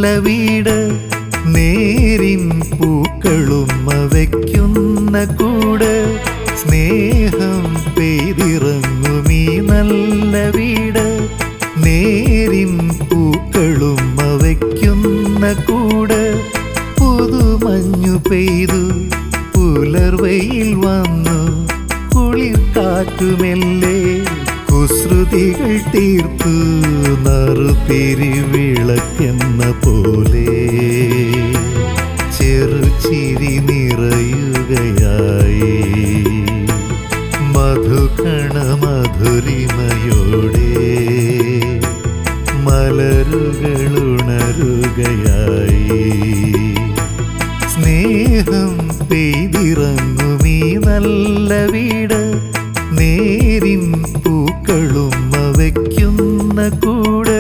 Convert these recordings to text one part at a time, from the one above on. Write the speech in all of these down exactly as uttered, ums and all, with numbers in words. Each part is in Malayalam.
വീട്, നേരിൻ പൂക്കളുമ്മ വയ്ക്കുന്ന കൂട്, സ്നേഹം പെയ്തിറങ്ങുമീ നല്ല വീട്, നേരിൻ പൂക്കളുമ്മ വയ്ക്കുന്ന കൂട്. പുതുമഞ്ഞു പെയ്തു പുലർവയിൽ വന്നു, കുളിർ കാറ്റുമെല്ലെ കുസൃതികൾ തീർത്തു, നറുതിരിവിളക്കെന്ന പോലെ ചെറുചിരി നിറയുകയായി. മധുകണ മധുരിമയോടെ മലരുകളുണരുകയായി. സ്നേഹം പെയ്തിറങ്ങുമീ നല്ല വീട്, നേരിൻ പൂക്കളുമ്മ വയ്ക്കുന്ന കൂട്.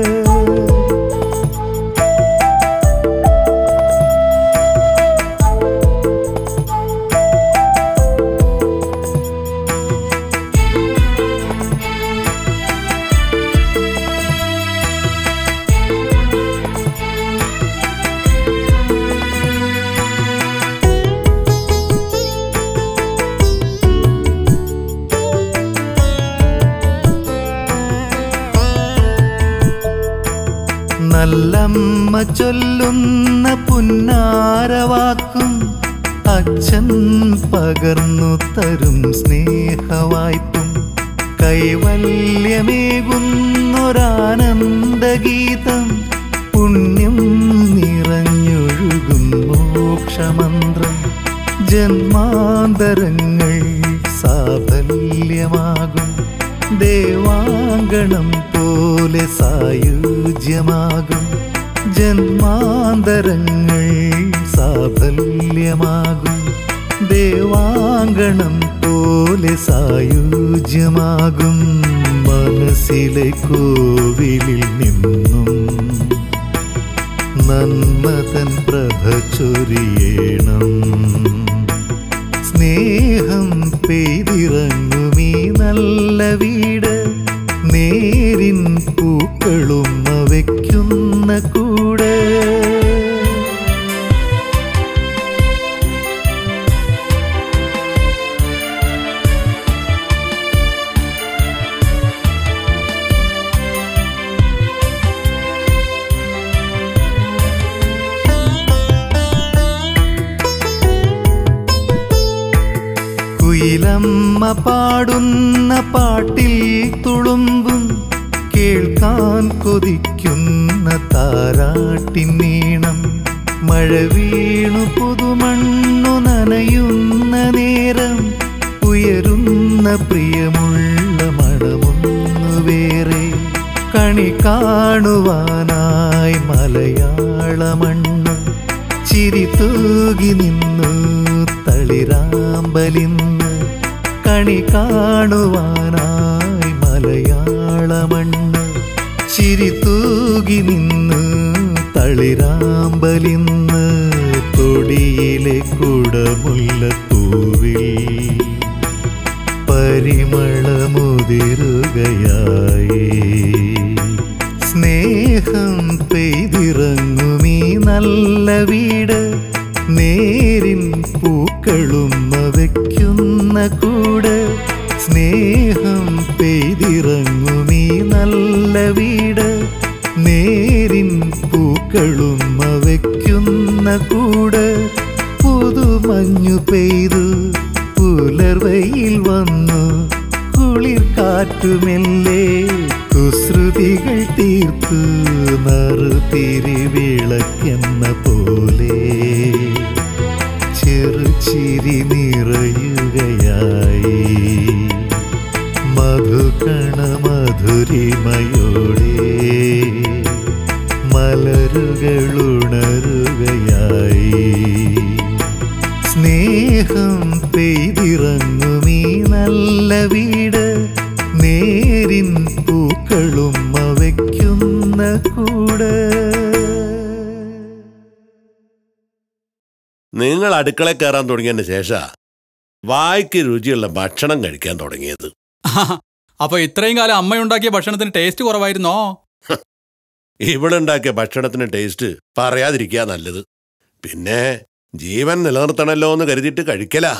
നല്ലമ്മ ചൊല്ലുന്ന പുന്നാരവാക്കും, അച്ഛൻ പകർന്നു തരും സ്നേഹവായ്പും, കൈവല്യമേകുന്നൊരാനന്ദഗീതം, പുണ്യം നിറഞ്ഞൊഴുകും മോക്ഷമന്ത്രം. ജന്മാന്തരങ്ങൾ സാഫല്യമാകും, ദേവാങ്കണം പോലെ സായുജ്യമാകും. ജന്മാന്തരങ്ങൾ സാഫല്യമാകും, ദേവാങ്കണം പോലെ സായുജ്യമാകും. മനസ്സിലെ കോവിലിൽ നിന്നും നന്മതൻ പ്രഭ ചൊരിയണം. സ്നേഹം പെയ്തിറങ്ങുമീ നല്ല വീട്, നേരിൻ പൂക്കളുമ്മ വയ്ക്കുന്ന കൂട്. കുയിലമ്മ പാടുന്ന പാട്ടിൽ തുളുമ്പും, കേൾക്കാൻ കൊതിക്കുന്ന താരാട്ടിൻ നീണം. മഴ വീണു പുതുമണ്ണു നനയുന്ന നേരം, ഉയരുന്ന പ്രിയമുള്ള മണമൊന്നു വേറെ. കണി കാണുവാനായി മലയാള മണ്ണ്, ചിരി തൂകി നിന്നു തളിരാമ്പലിന്ന്. കണി കാണുവാനായി മലയാള മണ്ണ്, ചിരി തൂകി നിന്ന് തളിരാമ്പലിന്ന്. തൊടിയിലെ കുടമുല്ലപ്പൂവിൽ പരിമളമുതിരുകയായി. സ്നേഹം പെയ്തിറങ്ങുമീ നല്ല വീട്, നേരിൻ പൂക്കളുമ്മ വയ്ക്കുന്ന കൂട്. സ്നേഹം പെയ്തിറങ്ങുമീ നല്ല വീട്, നേരിൻ പൂക്കളുമ്മ വയ്ക്കുന്ന കൂട്. പുതുമഞ്ഞു പെയ്തു പുലർവയിൽ വന്നു, കുളിർ കാറ്റുമെല്ലെ കുസൃതികൾ തീർത്തു, നറുതിരിവിളക്കെന്ന പോലെ ചെറുചിരി നിറയുകയായി. മധുകണ മധുരിമയോടെ മലരുകളുണരുകയായി. സ്നേഹം പെയ്തിറങ്ങുമീ നല്ല വീട്, നേരിൻ പൂക്കളുമ്മ വയ്ക്കുന്ന കൂട്. നിങ്ങൾ അടുക്കള കയറാൻ തുടങ്ങിയതിന് ശേഷം വായ്ക്ക് രുചിയുള്ള ഭക്ഷണം കഴിക്കാൻ തുടങ്ങിയത്. അപ്പൊ ഇത്രയും കാലം അമ്മയുണ്ടാക്കിയ ഭക്ഷണത്തിന് ടേസ്റ്റ് കുറവായിരുന്നോ? ഇവിടെ ഉണ്ടാക്കിയ ഭക്ഷണത്തിന് ടേസ്റ്റ് പറയാതിരിക്കുക നല്ലത്. പിന്നെ ജീവൻ നിലനിർത്തണല്ലോ എന്ന് കരുതിയിട്ട് കഴിക്കലാ.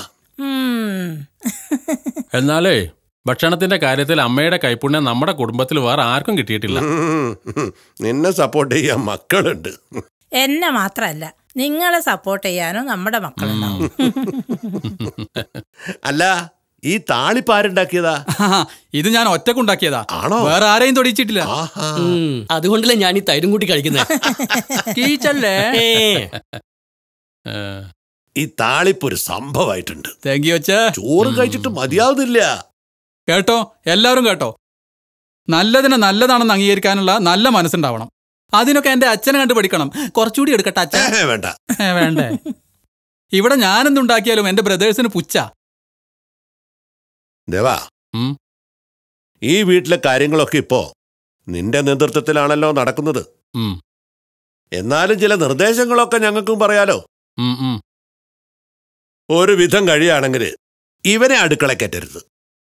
എന്നാലേ ഭക്ഷണത്തിന്റെ കാര്യത്തിൽ അമ്മയുടെ കൈപ്പുണ്യം നമ്മുടെ കുടുംബത്തിൽ വേറെ ആർക്കും കിട്ടിയിട്ടില്ല. നിന്നെ സപ്പോർട്ട് ചെയ്യാൻ മക്കളുണ്ട്. എന്നെ മാത്രല്ല, നിങ്ങളെ സപ്പോർട്ട് ചെയ്യാനും നമ്മുടെ മക്കളുണ്ടാവും. അല്ല, ഈ താളിപ്പാരുണ്ടാക്കിയതാ? ഇത് ഞാൻ ഒറ്റക്കുണ്ടാക്കിയതാ. ആണോ? വേറെ ആരെയും തൊടിച്ചിട്ടില്ല. അതുകൊണ്ടല്ലേ ഞാൻ ഈ തൈരും കൂട്ടി കഴിക്കുന്നത്. ഈ താളിപ്പ് ഒരു സംഭവമായിട്ടുണ്ട്. താങ്ക് യു അച്ഛാ. ചോറ് കഴിച്ചിട്ട് മതിയാവുന്നില്ല. കേട്ടോ, എല്ലാവരും കേട്ടോ. നല്ലതിനെ നല്ലതാണെന്ന് അംഗീകരിക്കാനുള്ള നല്ല മനസ്സുണ്ടാവണം. അതിനൊക്കെ എന്റെ അച്ഛനെ കണ്ടു പഠിക്കണം. കുറച്ചുകൂടി എടുക്കട്ടെ അച്ഛൻ? വേണ്ട വേണ്ടേ. ഇവിടെ ഞാനെന്തുണ്ടാക്കിയാലും എന്റെ ബ്രദേഴ്സിന് പുച്ഛ. ദേവാ, ഈ വീട്ടിലെ കാര്യങ്ങളൊക്കെ ഇപ്പോ നിന്റെ നേതൃത്വത്തിലാണല്ലോ നടക്കുന്നത്. എന്നാലും ചില നിർദ്ദേശങ്ങളൊക്കെ ഞങ്ങൾക്കും പറയാലോ. ഒരു വിധം കഴിയാണെങ്കിൽ ഇവനെ അടുക്കള കയറ്റരുത്.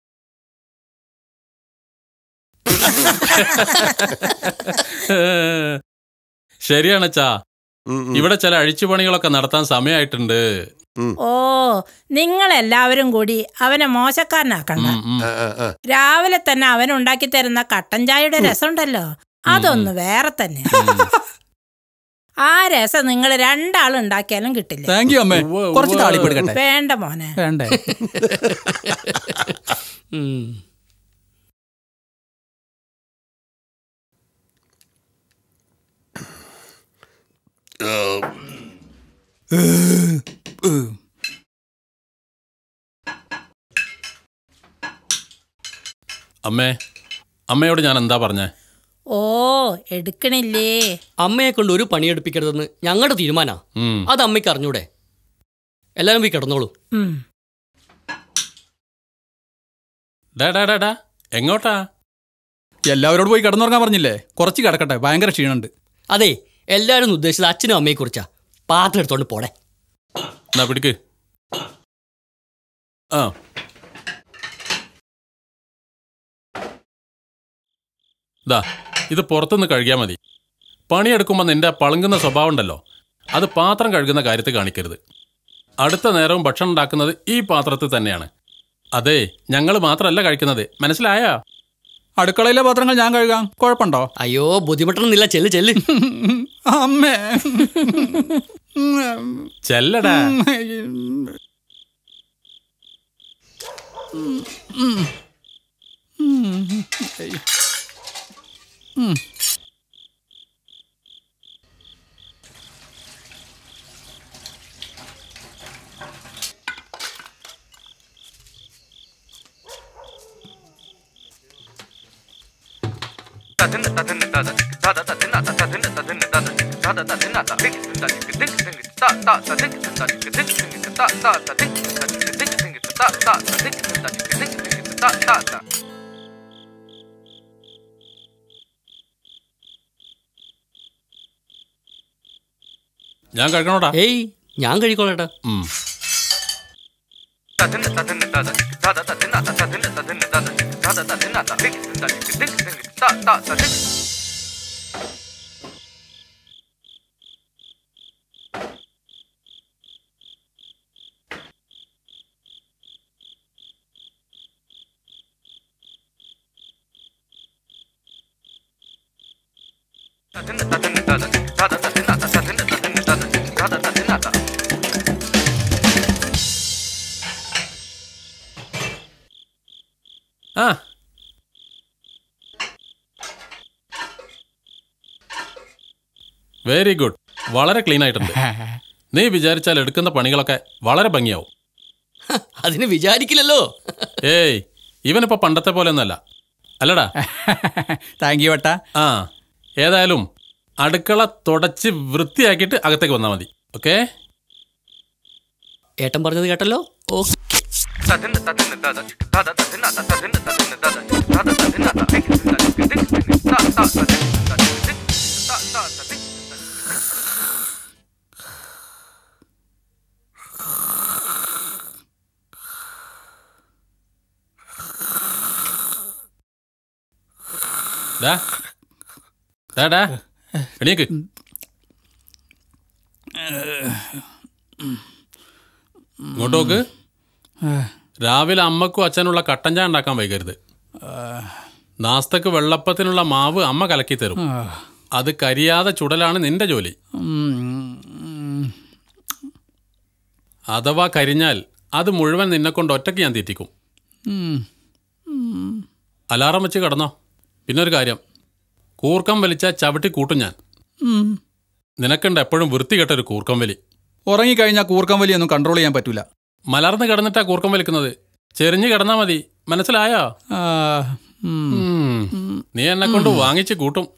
ശരിയാണച്ചാ, ഇവിടെ ചില അഴിച്ചുപണികളൊക്കെ നടത്താൻ സമയമായിട്ടുണ്ട്. ഓ, നിങ്ങളെല്ലാവരും കൂടി അവനെ മോശക്കാരനാക്കണ്ട. രാവിലെ തന്നെ അവൻ ഉണ്ടാക്കി തരുന്ന കട്ടൻ ചായയുടെ രസമുണ്ടല്ലോ, അതൊന്ന് വേറെ തന്നെ. ആ രസം നിങ്ങൾ രണ്ടാളും ഉണ്ടാക്കിയാലും കിട്ടില്ല. താങ്ക് യു അമ്മേ. കുറച്ച് താളിപ്പ് എടുക്കട്ടെ? വേണ്ട മോനെ, വേണ്ടേ. അമ്മേ, അമ്മയോട് ഞാൻ എന്താ പറഞ്ഞേ? ഓ, എടുക്കണില്ലേ? അമ്മയെ കൊണ്ട് ഒരു പണിയെടുപ്പിക്കരുതെന്ന് ഞങ്ങളുടെ തീരുമാനാ. അത് അമ്മയ്ക്ക് അറിഞ്ഞൂടെ? എല്ലാരും പോയി കിടന്നോളൂ. എങ്ങോട്ടാ? എല്ലാവരോടും പോയി കിടന്നുറങ്ങാൻ പറഞ്ഞില്ലേ? കുറച്ച് കിടക്കട്ടെ, ഭയങ്കര ക്ഷീണുണ്ട്. അതെ, എല്ലാവരും ഉദ്ദേശിച്ചത് അച്ഛനും അമ്മയെ കുറിച്ചാ. പാത്രം എടുത്തോണ്ട് പോടെ. എന്നാ പിടിക്ക്. ആ, ദാ ഇത് പുറത്തുനിന്ന് കഴുകിയാൽ മതി. പണിയെടുക്കുമ്പോൾ നിന്റെ പളുങ്ങുന്ന സ്വഭാവം ഉണ്ടല്ലോ, അത് പാത്രം കഴുകുന്ന കാര്യത്തിൽ കാണിക്കരുത്. അടുത്ത നേരവും ഭക്ഷണം ഉണ്ടാക്കുന്നത് ഈ പാത്രത്തിൽ തന്നെയാണ്. അതെ, ഞങ്ങൾ മാത്രമല്ല കഴിക്കുന്നത്, മനസ്സിലായോ? അടുക്കളയിലെ പാത്രങ്ങൾ ഞാൻ കഴുകാം, കുഴപ്പമുണ്ടോ? അയ്യോ, ബുദ്ധിമുട്ടൊന്നുമില്ല. ചെല്ല് ചെല്ല്. അമ്മേ, ചെല്ലടാ. ഞാൻ കഴിക്കണോടാ? ഏയ്, ഞാൻ കഴിക്കോളേട്ടാ. ആ, വെരി ഗുഡ്. വളരെ ക്ലീൻ ആയിട്ടുണ്ട്. നീ വിചാരിച്ചാൽ എടുക്കുന്ന പണികളൊക്കെ വളരെ ഭംഗിയാവും. അതിന് വിചാരിക്കില്ലല്ലോ. ഏയ്, ഇവനിപ്പോ പണ്ടത്തെ പോലെ ഒന്നല്ല, അല്ലടാ? താങ്ക് യു ഏട്ടാ. ആ, ഏതായാലും അടുക്കള തുടച്ച് വൃത്തിയാക്കിയിട്ട് അകത്തേക്ക് വന്നാൽ മതി. ഓക്കെ? ഏട്ടൻ പറഞ്ഞത് കേട്ടല്ലോ. ഓക്കെ. എണീക്ക്. ഇങ്ങോട്ട് നോക്ക്. രാവിലെ അമ്മക്കും അച്ഛനുള്ള കട്ടൻ ചായ ഉണ്ടാക്കാൻ വൈകരുത്. നാസ്തക്ക് വെള്ളപ്പത്തിനുള്ള മാവ് അമ്മ കലക്കി തരും. അത് കരിയാതെ ചുടലാണ് നിന്റെ ജോലി. അഥവാ കരിഞ്ഞാൽ അത് മുഴുവൻ നിന്നെ കൊണ്ട് ഒറ്റയ്ക്ക് ഞാൻ തീറ്റിക്കും. അലാറം വെച്ച് കിടന്നോ. പിന്നെ ഒരു കാര്യം, കൂർക്കം വലിച്ചാൽ ചവിട്ടി കൂട്ടും ഞാൻ. നിനക്കുണ്ട് എപ്പോഴും വൃത്തികെട്ടൊരു കൂർക്കം വലി. ഉറങ്ങിക്കഴിഞ്ഞാൽ കൂർക്കം വലിയൊന്നും കൺട്രോൾ ചെയ്യാൻ പറ്റൂല. മലർന്ന് കിടന്നിട്ടാ കൂർക്കം വലിക്കുന്നത്. ചെരിഞ്ഞ് കിടന്നാ മതി. മനസ്സിലായോ? നീ എന്നെ കൊണ്ട് വാങ്ങിച്ച് കൂട്ടും.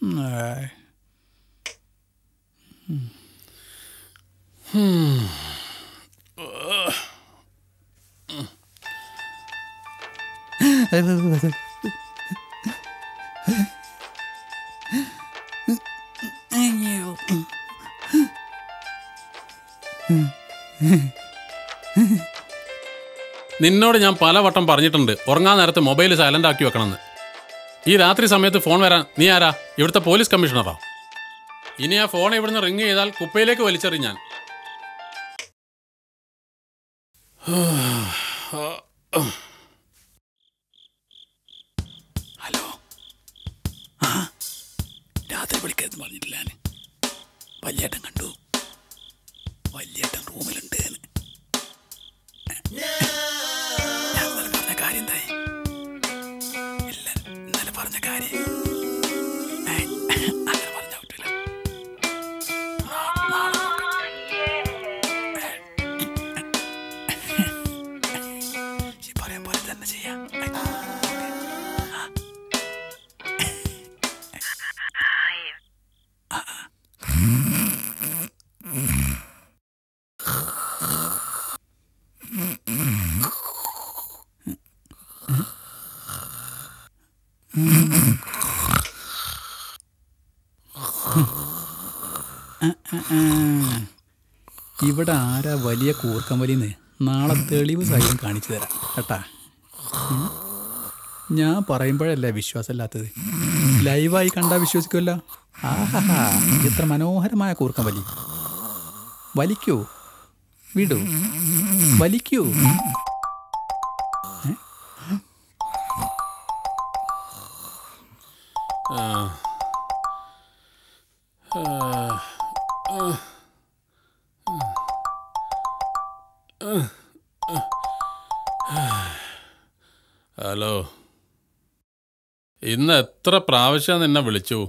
നിന്നോട് ഞാൻ പലവട്ടം പറഞ്ഞിട്ടുണ്ട് ഉറങ്ങാൻ നേരത്ത് മൊബൈൽ സൈലന്റ് ആക്കി വെക്കണമെന്ന്. ഈ രാത്രി സമയത്ത് ഫോൺ വരാൻ നീ ആരാ? ഇവിടുത്തെ പോലീസ് കമ്മീഷണറോ? ഇനി ആ ഫോൺ ഇവിടുന്ന് റിങ് ചെയ്താൽ കുപ്പയിലേക്ക് വലിച്ചെറിയും ഞാൻ. ഹലോ, ആ രാത്രി വിളിക്കരുത് പറഞ്ഞിട്ടില്ല. വല്യേട്ടൻ കണ്ടു. വല്യേട്ടൻ റൂമിലുണ്ട്. ഞാൻ പറഞ്ഞ കാര്യം എന്തായി? ഇല്ല, ഇന്നലെ പറഞ്ഞ കാര്യം അങ്ങനെ പറഞ്ഞാൽ പറ്റില്ല. പറയാൻ പോലെ തന്നെ ചെയ്യാം. ഇവിടെ ആരാ വലിയ കൂർക്കം വലിന്ന് നാളെ തെളിവ് സഹിതം കാണിച്ചു തരാം കേട്ടാ. ഞാൻ പറയുമ്പോഴല്ലേ വിശ്വാസമില്ലാത്തത്. ലൈവായി കണ്ടാൽ വിശ്വസിക്കുമല്ലോ. ആഹാ, എത്ര മനോഹരമായ കൂർക്കം വലി. വലിക്കൂ, വിടൂ, വലിക്കൂ. ഹലോ, ഇന്ന് എത്ര പ്രാവശ്യം നിന്നെ വിളിച്ചു?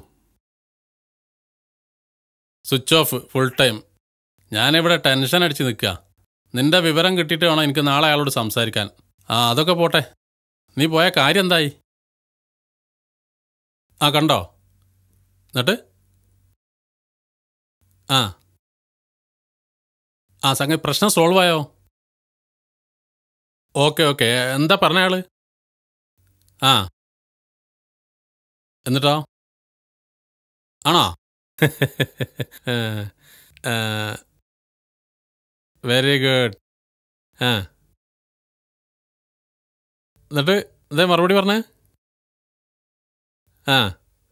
Switch off full time. ഞാനിവിടെ ടെൻഷൻ അടിച്ച് നിൽക്കുക. നിന്റെ വിവരം കിട്ടിയിട്ട് വേണം എനിക്ക് നാളെ അയാളോട് സംസാരിക്കാൻ. ആ അതൊക്കെ പോട്ടെ, നീ പോയ കാര്യം എന്തായി? ആ കണ്ടോ? എന്നിട്ട് ആ ആ സംഗതി പ്രശ്നം സോൾവ് ആയോ? ഓക്കെ ഓക്കെ, എന്താ പറഞ്ഞ ആള്? ആ എന്നിട്ടോ? ആണോ? Very good. ആ എന്നിട്ട് എന്താ മറുപടി പറഞ്ഞേ? ആ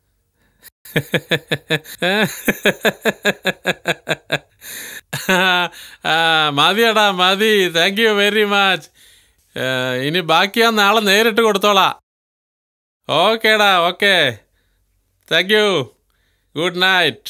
മതിയടാ മതി. Thank you very much. ഇനി ബാക്കി ഞാൻ നാളെ നേരിട്ട് കൊടുത്തോളാം. ഓക്കേടാ, okay, thank you, good night.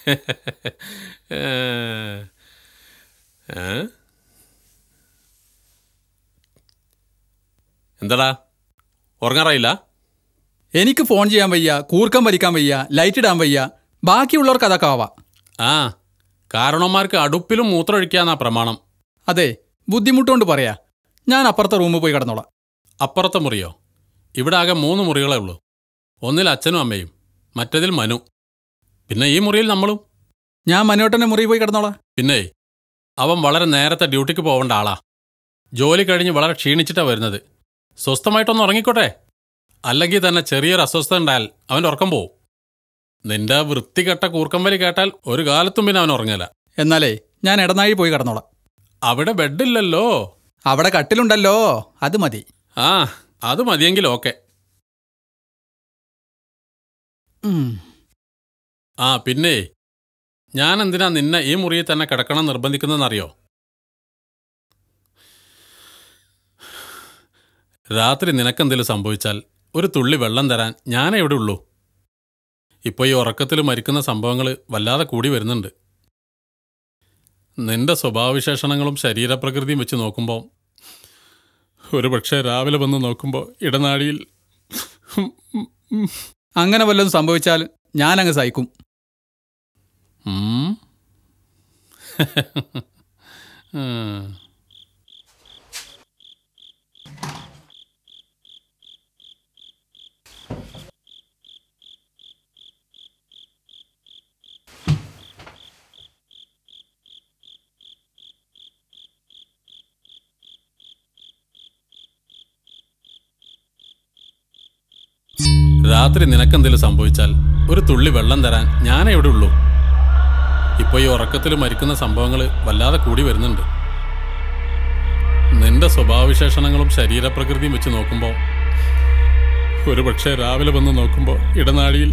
എന്താടാ ഉറങ്ങാറായില്ല? എനിക്ക് ഫോൺ ചെയ്യാൻ വയ്യ, കൂർക്കം വലിക്കാൻ വയ്യ, ലൈറ്റ് ഇടാൻ വയ്യ. ബാക്കിയുള്ളവർക്ക് അതൊക്കെ ആവാം. ആ കാരണവന്മാർക്ക് അടുപ്പിലും മൂത്രമൊഴിക്കാന്നാ പ്രമാണം. അതെ, ബുദ്ധിമുട്ടുകൊണ്ട് പറയാ. ഞാൻ അപ്പുറത്തെ റൂമിൽ പോയി കിടന്നോളാം. അപ്പുറത്തെ മുറിയോ? ഇവിടെ ആകെ മൂന്ന് മുറികളേ ഉള്ളൂ. ഒന്നിൽ അച്ഛനും അമ്മയും, മറ്റതിൽ മനു, പിന്നെ ഈ മുറിയിൽ നമ്മളും. ഞാൻ മനുവേട്ടൻ്റെ മുറിയിൽ പോയി കിടന്നോളാം. പിന്നെ അവൻ വളരെ നേരത്തെ ഡ്യൂട്ടിക്ക് പോവേണ്ട ആളാ. ജോലി കഴിഞ്ഞ് വളരെ ക്ഷീണിച്ചിട്ടാണ് വരുന്നത്. സ്വസ്ഥമായിട്ടൊന്ന് ഉറങ്ങിക്കോട്ടെ. അല്ലെങ്കിൽ തന്നെ ചെറിയൊരു അസ്വസ്ഥത ഉണ്ടായാൽ അവൻ്റെ ഉറക്കം പോവും. നിന്റെ വൃത്തികെട്ട കൂർക്കം വലി കേട്ടാൽ ഒരു കാലത്തും പിന്നെ അവൻ ഉറങ്ങില്ല. എന്നാലേ ഞാൻ ഇടനാഴി പോയി കിടന്നോളാം. അവിടെ ബെഡില്ലല്ലോ. അവിടെ കട്ടിലുണ്ടല്ലോ, അത് മതി. ആ അത് മതിയെങ്കിൽ ഓക്കെ. ആ പിന്നെ ഞാൻ എന്തിനാ നിന്നെ ഈ മുറിയിൽ തന്നെ കിടക്കണം നിർബന്ധിക്കുന്നതെന്നറിയോ? രാത്രി നിനക്കെന്തെങ്കിലും സംഭവിച്ചാൽ ഒരു തുള്ളി വെള്ളം തരാൻ ഞാൻ എവിടെ ഉള്ളൂ. ഇപ്പോൾ ഈ ഉറക്കത്തിൽ മരിക്കുന്ന സംഭവങ്ങൾ വല്ലാതെ കൂടി വരുന്നുണ്ട്. നിന്റെ സ്വഭാവവിശേഷണങ്ങളും ശരീരപ്രകൃതിയും വെച്ച് നോക്കുമ്പോൾ ഒരു പക്ഷേ രാവിലെ വന്ന് നോക്കുമ്പോൾ ഇടനാഴിയിൽ അങ്ങനെ വല്ലതും സംഭവിച്ചാൽ ഞാനങ്ങ് സഹിക്കും. ഉം. രാത്രി നിനക്കെന്തെങ്കിലും സംഭവിച്ചാൽ ഒരു തുള്ളി വെള്ളം തരാൻ ഞാൻ എവിടെ ഉള്ളൂ. ഇപ്പോൾ ഈ ഉറക്കത്തിൽ മരിക്കുന്ന സംഭവങ്ങൾ വല്ലാതെ കൂടി വരുന്നുണ്ട്. നിന്റെ സ്വഭാവവിശേഷണങ്ങളും ശരീരപ്രകൃതിയും വെച്ച് നോക്കുമ്പോൾ ഒരു പക്ഷേ രാവിലെ വന്ന് നോക്കുമ്പോൾ ഇടനാഴിയിൽ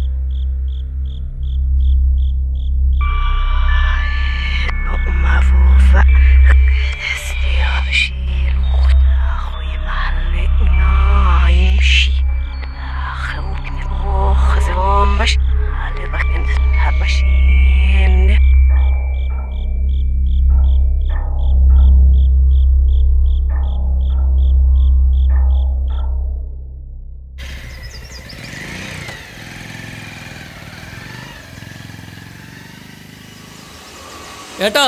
ഏട്ടാ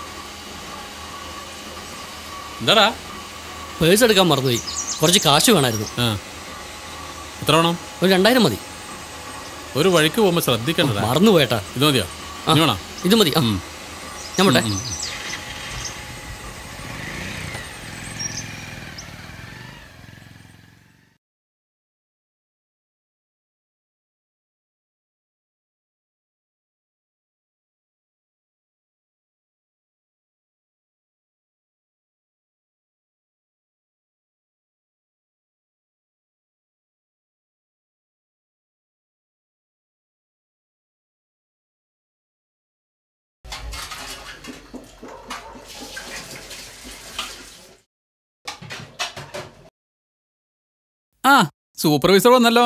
എന്താടാ? പേഴ്സ് എടുക്കാൻ മറന്നുപോയി. കുറച്ച് കാശ് വേണമായിരുന്നു. ആ എത്ര വേണം? ഒരു രണ്ടായിരം മതി. ഒരു വഴിക്ക് പോകുമ്പോൾ ശ്രദ്ധിക്കണ്ട. മറന്നുപോയേട്ടാ. ഇത് മതിയോ? ഇനി വേണോ? ഇത് മതി. ഞാൻ പോട്ടെ. ആ സൂപ്പർവൈസർ വന്നല്ലോ.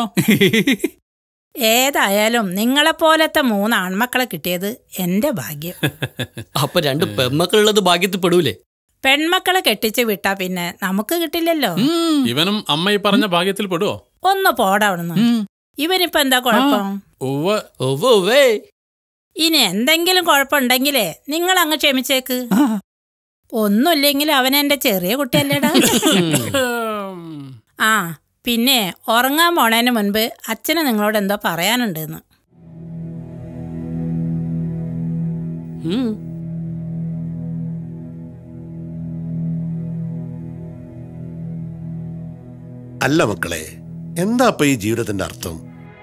ഏതായാലും നിങ്ങളെപ്പോലത്തെ മൂന്ന് ആൺമക്കളെ കിട്ടിയത് എന്റെ ഭാഗ്യം. അപ്പൊ രണ്ട് പെൺമക്കളുള്ളത് ഭാഗ്യത്തിൽ പെടൂലേ? പെൺമക്കളെ കെട്ടിച്ച് വിട്ടാ പിന്നെ നമുക്ക് കിട്ടില്ലല്ലോ. ഇവനും അമ്മ ഈ പറഞ്ഞ ഭാഗ്യത്തിൽ പെടുവോ? ഒന്ന് പോടാവിടുന്നു. ഇവനിപ്പോ എന്താ കുഴപ്പം? ഇനി എന്തെങ്കിലും കുഴപ്പമുണ്ടെങ്കിലേ നിങ്ങൾ അങ്ങ് ക്ഷമിച്ചേക്ക്. ഒന്നുമില്ലെങ്കിൽ അവൻ എന്റെ ചെറിയ കുട്ടിയല്ലേടാ. ആ പിന്നെ ഉറങ്ങാൻ പോണതിന് മുൻപ് അച്ഛന് നിങ്ങളോട് എന്തോ പറയാനുണ്ടെന്ന്. അല്ല മക്കളെ, എന്താ ഇപ്പൊ ഈ ജീവിതത്തിന്റെ അർത്ഥം?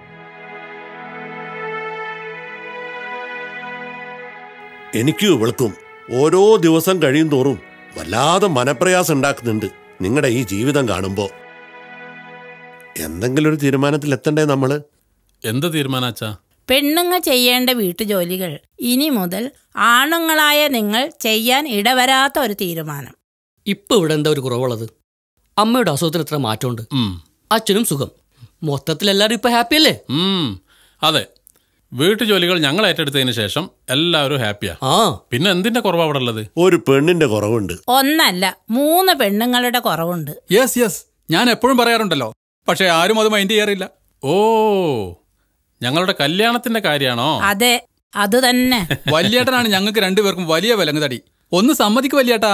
എനിക്കും ഇവൾക്കും ഓരോ ദിവസം കഴിയും തോറും വല്ലാതെ മനപ്രയാസം ഉണ്ടാക്കുന്നുണ്ട് നിങ്ങളുടെ ഈ ജീവിതം കാണുമ്പോ. എന്തെങ്കിലും ഒരു തീരുമാനത്തിൽ എത്തണ്ടേ നമ്മള്? എന്ത് തീരുമാനാച്ചാ? പെണ്ണുങ്ങൾ ചെയ്യേണ്ട വീട്ടുജോലികൾ ഇനി മുതൽ ആണുങ്ങളായ നിങ്ങൾ ചെയ്യാൻ ഇടവരാത്ത ഒരു തീരുമാനം. ഇപ്പൊ ഇവിടെ എന്താ ഒരു കുറവുള്ളത്? അമ്മയുടെ അസുഖത്തിന് എത്ര മാറ്റമുണ്ട്. അച്ഛനും സുഖം. മൊത്തത്തിൽ എല്ലാവരും ഇപ്പൊ ഹാപ്പി അല്ലേ? അതെ, വീട്ടുജോലികൾ ഞങ്ങൾ ഏറ്റെടുത്തതിന് ശേഷം എല്ലാവരും ഹാപ്പിയാ. പിന്നെ എന്തിന്റെ കുറവാ അവിടെ ഉള്ളത്? ഒരു പെണ്ണിന്റെ കുറവുണ്ട്. ഒന്നല്ല, മൂന്ന് പെണ്ണുങ്ങളുടെ കുറവുണ്ട്. യെസ് യെസ്, ഞാൻ എപ്പോഴും പറയാറുണ്ടല്ലോ, പക്ഷെ ആരും അത് മൈൻഡ് ചെയ്യാറില്ല. ഓ, ഞങ്ങളുടെ കല്യാണത്തിന്റെ കാര്യാണോ? അതെ, അത് തന്നെ. വല്യേട്ടനാണ് ഞങ്ങൾക്ക് രണ്ടുപേർക്കും വലിയ വിലങ്ങ് തടി. ഒന്ന് സമ്മതിക്ക് വല്യേട്ടാ.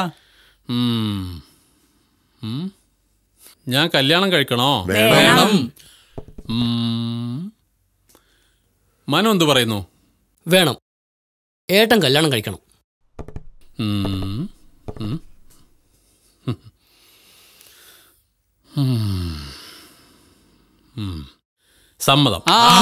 ഞാൻ കല്യാണം കഴിക്കണോ? വേണം. മനു എന്തു പറയുന്നു? വേണം. ഏട്ടൻ കല്യാണം കഴിക്കണം. സമ്മതം.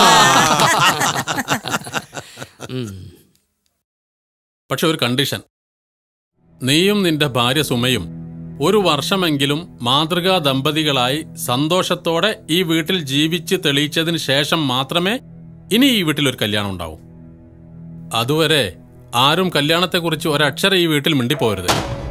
പക്ഷെ ഒരു കണ്ടീഷൻ. നീയും നിന്റെ ഭാര്യ സുമയും ഒരു വർഷമെങ്കിലും മാതൃകാ ദമ്പതികളായി സന്തോഷത്തോടെ ഈ വീട്ടിൽ ജീവിച്ച് തെളിയിച്ചതിന് ശേഷം മാത്രമേ ഇനി ഈ വീട്ടിലൊരു കല്യാണം ഉണ്ടാവും. അതുവരെ ആരും കല്യാണത്തെക്കുറിച്ച് ഒരക്ഷരം ഈ വീട്ടിൽ മിണ്ടിപ്പോരുത്.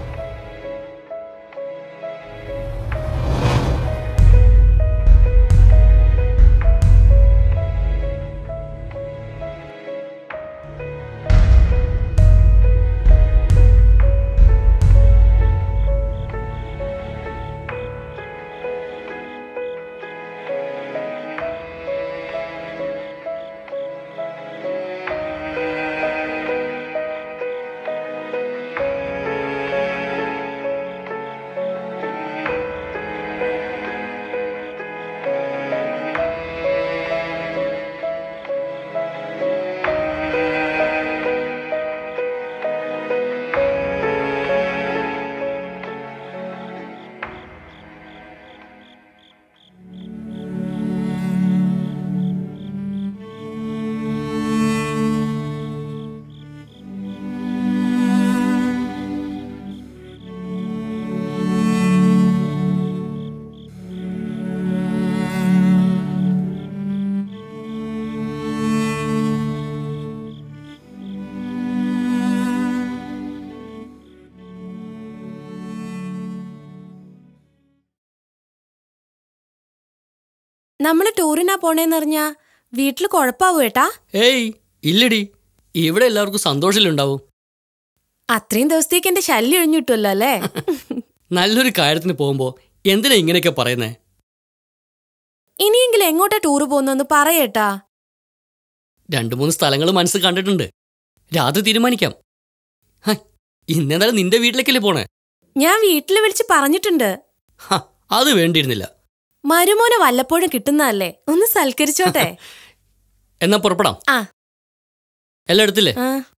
നമ്മള് ടൂറിനാ പോണേന്നറിഞ്ഞാ വീട്ടില് കുഴപ്പാവൂ ഏട്ടാ? ഏയ് ഇല്ലടി, ഇവിടെ എല്ലാവർക്കും സന്തോഷമില്ലുണ്ടാവും. അത്രയും ദിവസത്തേക്ക് എന്റെ ശല്യം ഒഴിഞ്ഞു കിട്ടുമല്ലോ അല്ലേ? നല്ലൊരു കാര്യത്തിന് പോകുമ്പോ എന്തിനാ ഇങ്ങനെയൊക്കെ പറയുന്നേ? ഇനിയെങ്കിലും എങ്ങോട്ടാ ടൂറ് പോകുന്നൊന്ന് പറയേട്ടാ. രണ്ടു മൂന്ന് സ്ഥലങ്ങൾ മനസ്സിൽ കണ്ടിട്ടുണ്ട്. രാത്രി തീരുമാനിക്കാം. ഇന്നെന്തായാലും നിന്റെ വീട്ടിലേക്കല്ലേ പോണേ? ഞാൻ വീട്ടില് വിളിച്ച് പറഞ്ഞിട്ടുണ്ട്. അത് വേണ്ടിയിരുന്നില്ല. മരുമോനെ വല്ലപ്പോഴും കിട്ടുന്നതല്ലേ, ഒന്ന് സൽക്കരിച്ചോട്ടെ. എന്നാ പുറപ്പെടാം. ആ എല്ലാം എടുത്തില്ലേ?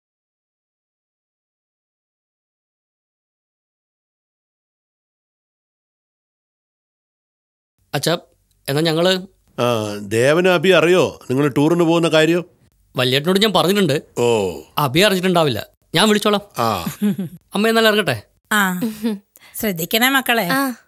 അച്ഛാ, എന്നാ ഞങ്ങള് ദേവന് അഭി അറിയോ നിങ്ങൾ ടൂറിന് പോകുന്ന കാര്യം? വല്യേട്ടനോട് ഞാൻ പറഞ്ഞിട്ടുണ്ട്. ഓ, അഭി അറിഞ്ഞിട്ടുണ്ടാവില്ല. ഞാൻ വിളിച്ചോളാം. അമ്മ എന്നാലും ഇറങ്ങട്ടെ. ആ ശ്രദ്ധിക്കണേ മക്കളെ.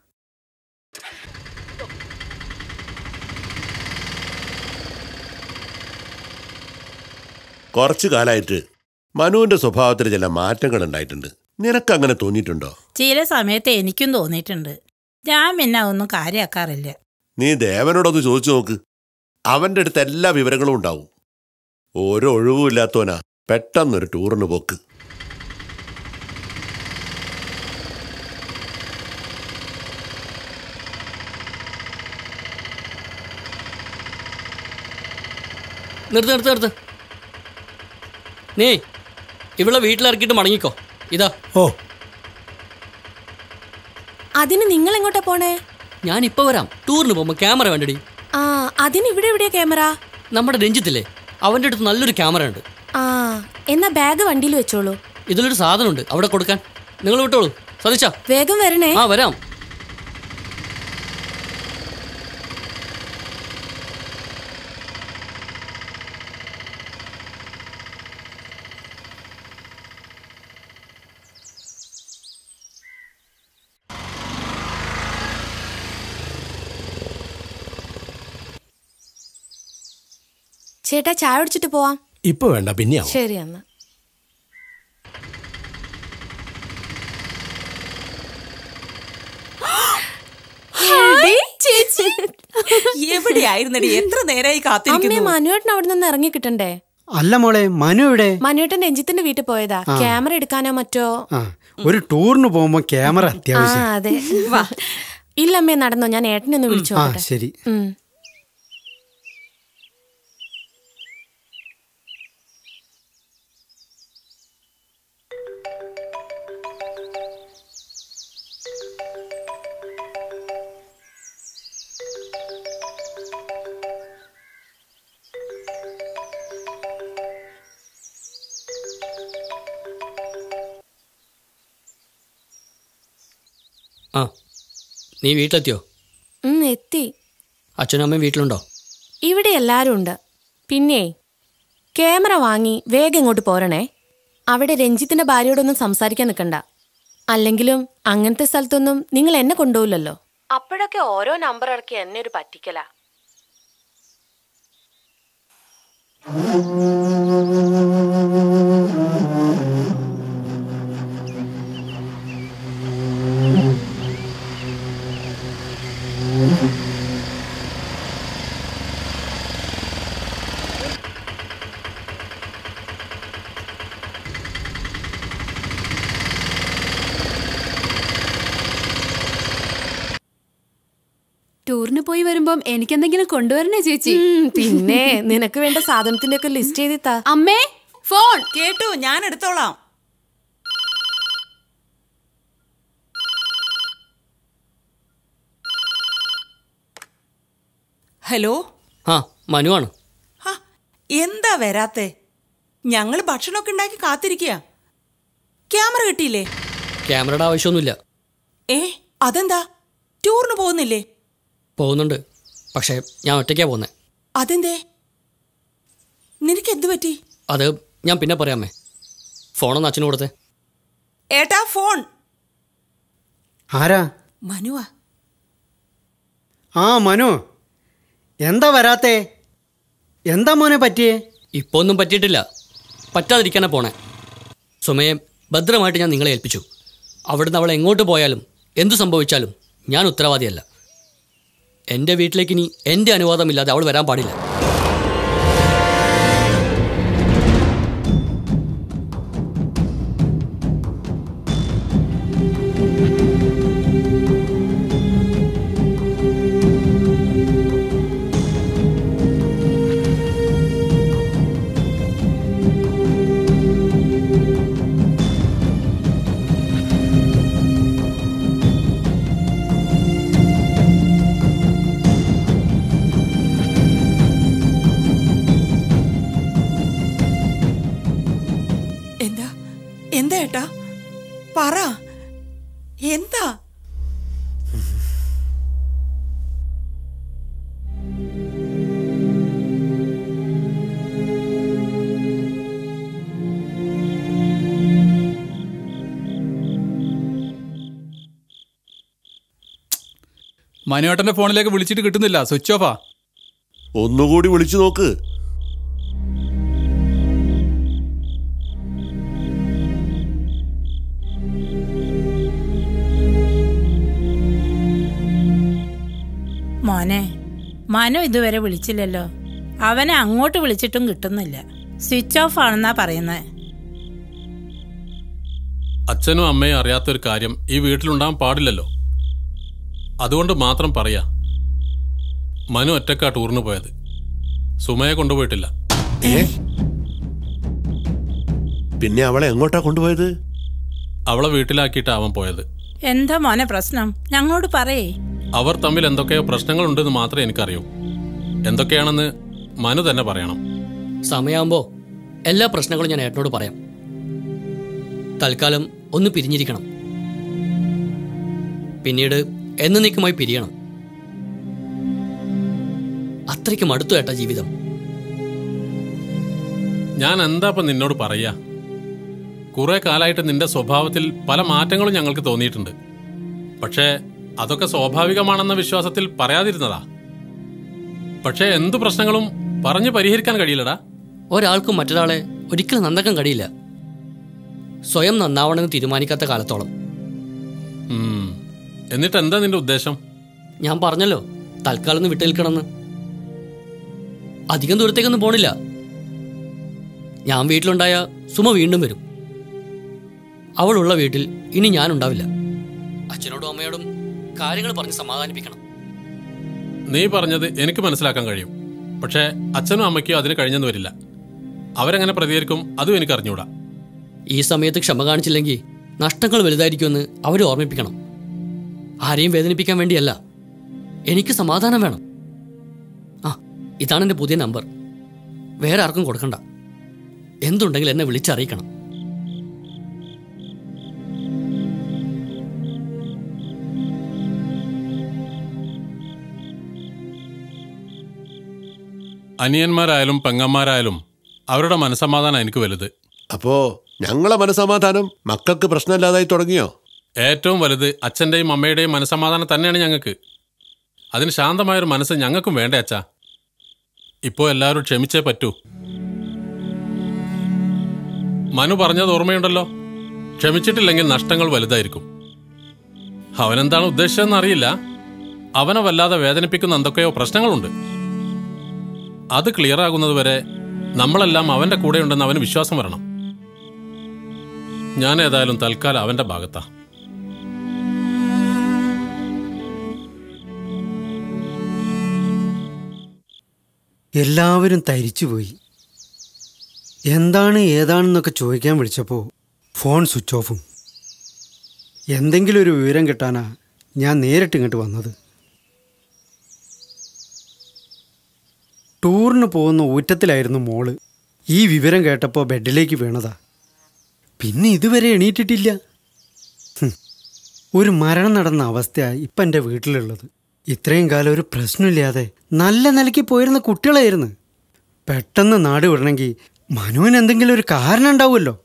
കുറച്ചു കാലായിട്ട് മനുവിന്റെ സ്വഭാവത്തിൽ ചില മാറ്റങ്ങൾ ഉണ്ടായിട്ടുണ്ട്. നിനക്ക് അങ്ങനെ തോന്നിയിട്ടുണ്ടോ? ചില സമയത്ത് എനിക്കും തോന്നിയിട്ടുണ്ട്. ഞാൻ പിന്നെ ഒന്നും കാര്യമാക്കാറില്ല. നീ ദേവനോടൊന്ന് ചോദിച്ചു നോക്ക്. അവന്റെ അടുത്ത് എല്ലാ വിവരങ്ങളും ഉണ്ടാവും. ഓരോ ഒഴിവും ഇല്ലാത്തവനാ പെട്ടെന്നൊരു ടൂറിന് പോക്ക്. നിർത്ത് നിർത്ത് നിർത്ത്. നീ ഇവിടെ വീട്ടിലിറക്കിയിട്ട് മടങ്ങിക്കോ. ഇതാ. ഓ, അതിന് നിങ്ങൾ എങ്ങോട്ടാ പോണേ? ഞാൻ ഇപ്പൊ വരാം. ടൂറിന് പോകുമ്പോ ക്യാമറ വേണ്ടടി. ആ അതിന് ഇവിടെ എവിടെയാ ക്യാമറ? നമ്മുടെ രഞ്ജിത്തില്ലേ, അവന്റെ അടുത്ത് നല്ലൊരു ക്യാമറ ഉണ്ട്. ആ എന്നാ ബാഗ് വണ്ടിയിൽ വെച്ചോളൂ. ഇതിലൊരു സാധനം ഉണ്ട് അവിടെ കൊടുക്കാൻ. നിങ്ങൾ വിട്ടോളൂ. സതിച്ചാ വേഗം വരണേ. ആ വരാം. ചേട്ടാ ചായ കുടിച്ചിട്ട് പോവാം. ഇപ്പൊ വേണ്ട, പിന്നെ ശരി എന്നാ. എവിടെയായിരുന്നടി? എത്ര നേരമായി കാത്തിരിക്കുന്നു. മനുവേട്ടൻ അവിടെ നിന്ന് ഇറങ്ങി കിട്ടണ്ടേ? അല്ല മോളെ, മനു എവിടെ? മനുവേട്ടൻ രഞ്ജിത്തിന്റെ വീട്ടിൽ പോയതാ. ക്യാമറ എടുക്കാനോ മറ്റോ. ഒരു ടൂറിന് പോകുമ്പോ ക്യാമറ അത്യാവശ്യം. അതെ. ഇല്ലമ്മേ നടന്നോ, ഞാൻ ഏട്ടനെ ഒന്ന് വിളിച്ചു. ശരി. ആ നീ വീട്ടിലെത്തിയോ? എത്തി. അച്ഛനും അമ്മയും വീട്ടിലുണ്ടോ? ഇവിടെ എല്ലാരും ഉണ്ട്. പിന്നെ ക്യാമറ വാങ്ങി വേഗം ഇങ്ങോട്ട് പോരണേ. അവിടെ രഞ്ജിത്തിന്റെ ഭാര്യയോടൊന്നും സംസാരിക്കാൻ നിൽക്കണ്ട. അല്ലെങ്കിലും അങ്ങനത്തെ സ്ഥലത്തൊന്നും നിങ്ങൾ എന്നെ കൊണ്ടുപോകില്ലല്ലോ. അപ്പോഴൊക്കെ ഓരോ നമ്പർ ഇറക്കി എന്നെ ഒരു പറ്റിക്കല. ടൂറിന് പോയി വരുമ്പം എനിക്കെന്തെങ്കിലും കൊണ്ടുവരണേ ചേച്ചി. പിന്നെ നിനക്ക് വേണ്ട സാധനത്തിന്റെ ഒക്കെ ലിസ്റ്റ് ചെയ്തിട്ടാ. അമ്മേ ഫോൺ കേട്ടു, ഞാൻ എടുത്തോളാം. ഹലോ. ആ മനുവാണ്. എന്താ വരാത്തെ? ഞങ്ങൾ ഭക്ഷണമൊക്കെ ഉണ്ടാക്കി കാത്തിരിക്കുക. ക്യാമറ കിട്ടിയില്ലേ? ക്യാമറയുടെ ആവശ്യമൊന്നുമില്ല. ഏ അതെന്താ? ടൂറിന് പോകുന്നില്ലേ? പോകുന്നുണ്ട്, പക്ഷേ ഞാൻ ഒറ്റയ്ക്കാ പോകുന്നത്. അതെന്തേ? നിനക്ക് എന്തു പറ്റി? അത് ഞാൻ പിന്നെ പറയാമേ. ഫോണൊന്ന് അച്ഛന് കൊടുത്തേ. ഏട്ടാ ഫോൺ. ആരാ? മനുവാ. ആ മനു, എന്താ വരാത്തേ? എന്താ മോനെ പറ്റിയേ? ഇപ്പോൾ ഒന്നും പറ്റിയിട്ടില്ല, പറ്റാതിരിക്കാനാ പോണേ. സുമയെ ഭദ്രമായിട്ട് ഞാൻ നിങ്ങളെ ഏൽപ്പിച്ചു. അവിടുന്ന് അവൾ എങ്ങോട്ട് പോയാലും എന്തു സംഭവിച്ചാലും ഞാൻ ഉത്തരവാദിയല്ല. എൻ്റെ വീട്ടിലേക്ക് ഇനി എൻ്റെ അനുവാദമില്ലാതെ അവൾ വരാൻ പാടില്ല. എന്താ ഏട്ടാ പറ, എന്താ? മനുവേട്ടന്റെ ഫോണിലേക്ക് വിളിച്ചിട്ട് കിട്ടുന്നില്ല, സ്വിച്ച് ഓഫാ. ഒന്നുകൂടി വിളിച്ചു നോക്ക്. മോനെ, മനു ഇതുവരെ വിളിച്ചില്ലല്ലോ. അവനെ അങ്ങോട്ട് വിളിച്ചിട്ടും കിട്ടുന്നില്ല. സ്വിച്ച് ഓഫ് ആണെന്നാ പറയുന്നത്. അച്ഛനും അമ്മയും അറിയാത്തൊരു കാര്യം ഈ വീട്ടിലുണ്ടാകാൻ പാടില്ലല്ലോ. അതുകൊണ്ട് മാത്രം പറയാ, മനു ഒറ്റക്കാ ടൂറിന് പോയത്. സുമയെ കൊണ്ടുപോയിട്ടില്ല. പിന്നെ അവളെ എങ്ങോട്ടാ കൊണ്ടുപോയത്? അവളെ വീട്ടിലാക്കിയിട്ടാ അവൻ പോയത്. എന്താ മോനെ പ്രശ്നം? ഞങ്ങളോട് പറയേ. അവർ തമ്മിൽ എന്തൊക്കെയോ പ്രശ്നങ്ങളുണ്ടെന്ന് മാത്രമേ എനിക്കറിയൂ. എന്തൊക്കെയാണെന്ന് മനു തന്നെ പറയണം. സമയമാകുമ്പോ എല്ലാ പ്രശ്നങ്ങളും ഞാൻ ഏട്ടനോട് പറയാം. തൽക്കാലം ഒന്ന് പിരിഞ്ഞിരിക്കണം, പിന്നീട് എന്നേക്കുമായി പിരിയണം. അത്രയ്ക്ക് മടുത്തു ഏട്ടാ ജീവിതം. ഞാൻ എന്താ ഇപ്പം നിന്നോട് പറയാ? കുറെ കാലമായിട്ട് നിന്റെ സ്വഭാവത്തിൽ പല മാറ്റങ്ങളും ഞങ്ങൾക്ക് തോന്നിയിട്ടുണ്ട്. പക്ഷേ അതൊക്കെ സ്വാഭാവികമാണെന്ന വിശ്വാസത്തിൽ പറയാതിരുന്നതാ. പക്ഷേ എന്തു പ്രശ്നങ്ങളും പറഞ്ഞു പരിഹരിക്കാൻ കഴിയില്ലടാ. ഒരാൾക്കും മറ്റൊരാളെ ഒരിക്കലും നന്നാക്കാൻ കഴിയില്ല, സ്വയം നന്നാവണമെന്ന് തീരുമാനിക്കാത്ത കാലത്തോളം. എന്നിട്ട് എന്താ നിന്റെ ഉദ്ദേശം? ഞാൻ പറഞ്ഞല്ലോ, തൽക്കാലം ഒന്ന് വിട്ടു നിൽക്കണമെന്ന്. അധികം ദൂരത്തേക്കൊന്നും പോണില്ല. ഞാൻ വീട്ടിലുണ്ടായ സുമ വീണ്ടും വരും. അവളുള്ള വീട്ടിൽ ഇനി ഞാനുണ്ടാവില്ല. അച്ഛനോടും അമ്മയോടും കാര്യങ്ങൾ പറഞ്ഞ് സമാധാനിപ്പിക്കണം. നീ പറഞ്ഞത് എനിക്ക് മനസ്സിലാക്കാൻ കഴിയും. പക്ഷേ അച്ഛനും അമ്മയ്ക്കും അതിന് കഴിഞ്ഞെന്ന് വരില്ല. അവരെങ്ങനെ പ്രതികരിക്കും അതും എനിക്ക് അറിഞ്ഞൂടാ. ഈ സമയത്ത് ക്ഷമ കാണിച്ചില്ലെങ്കിൽ നഷ്ടങ്ങൾ വലുതായിരിക്കുമെന്ന് അവർ ഓർമ്മിപ്പിക്കണം. ആരെയും വേദനിപ്പിക്കാൻ വേണ്ടിയല്ല, എനിക്ക് സമാധാനം വേണം. ആ, ഇതാണ് എൻ്റെ പുതിയ നമ്പർ. വേറെ ആർക്കും കൊടുക്കണ്ട. എന്തുണ്ടെങ്കിൽ എന്നെ വിളിച്ചറിയിക്കണം. അനിയന്മാരായാലും പെങ്ങന്മാരായാലും അവരുടെ മനസ്സമാധാനം എനിക്ക് വലുത്. അപ്പോ ഞങ്ങളെ മനസ്സമാധാനം മക്കൾക്ക് പ്രശ്നമില്ലാതായി തുടങ്ങിയോ? ഏറ്റവും വലുത് അച്ഛൻ്റെയും അമ്മയുടെയും മനസ്സമാധാനം തന്നെയാണ് ഞങ്ങൾക്ക്. അതിന് ശാന്തമായൊരു മനസ്സ് ഞങ്ങൾക്കും വേണ്ടേ അച്ഛാ. ഇപ്പോൾ എല്ലാവരും ക്ഷമിച്ചേ പറ്റൂ. മനു പറഞ്ഞത് ഓർമ്മയുണ്ടല്ലോ, ക്ഷമിച്ചിട്ടില്ലെങ്കിൽ നഷ്ടങ്ങൾ വലുതായിരിക്കും. അവനെന്താണ് ഉദ്ദേശിച്ചതെന്ന് അറിയില്ല. അവനെ വല്ലാതെ വേദനിപ്പിക്കുന്ന എന്തൊക്കെയോ പ്രശ്നങ്ങളുണ്ട്. അത് ക്ലിയർ ആകുന്നത് വരെ നമ്മളെല്ലാം അവന്റെ കൂടെയുണ്ടെന്ന് അവന് വിശ്വാസം വരണം. ഞാൻ ഏതായാലും തൽക്കാലം അവന്റെ ഭാഗത്താ. എല്ലാവരും തരിച്ചുപോയി. എന്താണ് ഏതാണെന്നൊക്കെ ചോദിക്കാൻ വിളിച്ചപ്പോൾ ഫോൺ സ്വിച്ച് ഓഫും. എന്തെങ്കിലും ഒരു വിവരം കിട്ടാനാ ഞാൻ നേരിട്ട് ഇങ്ങോട്ട് വന്നത്. ടൂറിന് പോകുന്ന ഊറ്റത്തിലായിരുന്നു മോള്. ഈ വിവരം കേട്ടപ്പോൾ ബെഡിലേക്ക് വീണതാ. പിന്നെ ഇതുവരെ എണീറ്റിട്ടില്ല. ഒരു മരണം നടന്ന അവസ്ഥയാണ് ഇപ്പം എൻ്റെ വീട്ടിലുള്ളത്. ഇത്രയും കാലം ഒരു പ്രശ്നമില്ലാതെ നല്ല നിലയ്ക്ക് പോയിരുന്ന കുട്ടികളായിരുന്നു. പെട്ടെന്ന് നാട് വിടണമെങ്കിൽ മനുവിന് എന്തെങ്കിലും ഒരു കാരണം ഉണ്ടാവുമല്ലോ.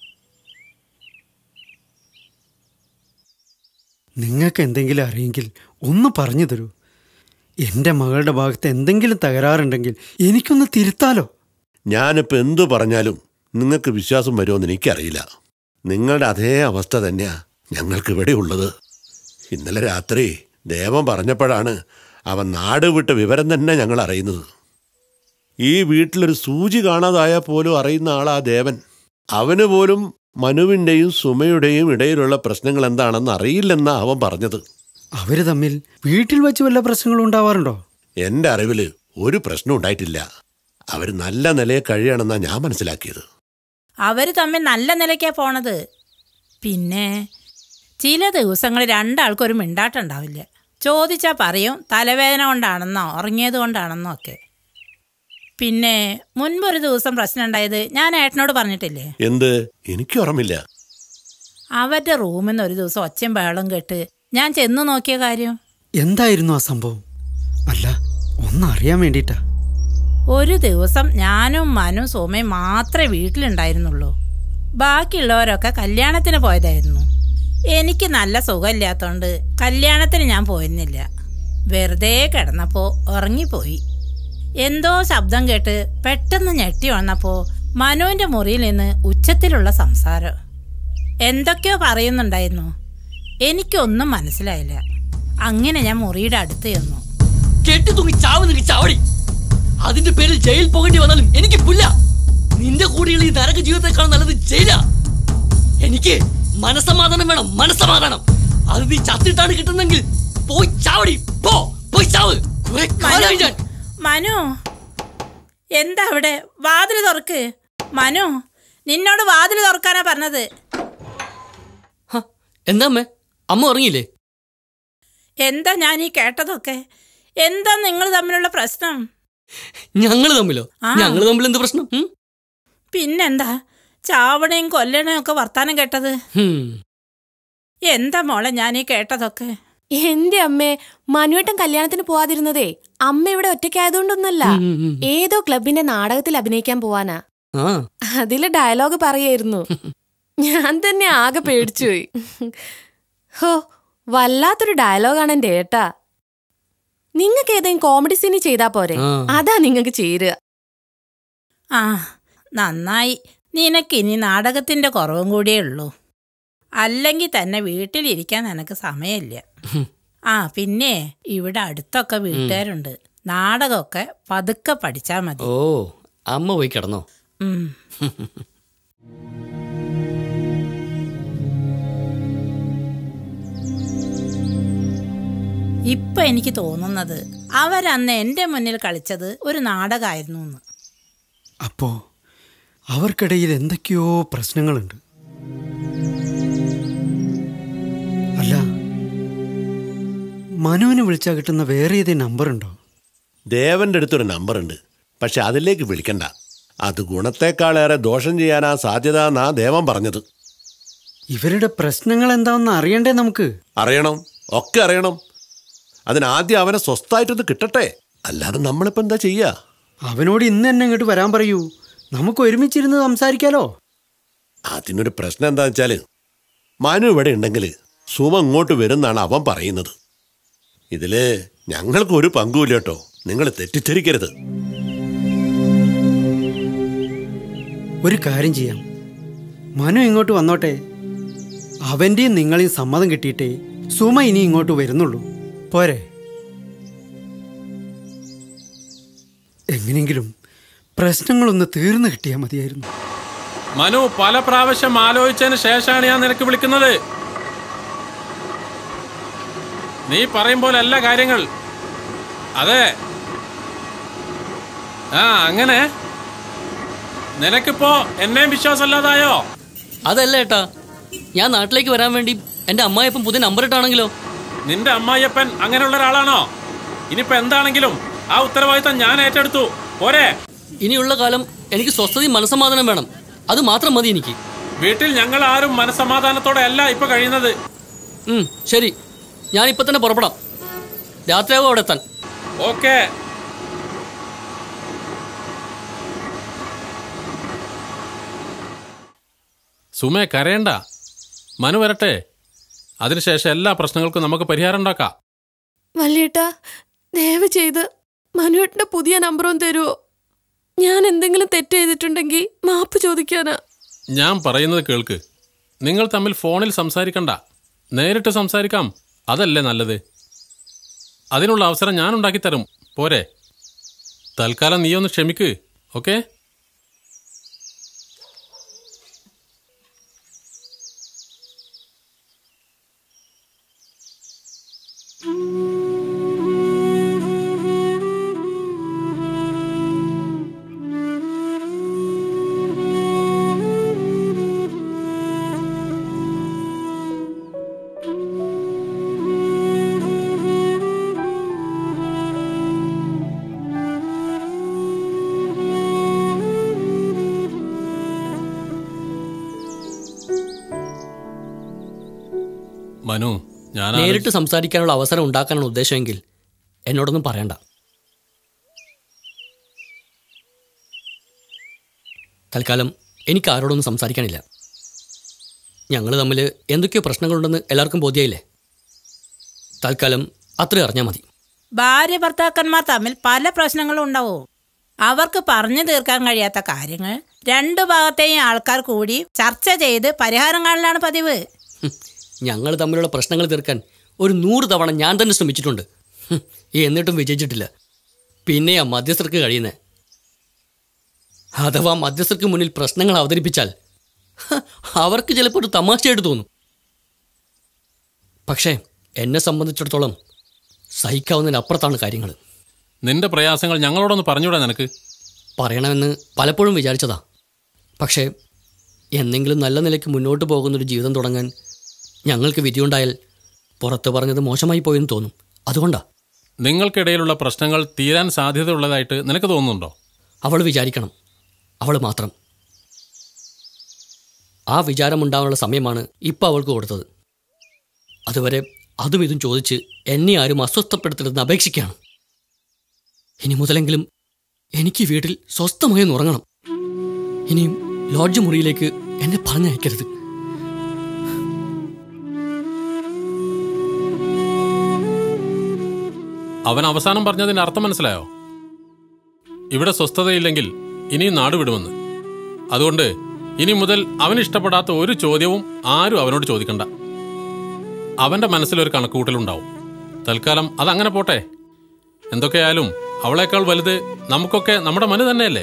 നിങ്ങൾക്ക് എന്തെങ്കിലും അറിയെങ്കിൽ ഒന്ന് പറഞ്ഞു തരൂ. എൻ്റെ മകളുടെ ഭാഗത്ത് എന്തെങ്കിലും തകരാറുണ്ടെങ്കിൽ എനിക്കൊന്ന് തിരുത്താലോ. ഞാനിപ്പോൾ എന്തു പറഞ്ഞാലും നിങ്ങൾക്ക് വിശ്വാസം വരുമെന്ന് എനിക്കറിയില്ല. നിങ്ങളുടെ അതേ അവസ്ഥ തന്നെയാ ഞങ്ങൾക്ക് ഇവിടെ ഉള്ളത്. ഇന്നലെ രാത്രി ദേവൻ പറഞ്ഞപ്പോഴാണ് അവൻ നാട് വിട്ട വിവരം തന്നെ ഞങ്ങൾ അറിയുന്നത്. ഈ വീട്ടിലൊരു സൂചി കാണാതായാൽ പോലും അറിയുന്ന ആളാ ദേവൻ. അവന് പോലും മനുവിൻ്റെയും സുമയുടെയും ഇടയിലുള്ള പ്രശ്നങ്ങൾ എന്താണെന്ന് അറിയില്ലെന്നാ അവൻ പറഞ്ഞത്. അവർ തമ്മിൽ വീട്ടിൽ വെച്ച് വല്ല പ്രശ്നങ്ങളും ഉണ്ടാവാറുണ്ടോ? എൻ്റെ അറിവിൽ ഒരു പ്രശ്നം ഉണ്ടായിട്ടില്ല. അവർ നല്ല നിലയെ കഴിയണമെന്നാണ് ഞാൻ മനസ്സിലാക്കിയത്. അവർ തമ്മിൽ നല്ല നിലയ്ക്കാ പോണത്. പിന്നെ ചില ദിവസങ്ങളിൽ രണ്ടാൾക്കൊരു മിണ്ടാട്ടുണ്ടാവില്ല. ചോദിച്ചാൽ പറയും തലവേദന കൊണ്ടാണെന്നോ ഉറങ്ങിയത് കൊണ്ടാണെന്നോ ഒക്കെ. പിന്നെ മുൻപൊരു ദിവസം പ്രശ്നം ഉണ്ടായത് ഞാൻ ഏട്ടനോട് പറഞ്ഞിട്ടില്ലേ? എന്ത്? എനിക്ക് ഓർമ്മയില്ല. അവരുടെ റൂമിൽ നിന്ന് ഒരു ദിവസം ഒച്ചയും ബഹളം കേട്ട് ഞാൻ ചെന്നു നോക്കിയ കാര്യം. എന്തായിരുന്നു ആ സംഭവം? അല്ല, ഒന്നറിയാൻ വേണ്ടിട്ടാ. ഒരു ദിവസം ഞാനും മനും സോമയും മാത്രമേ വീട്ടിലുണ്ടായിരുന്നുള്ളൂ. ബാക്കിയുള്ളവരൊക്കെ കല്യാണത്തിന് പോയതായിരുന്നു. എനിക്ക് നല്ല സുഖമില്ലാത്തതുകൊണ്ട് കല്യാണത്തിന് ഞാൻ പോയിരുന്നില്ല. വെറുതെ കിടന്നപ്പോൾ ഉറങ്ങിപ്പോയി. എന്തോ ശബ്ദം കേട്ട് പെട്ടെന്ന് ഞെട്ടി വന്നപ്പോൾ മനുവിൻ്റെ മുറിയിൽ നിന്ന് ഉച്ചത്തിലുള്ള സംസാരം. എന്തൊക്കെയോ പറയുന്നുണ്ടായിരുന്നു. എനിക്കൊന്നും മനസ്സിലായില്ല. അങ്ങനെ ഞാൻ മുറിയുടെ അടുത്ത് ചെന്നു. കെട്ടി തൂങ്ങി ചാവുന്നെങ്കിൽ ചാവടി. അതിന്റെ പേരിൽ ജയിൽ പോകേണ്ടി വന്നാലും എനിക്ക് പുല്ല. നിന്റെ കൂടെയുള്ള ഈ നരക ജീവിതത്തെക്കാൾ നല്ലത് ജയിലാ. എനിക്ക് മനസമാധാനം വേണം, മനസമാധാനം. അത് നീ ചത്തിട്ടാണ് കിട്ടുന്നെങ്കിൽ പോയി ചാവടി. പോ, പോയി ചാവ്. മനു, എന്താ അവിടെ? വാതിൽ തുറക്ക്. മനു, നിന്നോട് വാതിൽ തുറക്കാനാ പറഞ്ഞത്. എന്താ അമ്മേ, അമ്മ ഉറങ്ങിയില്ലേ? എന്താ ഞാൻ ഈ കേട്ടതൊക്കെ? എന്താ നിങ്ങൾ തമ്മിലുള്ള പ്രശ്നം? ഞങ്ങള് തമ്മിലോ? ഞങ്ങള് തമ്മിൽ എന്ത് പ്രശ്നം? പിന്നെന്താ ചാവണയും കൊല്ലണയും ഒക്കെ വർത്താനം കേട്ടത്? എന്താ മോളെ ഞാൻ ഈ കേട്ടതൊക്കെ? എന്റെ അമ്മേ, മനുവേട്ടൻ കല്യാണത്തിന് പോവാതിരുന്നതേ അമ്മ ഇവിടെ ഒറ്റയ്ക്കായതുകൊണ്ടൊന്നല്ല. ഏതോ ക്ലബിന്റെ നാടകത്തിൽ അഭിനയിക്കാൻ പോവാനാ. അതില് ഡയലോഗ് പറയായിരുന്നു. ഞാൻ തന്നെ ആകെ പേടിച്ചുപോയി. ഹോ, വല്ലാത്തൊരു ഡയലോഗാണ് എന്റെ ഏട്ടാ. നിങ്ങക്ക് ഏതെങ്കിലും കോമഡി സീനി ചെയ്താ പോരെ? അതാ നിങ്ങക്ക് ചേരുക. ആ, നന്നായി. നിനക്കിനി നാടകത്തിന്റെ കുറവും കൂടിയേ ഉള്ളൂ. അല്ലെങ്കിൽ തന്നെ വീട്ടിലിരിക്കാൻ നിനക്ക് സമയമില്ല. ആ പിന്നെ ഇവിടെ അടുത്തൊക്കെ വീട്ടുകാരുണ്ട്. നാടകമൊക്കെ പതുക്കെ പഠിച്ചാൽ മതി. ഓ, അമ്മ പോയി കിടന്നോ? ഇപ്പൊ എനിക്ക് തോന്നുന്നത് അവരന്ന് എന്റെ മുന്നിൽ കളിച്ചത് ഒരു നാടകമായിരുന്നു എന്ന്. അപ്പോ അവർക്കിടയിൽ എന്തൊക്കെയോ പ്രശ്നങ്ങളുണ്ട്. അല്ല, മനുവിനെ വിളിച്ചാൽ കിട്ടുന്ന വേറെ ഏതെങ്കിലും നമ്പർ ഉണ്ടോ? ദേവന്റെ അടുത്തൊരു നമ്പറുണ്ട്, പക്ഷെ അതിലേക്ക് വിളിക്കണ്ട. അത് ഗുണത്തെക്കാളേറെ ദോഷം ചെയ്യാനാ സാധ്യത എന്നാ ദേവൻ പറഞ്ഞത്. ഇവരുടെ പ്രശ്നങ്ങൾ എന്താണെന്ന് അറിയണ്ടേ നമുക്ക്? അറിയണം, ഒക്കെ അറിയണം. അതിനാദ്യം അവനെ സ്വസ്ഥായിട്ടൊന്ന് കിട്ടട്ടെ. അല്ലാതെ നമ്മളിപ്പോൾ എന്താ ചെയ്യാ? അവനോട് ഇന്ന് തന്നെ ഇങ്ങോട്ട് വരാൻ പറയൂ. നമുക്ക് ഒരുമിച്ചിരുന്ന് സംസാരിക്കാലോ. അതിനൊരു പ്രശ്നം എന്താ വെച്ചാല് മനു ഇവിടെ ഉണ്ടെങ്കിൽ സുമ ഇങ്ങോട്ട് വരുന്നാണ് അവൻ പറയുന്നത്. ഇതില് ഞങ്ങൾക്കൊരു പങ്കുമില്ല കേട്ടോ, നിങ്ങൾ തെറ്റിദ്ധരിക്കരുത്. ഒരു കാര്യം ചെയ്യാം, മനു ഇങ്ങോട്ട് വന്നോട്ടെ. അവൻ്റെയും നിങ്ങളെയും സമ്മതം കിട്ടിയിട്ടേ സുമ ഇനി ഇങ്ങോട്ട് വരുന്നുള്ളൂ. പോരെ? എങ്ങനെയെങ്കിലും പ്രശ്നങ്ങളൊന്ന് തീർന്നു കിട്ടിയാൽ മതിയായിരുന്നു. മനു, പല പ്രാവശ്യം ആലോചിച്ചതിന് ശേഷമാണ് ഞാൻ നിനക്ക് വിളിക്കുന്നത്. നീ പറയും പോലെ അല്ല കാര്യങ്ങൾ. അതെ, ആ അങ്ങനെ നിനക്കിപ്പോ എന്നെയും വിശ്വാസമല്ലാതായോ? അതല്ല ഏട്ടാ, ഞാൻ നാട്ടിലേക്ക് വരാൻ വേണ്ടി എന്റെ അമ്മായിയപ്പൻ പുതിയ നമ്പർ ഇട്ടാണെങ്കിലോ? നിന്റെ അമ്മായിയപ്പൻ അങ്ങനെയുള്ള ഒരാളാണോ? ഇനിയിപ്പോ എന്താണെങ്കിലും ആ ഉത്തരവാദിത്തം ഞാൻ ഏറ്റെടുത്തു. പോരെ? ഇനിയുള്ള കാലം എനിക്ക് സ്വസ്ഥതയും മനസ്സമാധാനം വേണം. അത് മാത്രം മതി എനിക്ക്. വീട്ടിൽ ഞങ്ങൾ ആരും മനസ്സമാധാനത്തോടെ അല്ല ഇപ്പൊ കഴിയുന്നത്. ശരി, ഞാൻ ഇപ്പൊ തന്നെ പുറപ്പെടാം. രാത്രിയാവും അവിടെ എത്താൻ. ഓക്കെ. സുമേ, കരയണ്ട. മനു വരട്ടെ. അതിനുശേഷം എല്ലാ പ്രശ്നങ്ങൾക്കും നമുക്ക് പരിഹാരം ഉണ്ടാക്കാം. വല്യേട്ടാ, ദയവ് ചെയ്ത് മനുവേട്ടന്റെ പുതിയ നമ്പറും തരുമോ? ഞാൻ എന്തെങ്കിലും തെറ്റ് ചെയ്തിട്ടുണ്ടെങ്കിൽ മാപ്പ് ചോദിക്കാനാ. ഞാൻ പറയുന്നത് കേൾക്ക്. നിങ്ങൾ തമ്മിൽ ഫോണിൽ സംസാരിക്കണ്ട, നേരിട്ട് സംസാരിക്കാം. അതല്ലേ നല്ലത്. അതിനുള്ള അവസരം ഞാൻ ഉണ്ടാക്കി തരും. പോരെ? തൽക്കാലം നീ ഒന്ന് ക്ഷമിക്ക്. ഓക്കെ? മനു, ഞാൻ നേരിട്ട് സംസാരിക്കാനുള്ള അവസരം ഉണ്ടാക്കാനാണ് ഉദ്ദേശമെങ്കിൽ എന്നോടൊന്നും പറയണ്ട. തൽക്കാലം എനിക്ക് ആരോടൊന്നും സംസാരിക്കാനില്ല. ഞങ്ങൾ തമ്മിൽ എന്തൊക്കെയോ പ്രശ്നങ്ങളുണ്ടെന്ന് എല്ലാവർക്കും ബോധ്യമായില്ലേ? തൽക്കാലം അത്രയും അറിഞ്ഞാൽ മതി. ഭാര്യ ഭർത്താക്കന്മാർ തമ്മിൽ പല പ്രശ്നങ്ങളും ഉണ്ടാവും. അവർക്ക് പറഞ്ഞു തീർക്കാൻ കഴിയാത്ത കാര്യങ്ങൾ രണ്ടു ഭാഗത്തെയും ആൾക്കാർ കൂടി ചർച്ച ചെയ്ത് പരിഹാരം കാണലാണ് പതിവ്. ഞങ്ങൾ തമ്മിലുള്ള പ്രശ്നങ്ങൾ തീർക്കാൻ ഒരു നൂറ് തവണ ഞാൻ തന്നെ ശ്രമിച്ചിട്ടുണ്ട്. എന്നിട്ടും വിജയിച്ചിട്ടില്ല. പിന്നെയാ മധ്യസ്ഥർക്ക് കഴിയുന്നത്. അഥവാ മധ്യസ്ഥർക്ക് മുന്നിൽ പ്രശ്നങ്ങൾ അവതരിപ്പിച്ചാൽ അവർക്ക് ചിലപ്പോൾ ഒരു തമാശയായിട്ട് തോന്നും. പക്ഷേ എന്നെ സംബന്ധിച്ചിടത്തോളം സഹിക്കാവുന്നതിനപ്പുറത്താണ് കാര്യങ്ങൾ. നിന്റെ പ്രയാസങ്ങൾ ഞങ്ങളോടൊന്ന് പറഞ്ഞൂടാ നിനക്ക്? പറയണമെന്ന് പലപ്പോഴും വിചാരിച്ചതാ. പക്ഷേ എന്തെങ്കിലും നല്ല നിലയ്ക്ക് മുന്നോട്ട് പോകുന്നൊരു ജീവിതം തുടങ്ങാൻ ഞങ്ങൾക്ക് വിധിയുണ്ടായാൽ പുറത്ത് പറഞ്ഞത് മോശമായി പോയെന്ന് തോന്നും. അതുകൊണ്ടാ. നിങ്ങൾക്കിടയിലുള്ള പ്രശ്നങ്ങൾ തീരാൻ സാധ്യതയുള്ളതായിട്ട് നിനക്ക് തോന്നുന്നുണ്ടോ? അവൾ വിചാരിക്കണം, അവൾ മാത്രം. ആ വിചാരമുണ്ടാകാനുള്ള സമയമാണ് ഇപ്പം അവൾക്ക് കൊടുത്തത്. അതുവരെ അതും ഇതും ചോദിച്ച് എന്നെ ആരും അസ്വസ്ഥപ്പെടുത്തരുതെന്ന് അപേക്ഷിക്കുകയാണ്. ഇനി മുതലെങ്കിലും എനിക്ക് വീട്ടിൽ സ്വസ്ഥമായി ഉറങ്ങണം. ഇനിയും ലോഡ്ജ് മുറിയിലേക്ക് എന്നെ പറഞ്ഞയക്കരുത്. അവൻ അവസാനം പറഞ്ഞതിന്റെ അർത്ഥം മനസ്സിലായോ? ഇവിടെ സ്വസ്ഥതയില്ലെങ്കിൽ ഇനിയും നാട് വിടുമെന്ന്. അതുകൊണ്ട് ഇനി മുതൽ അവന് ഇഷ്ടപ്പെടാത്ത ഒരു ചോദ്യവും ആരും അവനോട് ചോദിക്കണ്ട. അവന്റെ മനസ്സിലൊരു കണക്കുകൂട്ടലുണ്ടാവും. തൽക്കാലം അതങ്ങനെ പോട്ടെ. എന്തൊക്കെയായാലും അവളേക്കാൾ വലുത് നമുക്കൊക്കെ നമ്മുടെ മനു തന്നെയല്ലേ?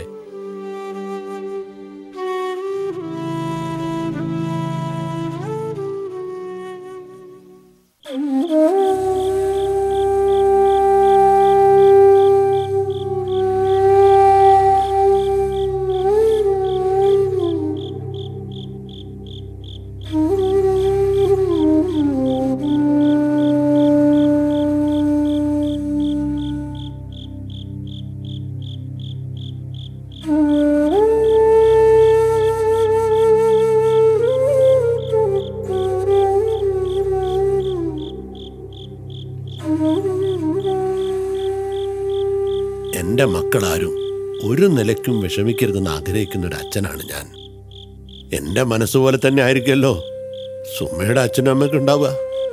എൻ്റെ മക്കളാരും ഒരു നിലയ്ക്കും വിഷമിക്കരുതെന്ന് ആഗ്രഹിക്കുന്ന ഒരു അച്ഛനാണ് ഞാൻ. എൻ്റെ മനസ്സുപോലെ തന്നെ ആയിരിക്കുമല്ലോ സുമയുടെ അച്ഛനും അമ്മയ്ക്ക് ഉണ്ടാവുക.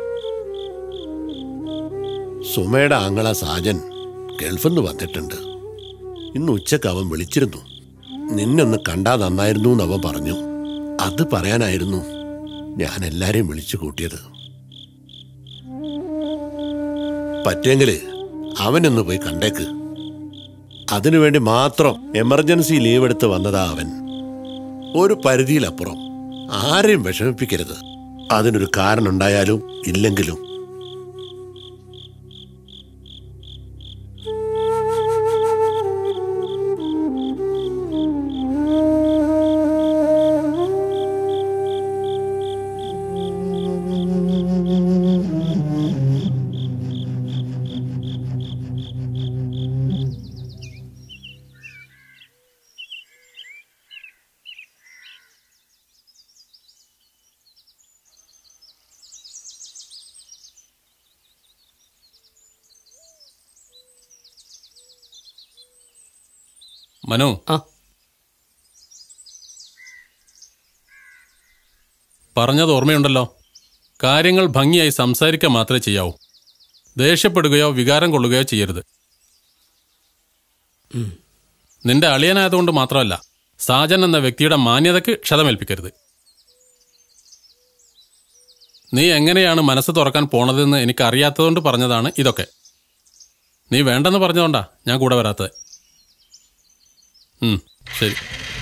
സുമയുടെ ആങ്ങള സാജൻ ഗൾഫിൽ നിന്ന് വന്നിട്ടുണ്ട്. ഇന്ന് ഉച്ചക്ക് അവൻ വിളിച്ചിരുന്നു. നിന്നൊന്ന് കണ്ടാൽ നന്നായിരുന്നു എന്നവൻ പറഞ്ഞു. അത് പറയാനായിരുന്നു ഞാൻ എല്ലാരെയും വിളിച്ചു കൂട്ടിയത്. പറ്റെങ്കില് അവനൊന്ന് പോയി കണ്ടേക്ക്. അതിനുവേണ്ടി മാത്രം എമർജൻസി ലീവ് എടുത്ത് വന്നതാ അവൻ. ഒരു പരിധിയിലപ്പുറം ആരെയും വിഷമിപ്പിക്കരുത്. അതിനൊരു കാരണം ഉണ്ടായാലും ഇല്ലെങ്കിലും. മനു, പറഞ്ഞത് ഓർമ്മയുണ്ടല്ലോ. കാര്യങ്ങൾ ഭംഗിയായി സംസാരിക്കാൻ മാത്രമേ ചെയ്യാവൂ. ദേഷ്യപ്പെടുകയോ വികാരം കൊള്ളുകയോ ചെയ്യരുത്. നിന്റെ അളിയനായതുകൊണ്ട് മാത്രമല്ല, സാജൻ എന്ന വ്യക്തിയുടെ മാന്യതയ്ക്ക് ക്ഷതമേൽപ്പിക്കരുത്. നീ എങ്ങനെയാണ് മനസ്സ് തുറക്കാൻ പോണതെന്ന് എനിക്കറിയാത്തതുകൊണ്ട് പറഞ്ഞതാണ് ഇതൊക്കെ. നീ വേണ്ടെന്ന് പറഞ്ഞതുകൊണ്ടാ ഞാൻ കൂടെ വരാത്തത്. ശരി.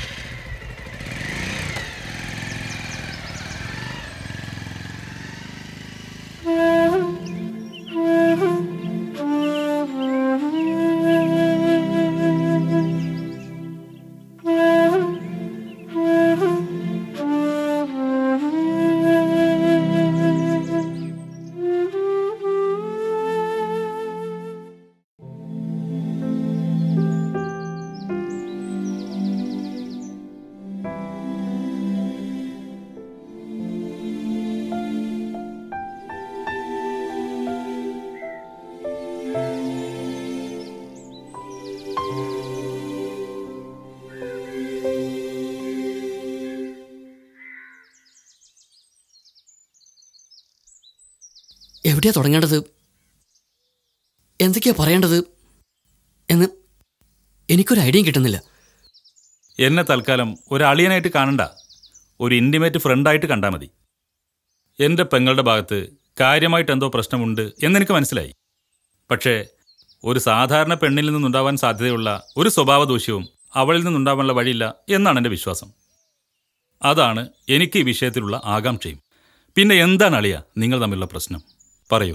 എവിടെയാ തുടങ്ങേണ്ടത്, എന്തൊക്കെയാ പറയേണ്ടത് എന്ന് എനിക്കൊരു ഐഡിയയും കിട്ടുന്നില്ല. എന്നെ തൽക്കാലം ഒരു അളിയനായിട്ട് കാണണ്ട, ഒരു ഇൻറ്റിമേറ്റ് ഫ്രണ്ടായിട്ട് കണ്ടാൽ മതി. എൻ്റെ പെങ്ങളുടെ ഭാഗത്ത് കാര്യമായിട്ട് എന്തോ പ്രശ്നമുണ്ട് എന്നെനിക്ക് മനസ്സിലായി. പക്ഷേ ഒരു സാധാരണ പെണ്ണിൽ നിന്നുണ്ടാവാൻ സാധ്യതയുള്ള ഒരു സ്വഭാവദൂഷ്യവും അവളിൽ നിന്നുണ്ടാവാനുള്ള വഴിയില്ല എന്നാണ് എൻ്റെ വിശ്വാസം. അതാണ് എനിക്ക് ഈ വിഷയത്തിലുള്ള ആകാംക്ഷയും. പിന്നെ എന്താണ് അളിയ നിങ്ങൾ തമ്മിലുള്ള പ്രശ്നം, പറയൂ.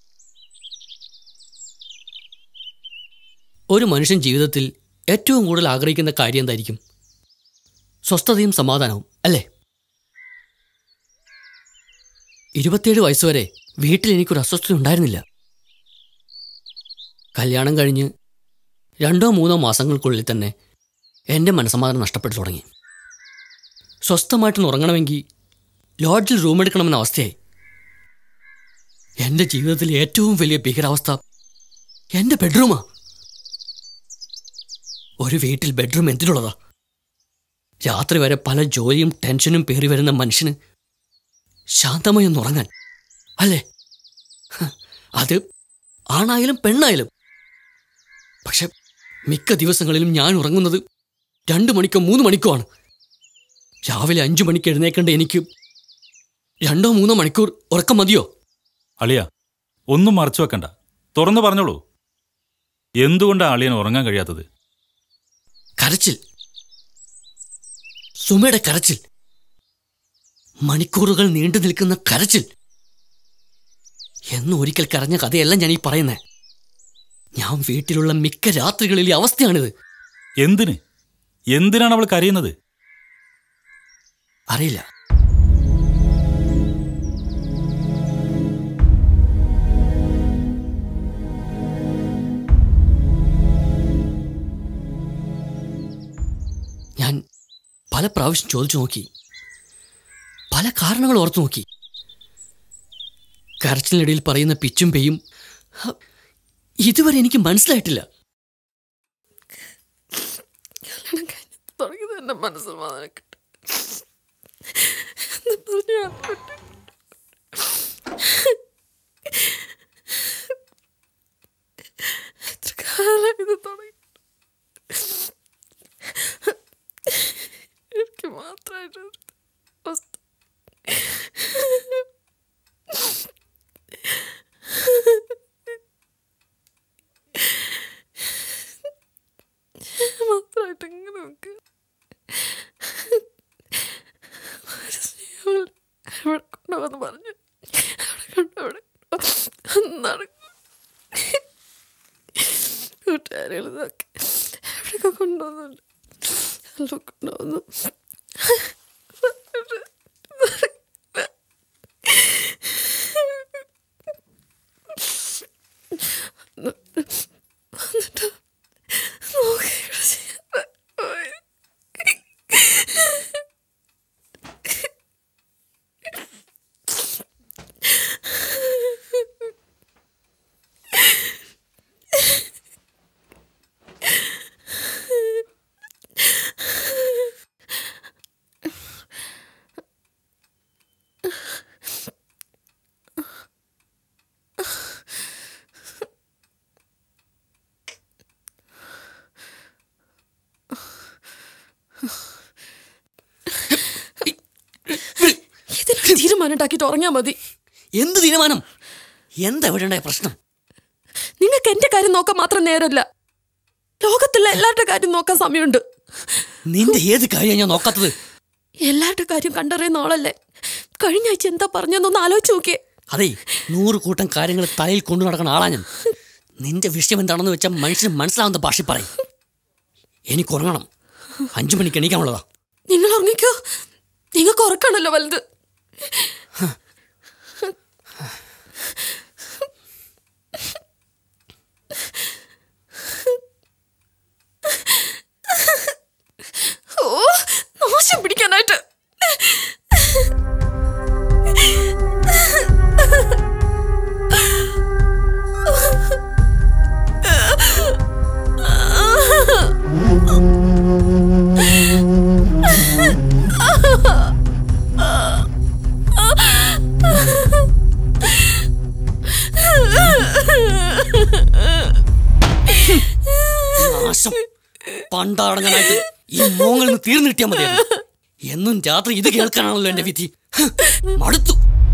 ഒരു മനുഷ്യൻ ജീവിതത്തിൽ ഏറ്റവും കൂടുതൽ ആഗ്രഹിക്കുന്ന കാര്യം എന്തായിരിക്കും? സ്വസ്ഥതയും സമാധാനവും, അല്ലേ? ഇരുപത്തിയേഴ് വയസ്സുവരെ വീട്ടിൽ എനിക്കൊരു അസ്വസ്ഥത ഉണ്ടായിരുന്നില്ല. കല്യാണം കഴിഞ്ഞ് രണ്ടോ മൂന്നോ മാസങ്ങൾക്കുള്ളിൽ തന്നെ എൻ്റെ മനസ്സമാധാനം നഷ്ടപ്പെട്ടു തുടങ്ങി. സ്വസ്ഥമായിട്ടൊന്ന് ഉറങ്ങണമെങ്കിൽ ലോഡ്ജിൽ റൂമെടുക്കണമെന്ന അവസ്ഥയായി. എൻ്റെ ജീവിതത്തിലെ ഏറ്റവും വലിയ ഭീകരാവസ്ഥ എൻ്റെ ബെഡ്റൂമാ. ഒരു വീട്ടിൽ ബെഡ്റൂം എന്തിനുള്ളതാ? രാത്രി വരെ പല ജോലിയും ടെൻഷനും പേറി വരുന്ന മനുഷ്യന് ശാന്തമായി ഒന്ന് ഉറങ്ങാൻ, അല്ലേ? അത് ആണായാലും പെണ്ണായാലും. പക്ഷെ മിക്ക ദിവസങ്ങളിലും ഞാൻ ഉറങ്ങുന്നത് രണ്ടു മണിക്കോ മൂന്ന് മണിക്കോ ആണ്. രാവിലെ അഞ്ചു മണിക്ക് എഴുന്നേക്കേണ്ട എനിക്ക് രണ്ടോ മൂന്നോ മണിക്കൂർ ഉറക്കം മതിയോ? അളിയ, ഒന്നും മറച്ചു വെക്കണ്ട, തുറന്നു പറഞ്ഞോളൂ. എന്തുകൊണ്ടാണ് അളിയന് ഉറങ്ങാൻ കഴിയാത്തത്? കരച്ചിൽ, സുമയുടെ കരച്ചിൽ, മണിക്കൂറുകൾ നീണ്ടു നിൽക്കുന്ന കരച്ചിൽ. എന്ന് ഒരിക്കൽ കരഞ്ഞ കഥയല്ല ഞാൻ ഈ പറയുന്നേ. ഞാൻ വീട്ടിലുള്ള മിക്ക രാത്രികളിലെ അവസ്ഥയാണിത്. എന്തിന് എന്തിനാണ് അവൾ കരയുന്നത്? അറിയില്ല. ഞാൻ പല പ്രാവശ്യം ചോദിച്ചു നോക്കി, പല കാരണങ്ങൾ ഓർത്തു നോക്കി. കരച്ചിലിനിടയിൽ പറയുന്ന പിച്ചും പെയ്യും ഇതുവരെ എനിക്ക് മനസ്സിലായിട്ടില്ല. എത്ര കാലം ഇത് തുടങ്ങി? എനിക്ക് മാത്രമായിട്ട് അവിടെ കൊണ്ടുവന്ന് പറഞ്ഞു അവിടെ കൂട്ടുകാരികൾ നോക്കി എവിടെയൊക്കെ കൊണ്ടുവന്നുണ്ട് അവിടെ കൊണ്ടുവന്നു. എന്നിട്ട് നോക്കി തീരുമാനം ഉണ്ടാക്കിയിട്ട് ഉറങ്ങാൻ മതി. എന്ത് തീരുമാനം? എന്താ ഇവിടെ ഉണ്ടായ പ്രശ്നം? നിങ്ങൾക്ക് എന്റെ കാര്യം നോക്കാൻ മാത്രം നേരമില്ല, ലോകത്തുള്ള എല്ലാവരുടെ കാര്യം നോക്കാൻ സമയമുണ്ട്. നിന്റെ ഏത് കാര്യം ഞാൻ നോക്കാത്തത്? എല്ലാവരുടെ കാര്യം കണ്ടറിയുന്ന ആളല്ലേ. കഴിഞ്ഞ ആഴ്ച എന്താ പറഞ്ഞെന്നൊന്ന് ആലോചിച്ച് നോക്കിയേ. അതെ, നൂറ് കൂട്ടം കാര്യങ്ങൾ തലയിൽ കൊണ്ടു നടക്കുന്ന ആളാ ഞാൻ. നിന്റെ വിഷയം എന്താണെന്ന് വെച്ചാൽ മനുഷ്യന് മനസ്സിലാവുന്ന ഭാഷ പറയും. എനിക്ക് ഉറങ്ങണം, അഞ്ചു മണിക്ക് എണീക്കാനുള്ളതാ. നിങ്ങൾ ഉറങ്ങിക്കോ, നിങ്ങൾക്ക് ഉറക്കാണല്ലോ വലുത്. ഓ, നാശം പിടിക്കാനായിട്ട്. നാശം പണ്ടടങ്ങാനായിട്ട് ഈ മോങ്ങളിൽ നിന്ന് തീർന്നു കിട്ടിയാൽ മതിയാണ്. എന്നും രാത്രി ഇത് കേൾക്കാനാണല്ലോ എന്റെ വിധി. മടുത്തു.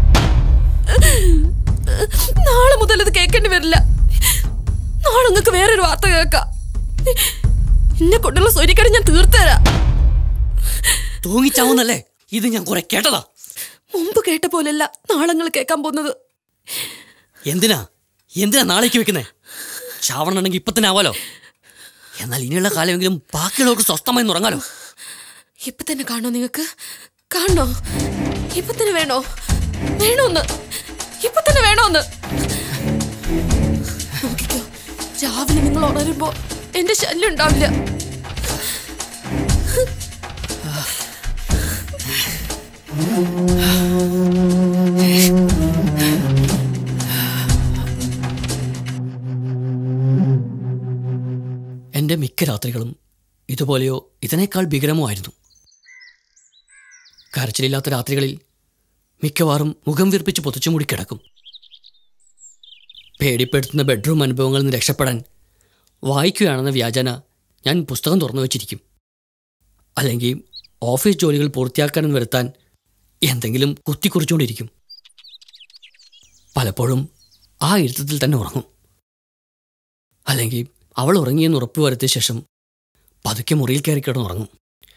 നാളെ മുതൽ ഇത് കേൾക്കേണ്ടി വരില്ല. നാളെ നിങ്ങൾക്ക് വേറൊരു വാർത്ത കേൾക്കാം. എന്നെ കൊണ്ടുള്ള സ്വരിക്കട ഞാൻ തീർത്തരാ. തൂങ്ങിച്ചാവുന്നല്ലേ ഇത് ഞാൻ കുറെ കേട്ടതാ. മുമ്പ് കേട്ട പോലെയല്ല നാളെ നിങ്ങൾ കേൾക്കാൻ പോകുന്നത്. എന്തിനാ എന്തിനാ നാളേക്ക് വെക്കുന്നേ? ചാവണമെങ്കിൽ ഇപ്പൊ തന്നെ ആവാലോ. എന്നാൽ ഇനിയുള്ള കാലമെങ്കിലും ബാക്കിയുള്ളവർക്ക് സ്വസ്ഥമായി ഉറങ്ങാലോ. ഇപ്പൊ തന്നെ കാണോ? നിങ്ങൾക്ക് കാണണോ? ഇപ്പൊ തന്നെ വേണോ? വേണോന്ന് ഇപ്പൊ തന്നെ വേണോന്ന് നോക്കിക്കോ. രാവിലെ നിങ്ങൾ ഉണരുമ്പോ എന്റെ ശല്യം ഉണ്ടാവില്ല. എൻ്റെ മിക്ക രാത്രികളും ഇതുപോലെയോ ഇതിനേക്കാൾ ഭീകരമോ ആയിരുന്നു. കരച്ചിലില്ലാത്ത രാത്രികളിൽ മിക്കവാറും മുഖം വീർപ്പിച്ച് പൊതിച്ചു മൂടി കിടക്കും. പേടിപ്പെടുത്തുന്ന ബെഡ്റൂം അനുഭവങ്ങളിൽ നിന്ന് രക്ഷപ്പെടാൻ വായിക്കുകയാണെന്ന വ്യാജന ഞാൻ പുസ്തകം തുറന്നു വച്ചിരിക്കും. അല്ലെങ്കിൽ ഓഫീസ് ജോലികൾ പൂർത്തിയാക്കാൻ വരുത്താൻ എന്തെങ്കിലും കുത്തിക്കുറിച്ചുകൊണ്ടിരിക്കും. പലപ്പോഴും ആ ഇരുത്തത്തിൽ തന്നെ ഉറങ്ങും. അല്ലെങ്കിൽ അവൾ ഉറങ്ങിയെന്ന് ഉറപ്പ് വരുത്തിയ ശേഷം പതുക്കെ മുറിയിൽ കയറി കിടന്നുറങ്ങും.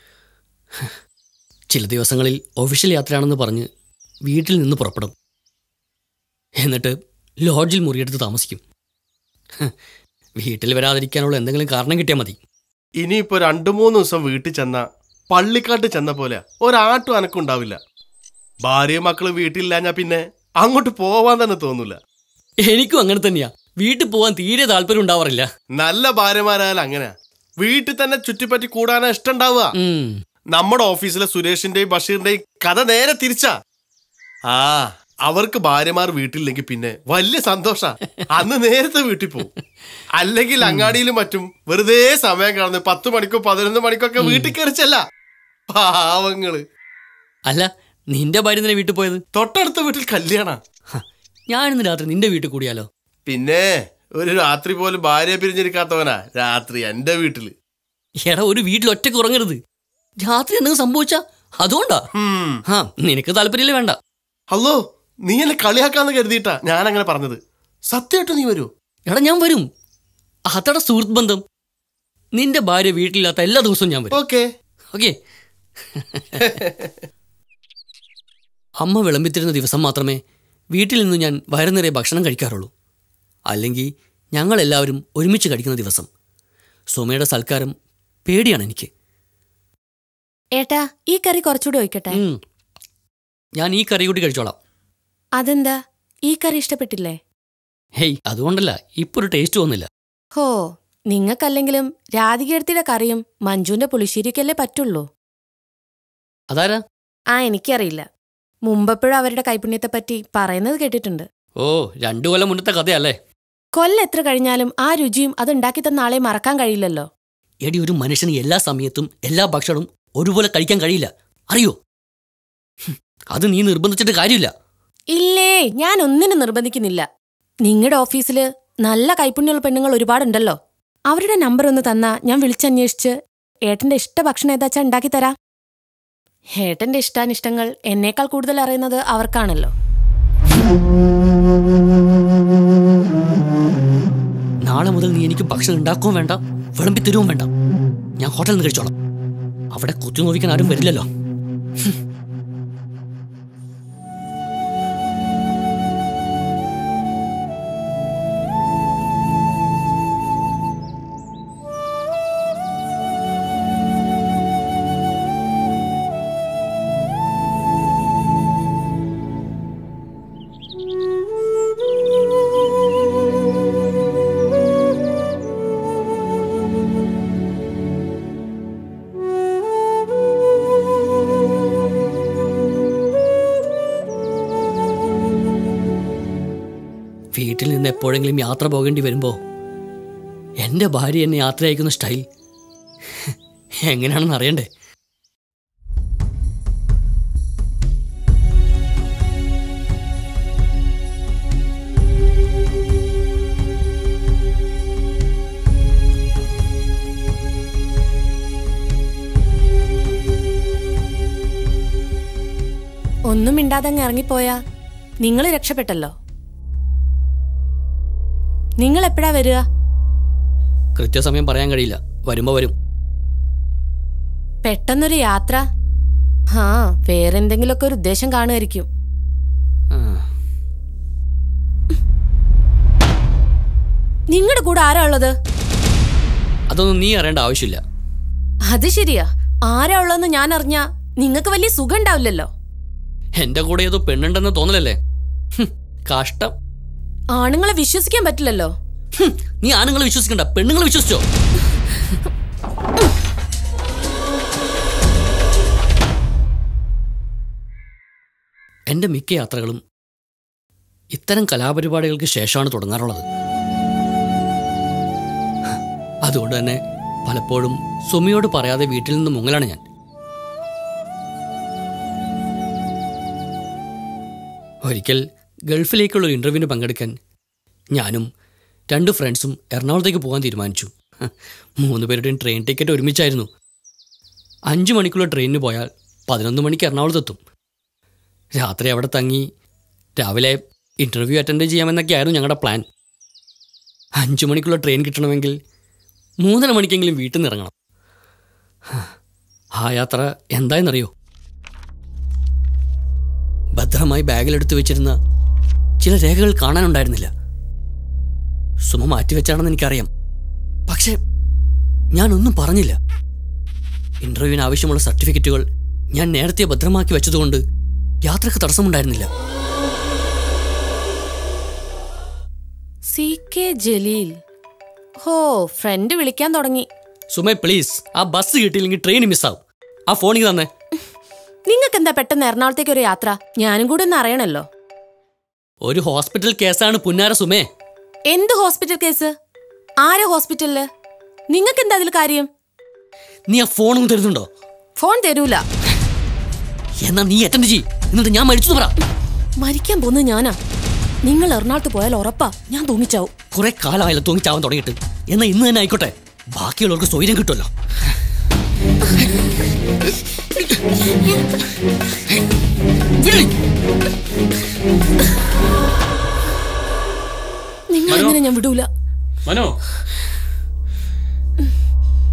ചില ദിവസങ്ങളിൽ ഒഫീഷ്യൽ യാത്രയാണെന്ന് പറഞ്ഞ് വീട്ടിൽ നിന്ന് പുറപ്പെടും. എന്നിട്ട് ലോഡ്ജിൽ മുറിയെടുത്ത് താമസിക്കും. വീട്ടിൽ വരാതിരിക്കാനുള്ള എന്തെങ്കിലും കാരണം കിട്ടിയാൽ മതി. ഇനിയിപ്പോ രണ്ടു മൂന്ന് ദിവസം വീട്ടിൽ ചെന്ന പള്ളിക്കാട്ട് ചെന്ന പോലെ ഒരാട്ടും അനക്കുണ്ടാവില്ല. ഭാര്യയും മക്കളും വീട്ടിലില്ലാഞ്ഞാ പിന്നെ അങ്ങോട്ട് പോവാൻ തന്നെ തോന്നൂല. എനിക്കും അങ്ങനെ തന്നെയാ. വീട്ടിൽ പോവാൻ തീരെ താല്പര്യം ഉണ്ടാവാറില്ല. നല്ല ഭാര്യമാരായാലും അങ്ങനെ വീട്ടിൽ തന്നെ ചുറ്റിപ്പറ്റി കൂടാനാ ഇഷ്ടം ഉണ്ടാവുക. നമ്മുടെ ഓഫീസിലെ സുരേഷിന്റെയും ബഷീറിന്റെയും കഥ നേരെ തിരിച്ചാ. ആ അവർക്ക് ഭാര്യമാർ വീട്ടിലില്ലെങ്കിൽ പിന്നെ വലിയ സന്തോഷ. അന്ന് നേരത്തെ വീട്ടിൽ പോകും. അല്ലെങ്കിൽ അങ്ങാടിയിലും മറ്റും വെറുതെ സമയം കാണുന്നത് പത്ത് മണിക്കോ പതിനൊന്ന് മണിക്കൊക്കെ വീട്ടിൽ കയറിച്ചല്ല പാവങ്ങള്. അല്ല, നിന്റെ ഭാര്യ നിന്നെ വീട്ടിൽ പോയത്? തൊട്ടടുത്ത വീട്ടിൽ കല്യാണ. ഞാനിന്ന് രാത്രി നിന്റെ വീട്ടിൽ കൂടിയാലോ? പിന്നെ ഒരു രാത്രി പോലും ഭാര്യയെ പിരിഞ്ഞിരിക്കാത്തവനാ രാത്രി എന്റെ വീട്ടില്. എടാ, ഒരു വീട്ടിൽ ഒറ്റയ്ക്ക് ഉറങ്ങരുത്. രാത്രി എന്തെങ്കിലും സംഭവിച്ചാ അതുകൊണ്ടാ. ആ നിനക്ക് താല്പര്യമില്ല, വേണ്ട. ഹലോ, നീ എന്നെ കളിയാക്കാന്ന് കരുതിയിട്ടാ ഞാൻ അങ്ങനെ പറഞ്ഞത്. സത്യമായിട്ട് നീ വരൂ? എടാ, ഞാൻ വരും. അതട സുഹൃത്ത് ബന്ധം. നിന്റെ ഭാര്യ വീട്ടിലില്ലാത്ത എല്ലാ ദിവസവും ഞാൻ വരും. Okay okay. അമ്മ വിളമ്പിത്തിരുന്ന ദിവസം മാത്രമേ വീട്ടിൽ നിന്ന് ഞാൻ വയറു നിറയെ ഭക്ഷണം കഴിക്കാറുള്ളൂ. അല്ലെങ്കിൽ ഞങ്ങളെല്ലാവരും ഒരുമിച്ച് കഴിക്കുന്ന ദിവസം. സുമയുടെ സൽക്കാരം പേടിയാണ് എനിക്ക്. ഏട്ടാ, ഈ കറി കുറച്ചുകൂടി ഒഴിക്കട്ടെ? ഞാൻ ഈ കറി കൂടി കഴിച്ചോളാം. അതെന്താ, ഈ കറി ഇഷ്ടപ്പെട്ടില്ലേ? ഹേയ്, അതുകൊണ്ടല്ല, ഇപ്പൊ ഒരു ടേസ്റ്റ് തോന്നില്ല. ഹോ, നിങ്ങൾക്കല്ലെങ്കിലും രാധികേടത്തിയുടെ കറിയും മഞ്ജുവിന്റെ പുളിശ്ശേരിക്കല്ലേ പറ്റുള്ളൂ. അതാരാ? ആ, എനിക്കറിയില്ല. മുമ്പെപ്പോഴും അവരുടെ കൈപുണ്യത്തെപ്പറ്റി പറയുന്നത് കേട്ടിട്ടുണ്ട്. ഓ, രണ്ടു കൊല്ലം മുന്നത്തെ കഥയല്ലേ? കൊല്ലം എത്ര കഴിഞ്ഞാലും ആ രുചിയും അതുണ്ടാക്കി തന്ന ആളെ മറക്കാൻ കഴിയില്ലല്ലോ. എടി, ഒരു മനുഷ്യന് എല്ലാ സമയത്തും എല്ലാ ഭക്ഷണവും ഒരുപോലെ കഴിക്കാൻ കഴിയില്ല, അറിയോ? അത് നീ നിർബന്ധിച്ചിട്ട് കാര്യമില്ല. ഇല്ലേ, ഞാൻ ഒന്നിനും നിർബന്ധിക്കുന്നില്ല. നിങ്ങളുടെ ഓഫീസില് നല്ല കൈപുണ്യമുള്ള പെണ്ണുങ്ങൾ ഒരുപാടുണ്ടല്ലോ. അവരുടെ നമ്പർ ഒന്ന് തന്നാ ഞാൻ വിളിച്ചന്വേഷിച്ച് ഏട്ടന്റെ ഇഷ്ട ഭക്ഷണം ഏതാച്ചാ ഉണ്ടാക്കി തരാം. ഏട്ടന്റെ ഇഷ്ടാനിഷ്ടങ്ങൾ എന്നേക്കാൾ കൂടുതൽ അറിയുന്നത് അവർക്കാണല്ലോ. നാളെ മുതൽ നീ എനിക്ക് ഭക്ഷണം ഉണ്ടാക്കുകയും വേണ്ട, വിളമ്പി തരുവും വേണ്ട. ഞാൻ ഹോട്ടലിൽ നിന്ന് കഴിച്ചോളാം. അവിടെ കുത്തി നോവിക്കാൻ ആരും വരില്ലല്ലോ. വീട്ടിൽ നിന്ന് എപ്പോഴെങ്കിലും യാത്ര പോകേണ്ടി വരുമ്പോൾ എൻ്റെ ഭാര്യ എന്നെ യാത്ര അയക്കുന്ന സ്റ്റൈൽ എങ്ങനെയാണെന്ന് അറിയണ്ടേ? ഒന്നും മിണ്ടാതങ്ങ് ഇറങ്ങിപ്പോയാ നിങ്ങൾ രക്ഷപ്പെട്ടല്ലോ. നിങ്ങൾ എപ്പോഴാ വരിക? കൃത്യസമയം പറയാൻ കഴിയില്ല, വരുമ്പോ വരും. പെട്ടെന്നൊരു യാത്ര? ഹാ, വേറെന്തെങ്കിലുമൊക്കെ ഒരു ഉദ്ദേശം കാണുമായിരിക്കും. നിങ്ങളുടെ കൂടെ ആരാ ഉള്ളത്? അതൊന്നും നീ അറിയേണ്ട ആവശ്യമില്ല. അത് ശരിയാ, ആരാ ഉള്ളതെന്ന് ഞാൻ അറിഞ്ഞാ നിങ്ങൾക്ക് വലിയ സുഖം ഉണ്ടാവില്ലല്ലോ. എന്റെ കൂടെ ഏതോ പെണ്ണുണ്ടെന്ന് തോന്നലല്ലേ? കഷ്ടം. ആണുങ്ങളെ വിശ്വസിക്കാൻ പറ്റില്ലല്ലോ. നീ ആണുങ്ങളെ വിശ്വസിക്കണ്ട, പെണ്ണുങ്ങളെ വിശ്വസിച്ചോ? എന്റെ മിക്ക യാത്രകളും ഇത്തരം കലാപരിപാടികൾക്ക് ശേഷമാണ് തുടങ്ങാറുള്ളത്. അതുകൊണ്ട് തന്നെ പലപ്പോഴും സുമിയോട് പറയാതെ വീട്ടിൽ നിന്ന് മുങ്ങലാണ് ഞാൻ. ഒരിക്കൽ ഗൾഫിലേക്കുള്ള ഒരു ഇന്റർവ്യൂവിന് പങ്കെടുക്കാൻ ഞാനും രണ്ട് ഫ്രണ്ട്സും എറണാകുളത്തേക്ക് പോകാൻ തീരുമാനിച്ചു. മൂന്ന് പേരുടെയും ട്രെയിൻ ടിക്കറ്റ് ഒരുമിച്ചായിരുന്നു. അഞ്ച് മണിക്കുള്ള ട്രെയിനിന് പോയാൽ പതിനൊന്ന് മണിക്ക് എറണാകുളത്തെത്തും. രാത്രി അവിടെ തങ്ങി രാവിലെ ഇൻ്റർവ്യൂ അറ്റൻഡ് ചെയ്യാമെന്നൊക്കെയായിരുന്നു ഞങ്ങളുടെ പ്ലാൻ. അഞ്ച് മണിക്കുള്ള ട്രെയിൻ കിട്ടണമെങ്കിൽ മൂന്നര മണിക്കെങ്കിലും വീട്ടിൽ നിന്ന് ഇറങ്ങണം. ആ യാത്ര എന്തായെന്നറിയോ? ഭദ്രമായി ബാഗിലെടുത്ത് വെച്ചിരുന്ന ചില രേഖകൾ കാണാനുണ്ടായിരുന്നില്ല. സുമ മാറ്റിവെച്ചാണെന്ന് എനിക്കറിയാം, പക്ഷേ ഞാനൊന്നും പറഞ്ഞില്ല. ഇന്റർവ്യൂവിന് ആവശ്യമുള്ള സർട്ടിഫിക്കറ്റുകൾ ഞാൻ നേരത്തെ ഭദ്രമാക്കി വെച്ചതുകൊണ്ട് യാത്രക്ക് തടസ്സമുണ്ടായിരുന്നില്ല. C K Jaleel. ഹോ, ഫ്രണ്ട് വിളിക്കാൻ തുടങ്ങി. സുമേ പ്ലീസ്, ആ ബസ് കിട്ടിയില്ലെങ്കിൽ ട്രെയിൻ മിസ്സാവും. ആ ഫോണിൽ തന്നെ. നിങ്ങൾക്ക് എന്താ പെട്ടെന്ന് എറണാകുളത്തേക്ക് ഒരു യാത്ര? ഞാനും കൂടെ ഒന്ന് അറിയണല്ലോ. ഒരു ഹോസ്പിറ്റൽ കേസാണ് പുന്നാര സുമേ. എന്ത് ഹോസ്പിറ്റൽ കേസ്? ആരെ ഹോസ്പിറ്റലില്? നിങ്ങൾക്ക് എന്താ അതിൽ കാര്യം? നീ ആ ഫോണും തരുന്നുണ്ടോ? ഫോൺ തരൂല. എന്നാ നീ അറ്റൻഡ് ചെയ്യ്, എന്നിട്ട് ഞാൻ മരിച്ചു പറ. മരിക്കാൻ പോകുന്നത് ഞാനാ. നിങ്ങൾ എറണാകുളത്ത് പോയാൽ ഉറപ്പാ ഞാൻ തൂങ്ങിച്ചാവും. കുറെ കാലമായല്ലോ തൂങ്ങിച്ചാവാൻ തുടങ്ങിയിട്ട്. എന്നാ ഇന്ന് തന്നെ ആയിക്കോട്ടെ, ബാക്കിയുള്ളവർക്ക് സ്വൈര്യം കിട്ടുമല്ലോ. നിങ്ങൾ എങ്ങനെ ഞാൻ വിടൂല. മനോ,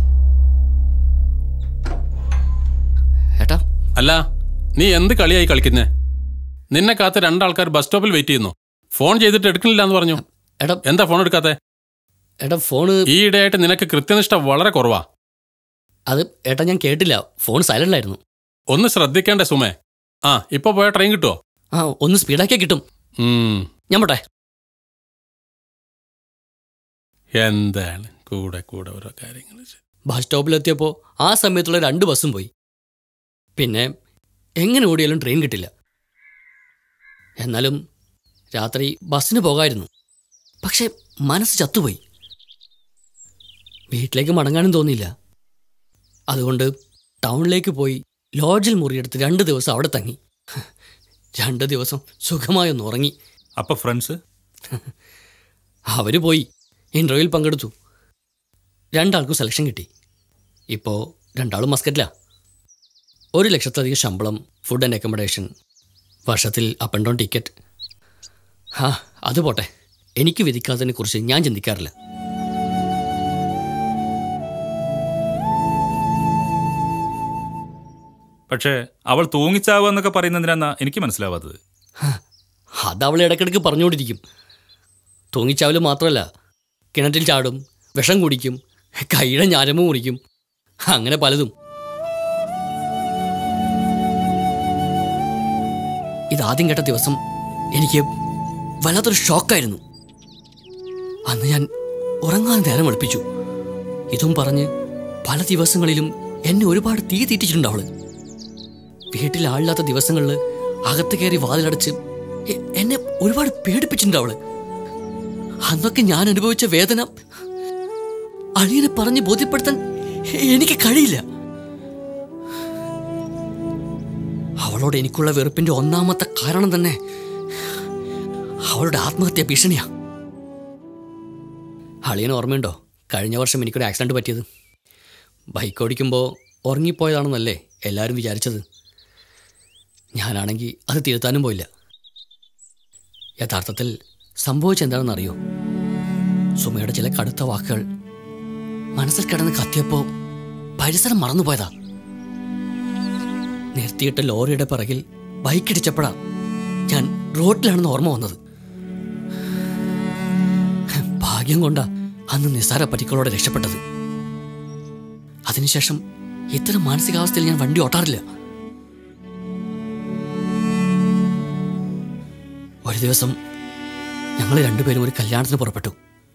അല്ല, നീ എന്ത് കളിയായി കളിക്കുന്നേ? നിന്നെ കാത്ത് രണ്ടാൾക്കാർ ബസ് സ്റ്റോപ്പിൽ വെയിറ്റ് ചെയ്യുന്നു. ഫോൺ ചെയ്തിട്ട് എടുക്കണില്ല എന്ന് പറഞ്ഞു. എടാ എന്താ ഫോൺ എടുക്കാത്തെ? എടാ ഫോണ് ഈ ഇടയായിട്ട് നിനക്ക് കൃത്യനിഷ്ഠ വളരെ കുറവാ. അത് ഏട്ടാ ഞാൻ കേട്ടില്ല, ഫോൺ സൈലന്റിലായിരുന്നു. ഒന്ന് ശ്രദ്ധിക്കേണ്ടേ സുമേ. ആ, ഇപ്പൊ പോയ ട്രെയിൻ കിട്ടുമോ? ആ, ഒന്ന് സ്പീഡാക്കിയാ കിട്ടും. ഞാൻ പോട്ടെ. എന്താണ് കൂടെ കൂടെ ഓരോ കാര്യങ്ങൾ. ബസ് സ്റ്റോപ്പിലെത്തിയപ്പോൾ ആ സമയത്തുള്ള രണ്ട് ബസ്സും പോയി. പിന്നെ എങ്ങനെ ഓടിയാലും ട്രെയിൻ കിട്ടില്ല. എന്നാലും രാത്രി ബസ്സിന് പോകാമായിരുന്നു. പക്ഷെ മനസ്സ് ചത്തുപോയി. വീട്ടിലേക്ക് മടങ്ങാനും തോന്നിയില്ല. അതുകൊണ്ട് ടൗണിലേക്ക് പോയി ലോഡ്ജിൽ മുറിയെടുത്ത് രണ്ട് ദിവസം അവിടെ തങ്ങി. രണ്ട് ദിവസം സുഖമായി ഒന്ന് ഉറങ്ങി. അപ്പോൾ ഫ്രണ്ട്സ് അവർ പോയി ഇൻ്റർവ്യൂവിൽ പങ്കെടുത്തു. രണ്ടാൾക്കും സെലക്ഷൻ കിട്ടി. ഇപ്പോൾ രണ്ടാളും മസ്കറ്റിലാണ്. ഒരു ലക്ഷത്തിലധികം ശമ്പളം, ഫുഡ് ആൻഡ് അക്കോമഡേഷൻ, വർഷത്തിൽ അപ്പ് ആൻഡ് ഡൗൺ ടിക്കറ്റ്. ആ, അത് പോട്ടെ, എനിക്ക് വിധിക്കാത്തതിനെ കുറിച്ച് ഞാൻ ചിന്തിക്കാറില്ല. പക്ഷേ അവൾ തൂങ്ങിച്ചാവുക എന്നൊക്കെ പറയുന്നതിനാ എനിക്ക് മനസ്സിലാവാത്തത്. അത് അവൾ ഇടയ്ക്കിടയ്ക്ക് പറഞ്ഞുകൊണ്ടിരിക്കും. തൂങ്ങിച്ചാവൽ മാത്രമല്ല, കിണറ്റിൽ ചാടും, വിഷം കുടിക്കും, കൈയുടെ ഞരമ്പ് മുറിക്കും, അങ്ങനെ പലതും. ഇതാദ്യം കേട്ട ദിവസം എനിക്ക് വല്ലാത്തൊരു ഷോക്കായിരുന്നു. അന്ന് ഞാൻ ഉറങ്ങാൻ നേരം അടുപ്പിച്ചു. ഇതും പറഞ്ഞ് പല ദിവസങ്ങളിലും എന്നെ ഒരുപാട് തീ തീറ്റിച്ചിട്ടുണ്ട് അവള്. വീട്ടിൽ ആളില്ലാത്ത ദിവസങ്ങളിൽ അകത്ത് കയറി വാതിലടച്ച് എന്നെ ഒരുപാട് പേടിപ്പിച്ചിട്ടുണ്ട് അവള്. അന്നൊക്കെ ഞാൻ അനുഭവിച്ച വേദന അളിയനെ പറഞ്ഞ് ബോധ്യപ്പെടുത്താൻ എനിക്ക് കഴിയില്ല. അവളോട് എനിക്കുള്ള വെറുപ്പിന്റെ ഒന്നാമത്തെ കാരണം തന്നെ അവളുടെ ആത്മഹത്യാ ഭീഷണിയാ. അളിയന് ഓർമ്മയുണ്ടോ കഴിഞ്ഞ വർഷം എനിക്കൊരു ആക്സിഡന്റ് പറ്റിയത്? ബൈക്ക് ഓടിക്കുമ്പോൾ ഉറങ്ങിപ്പോയതാണെന്നല്ലേ എല്ലാവരും വിചാരിച്ചത്. ഞാനാണെങ്കിൽ അത് തിരുത്താനും പോയില്ല. യഥാർത്ഥത്തിൽ സംഭവിച്ചെന്താണെന്ന് അറിയോ? സുമയുടെ ചില കടുത്ത വാക്കുകൾ മനസ്സിൽ കിടന്ന് കത്തിയപ്പോൾ പരിസരം മറന്നുപോയതാ. നിർത്തിയിട്ട ലോറിയുടെ പിറകിൽ ബൈക്കിടിച്ചപ്പോഴാ ഞാൻ റോഡിലാണെന്ന് ഓർമ്മ വന്നത്. ഭാഗ്യം കൊണ്ടാ അന്ന് നിസ്സാര പരിക്കുകളോടെ രക്ഷപ്പെട്ടത്. അതിനുശേഷം ഇത്തരം മാനസികാവസ്ഥയിൽ ഞാൻ വണ്ടി ഓട്ടാറില്ല. ഒരു ദിവസം ഞങ്ങൾ രണ്ടുപേരും ഒരു കല്യാണത്തിന് പുറപ്പെട്ടു.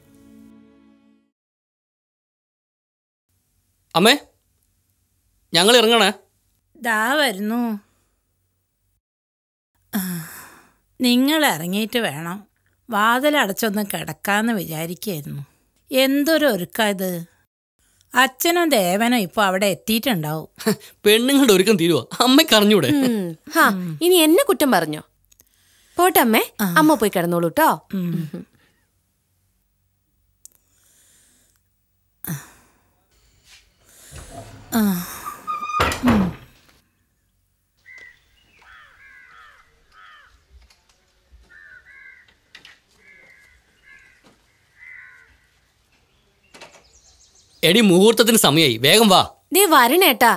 അമ്മേ, ഞങ്ങൾ ഇറങ്ങണേ. ദാ വരുന്നു. നിങ്ങൾ ഇറങ്ങിയിട്ട് വേണം. വാതിലടച്ചൊന്ന് കിടക്കാന്ന് വിചാരിക്കായിരുന്നു. എന്തൊരു ഒരുക്കാ ഇത്. അച്ഛനും ദേവനും ഇപ്പൊ അവിടെ എത്തിയിട്ടുണ്ടാവും. പെണ്ണുങ്ങളുടെ ഒരുക്കം തീരുവോ? അമ്മയ്ക്ക് അറിഞ്ഞൂടെ? ഇനി എന്നെ കുറ്റം പറഞ്ഞോ? പോട്ടെ അമ്മേ, അമ്മ പോയി കിടന്നോളൂ കേട്ടോ. എടി, മുഹൂർത്തത്തിന് സമയായി, വേഗം വാ. ദേ വരണേട്ടാ.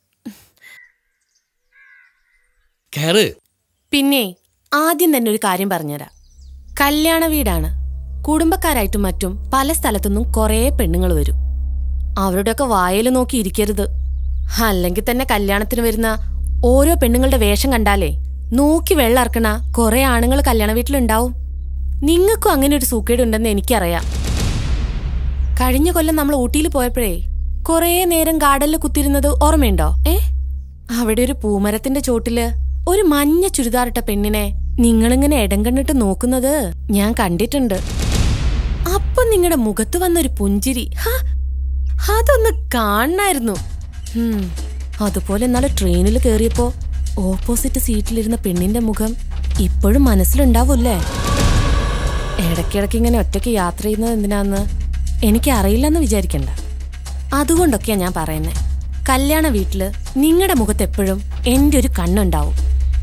കേറ്. പിന്നെ ആദ്യം തന്നെ ഒരു കാര്യം പറഞ്ഞുതരാം. കല്യാണ വീടാണ്. കുടുംബക്കാരായിട്ടും മറ്റും പല സ്ഥലത്തുനിന്നും കുറേ പെണ്ണുങ്ങൾ വരും. അവരുടെയൊക്കെ വായല് നോക്കി ഇരിക്കരുത്. അല്ലെങ്കിൽ തന്നെ കല്യാണത്തിന് വരുന്ന ഓരോ പെണ്ണുങ്ങളുടെ വേഷം കണ്ടാലേ നോക്കി വെള്ളറക്കണ കുറെ ആണുങ്ങൾ കല്യാണ വീട്ടിലുണ്ടാവും. നിങ്ങൾക്കും അങ്ങനെ ഒരു സൂക്കേടുണ്ടെന്ന് എനിക്കറിയാം. കഴിഞ്ഞ കൊല്ലം നമ്മൾ ഊട്ടിയിൽ പോയപ്പോഴേ കുറേ നേരം ഗാർഡനിൽ കുത്തിരുന്നത് ഓർമ്മയുണ്ടോ? ഏ അവിടെ ഒരു പൂമരത്തിന്റെ ചോട്ടില് ഒരു മഞ്ഞ ചുരിദാറിട്ട പെണ്ണിനെ നിങ്ങളിങ്ങനെ ഇടം കണ്ടിട്ട് നോക്കുന്നത് ഞാൻ കണ്ടിട്ടുണ്ട്. അപ്പൊ നിങ്ങളുടെ മുഖത്ത് വന്നൊരു പുഞ്ചിരി, അതൊന്ന് കാണണായിരുന്നു. അതുപോലെ എന്നാലും ട്രെയിനിൽ കയറിയപ്പോ ഓപ്പോസിറ്റ് സീറ്റിലിരുന്ന പെണ്ണിന്റെ മുഖം ഇപ്പോഴും മനസ്സിലുണ്ടാവൂല്ലേ? ഇടയ്ക്കിടയ്ക്ക് ഇങ്ങനെ ഒറ്റയ്ക്ക് യാത്ര ചെയ്യുന്നത് എന്തിനാന്ന് എനിക്കറിയില്ലെന്ന് വിചാരിക്കണ്ട. അതുകൊണ്ടൊക്കെയാ ഞാൻ പറയുന്നേ, കല്യാണ വീട്ടില് നിങ്ങളുടെ മുഖത്ത് എപ്പോഴും എന്റെ ഒരു കണ്ണുണ്ടാവും.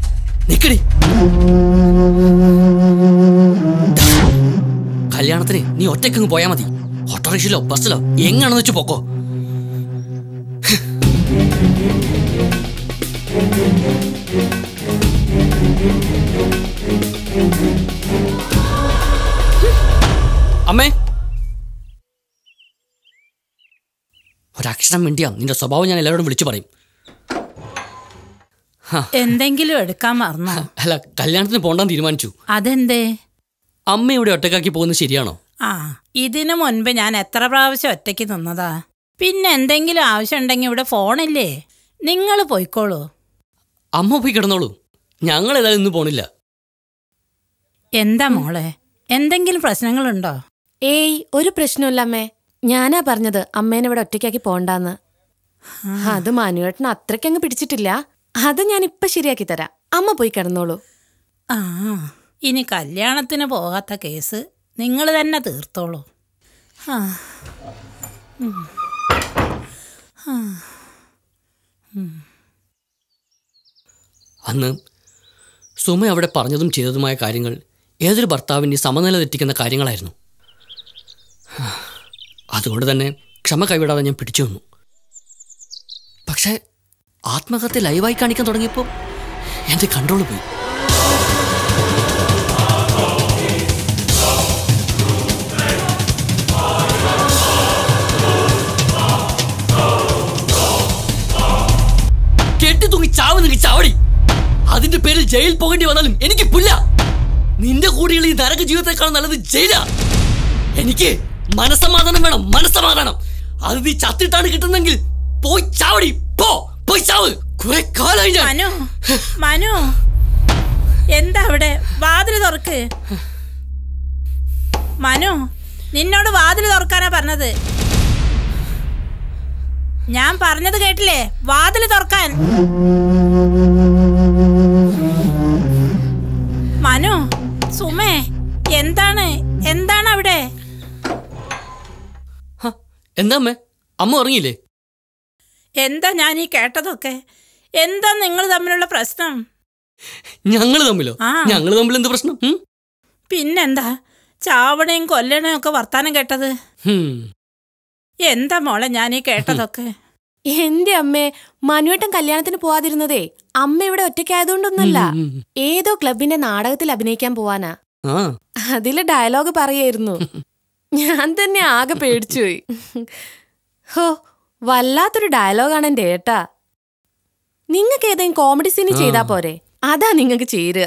കല്യാണത്തിന് നീ ഒറ്റയ്ക്കങ്ങ് പോയാ മതി. ഓട്ടോറിക്ഷയിലോ ബസ്സിലോ എങ്ങാണെന്ന് വെച്ച് പോക്കോ. അക്ഷരം വേണ്ടിയാ നിന്റെ സ്വഭാവം ഞാൻ എല്ലാവരോടും വിളിച്ചു പറയും. എന്തെങ്കിലും എടുക്കാൻ മറന്നോ? അല്ല, കല്യാണത്തിന് പോണ്ടാന്ന് തീരുമാനിച്ചു. അതെന്തേ? അമ്മ ഇവിടെ ഒറ്റക്കാക്കി പോകുന്നത് ശരിയാണോ? ആ, ഇതിനു മുൻപ് ഞാൻ എത്ര പ്രാവശ്യം ഒറ്റയ്ക്ക് നിന്നതാ. പിന്നെ എന്തെങ്കിലും ആവശ്യം ഉണ്ടെങ്കിൽ ഇവിടെ ഫോണില്ലേ, നിങ്ങൾ പോയിക്കോളൂ. അമ്മ പോയി കിടന്നോളൂ, ഞങ്ങൾ ഏതായാലും ഇന്ന് പോണില്ല. എന്താ മോളെ, എന്തെങ്കിലും പ്രശ്നങ്ങളുണ്ടോ? ഏയ്, ഒരു പ്രശ്നമില്ല അമ്മേ. ഞാനാ പറഞ്ഞത് അമ്മേനെ ഇവിടെ ഒറ്റയ്ക്കാക്കി പോണ്ടാന്ന്. അത് മനുവേട്ടന് അത്രയ്ക്കങ്ങ് പിടിച്ചിട്ടില്ല. അത് ഞാൻ ഇപ്പൊ ശരിയാക്കി തരാം. അമ്മ പോയി കിടന്നോളൂ. ആ, ഇനി കല്യാണത്തിന് പോകാത്ത കേസ് നിങ്ങൾ തന്നെ തീർത്തോളൂ. ആ അന്ന് സുമ അവിടെ പറഞ്ഞതും ചെയ്തതുമായ കാര്യങ്ങൾ ഏതൊരു ഭർത്താവിൻ്റെ സമനില തെറ്റിക്കുന്ന കാര്യങ്ങളായിരുന്നു. അതുകൊണ്ട് തന്നെ ക്ഷമ കൈവിടാതെ ഞാൻ പിടിച്ചു വന്നു. പക്ഷേ ആത്മഹത്യ ലൈവായി കാണിക്കാൻ തുടങ്ങിയപ്പോൾ എൻ്റെ കൺട്രോൾ പോയി. കെട്ടി തൂങ്ങി ചാവ് നീ ചാവടി. അതിന്റെ പേരിൽ ജയിൽ പോകേണ്ടി വന്നാലും എനിക്ക് പുല്ല. നിന്റെ കൂടെയുള്ള ഈ നരക ജീവിതത്തെക്കാൾ നല്ലത് ജയിലാ. എനിക്ക് മനസ്സമാധാനം വേണം, മനസ്സമാധാനം. അത് നീ ചത്തിട്ടാണ് കിട്ടുന്നെങ്കിൽ പോയി ചാവടി, പോ പോയി ചാവ്. കുറെ കാലായി ഞാൻ. മനു, മനു, എന്താ അവിടെ? വാതില് തുറക്ക്. മനു, നിന്നോട് വാതില് തുറക്കാനാ പറഞ്ഞത്. ഞാൻ പറഞ്ഞത് കേട്ടില്ലേ? വാതില് തുറക്കാൻ. മനു, സുമേ, എന്താണ് എന്താണ് അവിടെ? എന്താ അമ്മേ, അമ്മ ഉറങ്ങിയില്ലേ? എന്താ ഞാൻ ഈ കേട്ടതൊക്കെ? എന്താ നിങ്ങൾ തമ്മിലുള്ള പ്രശ്നം? ഞങ്ങൾ തമ്മിലോ? ഞങ്ങൾ തമ്മിൽ എന്ത് പ്രശ്നം? പിന്നെന്താ ചാവണയും കൊല്ലണയും ഒക്കെ വർത്താനം കേട്ടത്? എന്താ മോളെ ഞാൻ ഈ കേട്ടതൊക്കെ? എന്റെ അമ്മേ, മനുവേട്ടൻ കല്യാണത്തിന് പോവാതിരുന്നതേ അമ്മ ഇവിടെ ഒറ്റയ്ക്കായതുകൊണ്ടൊന്നല്ല. ഏതോ ക്ലബിന്റെ നാടകത്തിൽ അഭിനയിക്കാൻ പോവാനാ. അതിലെ ഡയലോഗ് പറയായിരുന്നു. ഞാൻ തന്നെ ആകെ പേടിച്ചുപോയി. ഹോ, വല്ലാത്തൊരു ഡയലോഗാണ് എന്റെ ഏട്ടാ. നിങ്ങക്ക് ഏതെങ്കിലും കോമഡി സീന് ചെയ്താ പോരെ? അതാ നിങ്ങക്ക് ചേരുക.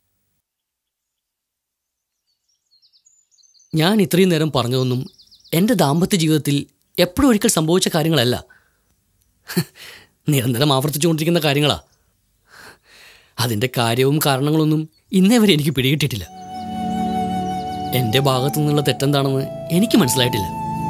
ഞാൻ ഇത്രയും നേരം പറഞ്ഞതൊന്നും എൻ്റെ ദാമ്പത്യ ജീവിതത്തിൽ എപ്പോഴും ഒരിക്കൽ സംഭവിച്ച കാര്യങ്ങളല്ല. നിരന്തരം ആവർത്തിച്ചുകൊണ്ടിരിക്കുന്ന കാര്യങ്ങളാ. അതിൻ്റെ കാര്യവും കാരണങ്ങളൊന്നും ഇന്നേ വരെ എനിക്ക് പിടികിട്ടിട്ടില്ല. എൻ്റെ ഭാഗത്തു നിന്നുള്ള തെറ്റെന്താണെന്ന് എനിക്ക് മനസ്സിലായിട്ടില്ല.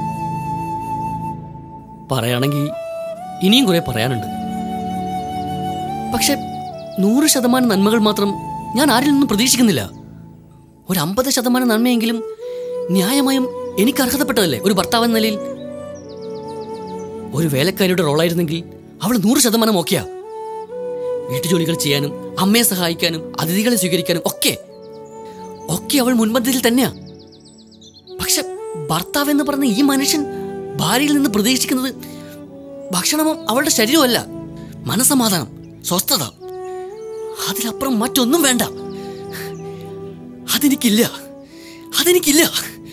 പറയുകയാണെങ്കിൽ ഇനിയും കുറെ പറയാനുണ്ട്. പക്ഷെ നൂറ് ശതമാനം നന്മകൾ മാത്രം ഞാൻ ആരിൽ നിന്നും പ്രതീക്ഷിക്കുന്നില്ല. ഒരു അമ്പത് ശതമാനം നന്മയെങ്കിലും ന്യായമായും എനിക്ക് അർഹതപ്പെട്ടതല്ലേ ഒരു ഭർത്താവ് എന്ന നിലയിൽ? ഒരു വേലക്കാരിയുടെ റോളായിരുന്നെങ്കിൽ അവൾ നൂറ് ശതമാനം ഓക്കെയാ. വീട്ടുജോലികൾ ചെയ്യാനും അമ്മയെ സഹായിക്കാനും അതിഥികളെ സ്വീകരിക്കാനും ഒക്കെ ഒക്കെ അവൾ മുൻപന്തിയിൽ തന്നെയാ. പക്ഷെ ഭർത്താവ് എന്ന് പറഞ്ഞ ഈ മനുഷ്യൻ ഭാര്യയിൽ നിന്ന് പ്രതീക്ഷിക്കുന്നത് ഭക്ഷണമോ അവളുടെ ശരീരമല്ല, മനസ്സമാധാനം, സ്വസ്ഥത. അതിലപ്പുറം മറ്റൊന്നും വേണ്ട. അതെനിക്കില്ല, അതെനിക്കില്ല.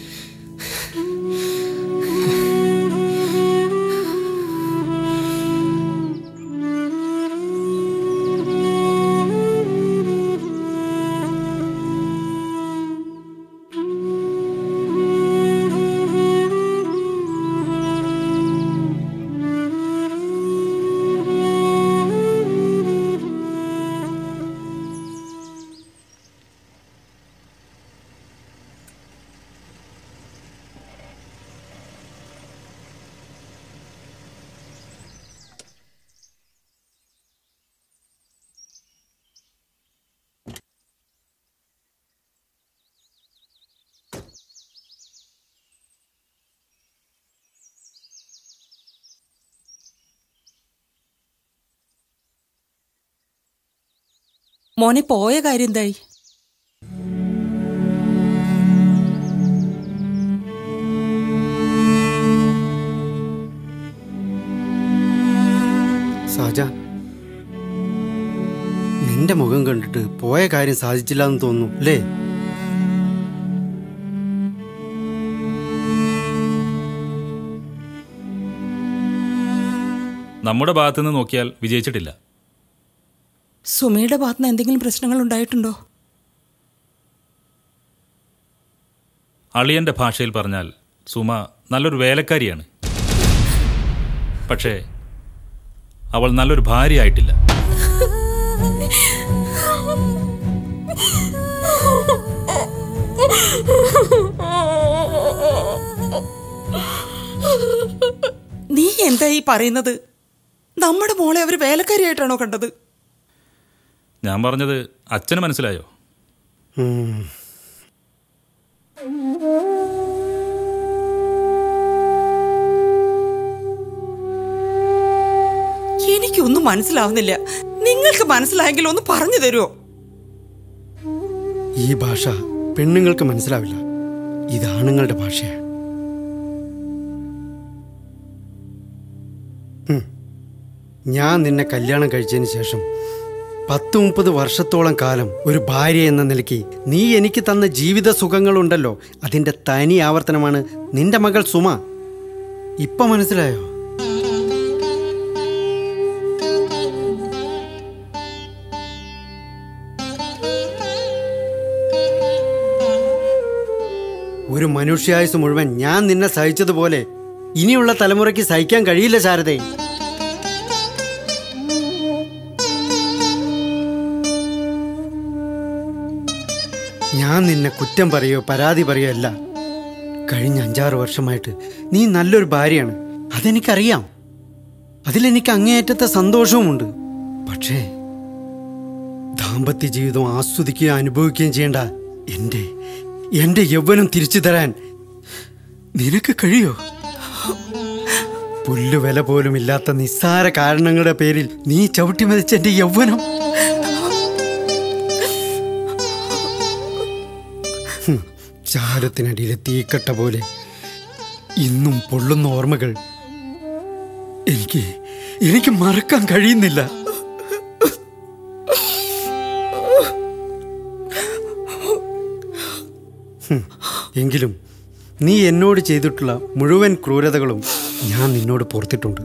മോനെ പോയ കാര്യം എന്തായി? സാജ, നിന്റെ മുഖം കണ്ടിട്ട് പോയ കാര്യം സാധിച്ചില്ല എന്ന് തോന്നുന്നു അല്ലേ? നമ്മുടെ ഭാഗത്തുനിന്ന് നോക്കിയാൽ വിജയിച്ചിട്ടില്ല. സുമയുടെ ഭാഗത്തുനിന്ന് എന്തെങ്കിലും പ്രശ്നങ്ങൾ ഉണ്ടായിട്ടുണ്ടോ? അളിയൻ്റെ ഭാഷയിൽ പറഞ്ഞാൽ സുമ നല്ലൊരു വേലക്കാരിയാണ്. പക്ഷേ അവൾ നല്ലൊരു ഭാര്യയായിട്ടില്ല. നീ എന്താ ഈ പറയുന്നത്? നമ്മുടെ മോളെ അവർ വേലക്കാരിയായിട്ടാണോ കണ്ടത്? ഞാൻ പറഞ്ഞത് അച്ഛന് മനസ്സിലായോ? എനിക്കൊന്നും മനസ്സിലാവുന്നില്ല. നിങ്ങൾക്ക് മനസ്സിലായെങ്കിൽ ഒന്ന് പറഞ്ഞു തരുമോ? ഈ ഭാഷ പെണ്ണുങ്ങൾക്ക് മനസ്സിലാവില്ല. ഇത് ആണുങ്ങളുടെ ഭാഷയാണ്. ഞാൻ നിന്നെ കല്യാണം കഴിച്ചതിന് ശേഷം പത്ത് മുപ്പത് വർഷത്തോളം കാലം ഒരു ഭാര്യ എന്ന നിലയ്ക്ക് നീ എനിക്ക് തന്ന ജീവിത സുഖങ്ങളുണ്ടല്ലോ, അതിൻ്റെ തനി ആവർത്തനമാണ് നിന്റെ മകൾ സുമ. ഇപ്പൊ മനസ്സിലായോ? ഒരു മനുഷ്യായുസ് മുഴുവൻ ഞാൻ നിന്നെ സഹിച്ചതുപോലെ ഇനിയുള്ള തലമുറയ്ക്ക് സഹിക്കാൻ കഴിയില്ല ശാരദേ. ഞാൻ നിന്നെ കുറ്റം പറയോ പരാതി പറയോ അല്ല. കഴിഞ്ഞ അഞ്ചാറ് വർഷമായിട്ട് നീ നല്ലൊരു ഭാര്യയാണ്, അതെനിക്കറിയാം. അതിലെനിക്ക് അങ്ങേയറ്റത്തെ സന്തോഷവുമുണ്ട്. പക്ഷേ ദാമ്പത്യ ജീവിതം ആസ്വദിക്കുകയും അനുഭവിക്കുകയും ചെയ്യേണ്ട എൻ്റെ എൻ്റെ യൗവനം തിരിച്ചു തരാൻ നിനക്ക് കഴിയോ? പുല്ല് വില പോലും ഇല്ലാത്ത നിസ്സാര കാരണങ്ങളുടെ പേരിൽ നീ ചവിട്ടി മതിച്ച എൻ്റെ യൗവനം. ചാരത്തിനടിയിലെ തീക്കട്ട പോലെ ഇന്നും പൊള്ളുന്ന ഓർമ്മകൾ എനിക്ക് എനിക്ക് മറക്കാൻ കഴിയുന്നില്ല. എങ്കിലും നീ എന്നോട് ചെയ്തിട്ടുള്ള മുഴുവൻ ക്രൂരതകളും ഞാൻ നിന്നോട് പുറത്തിട്ടുണ്ട്.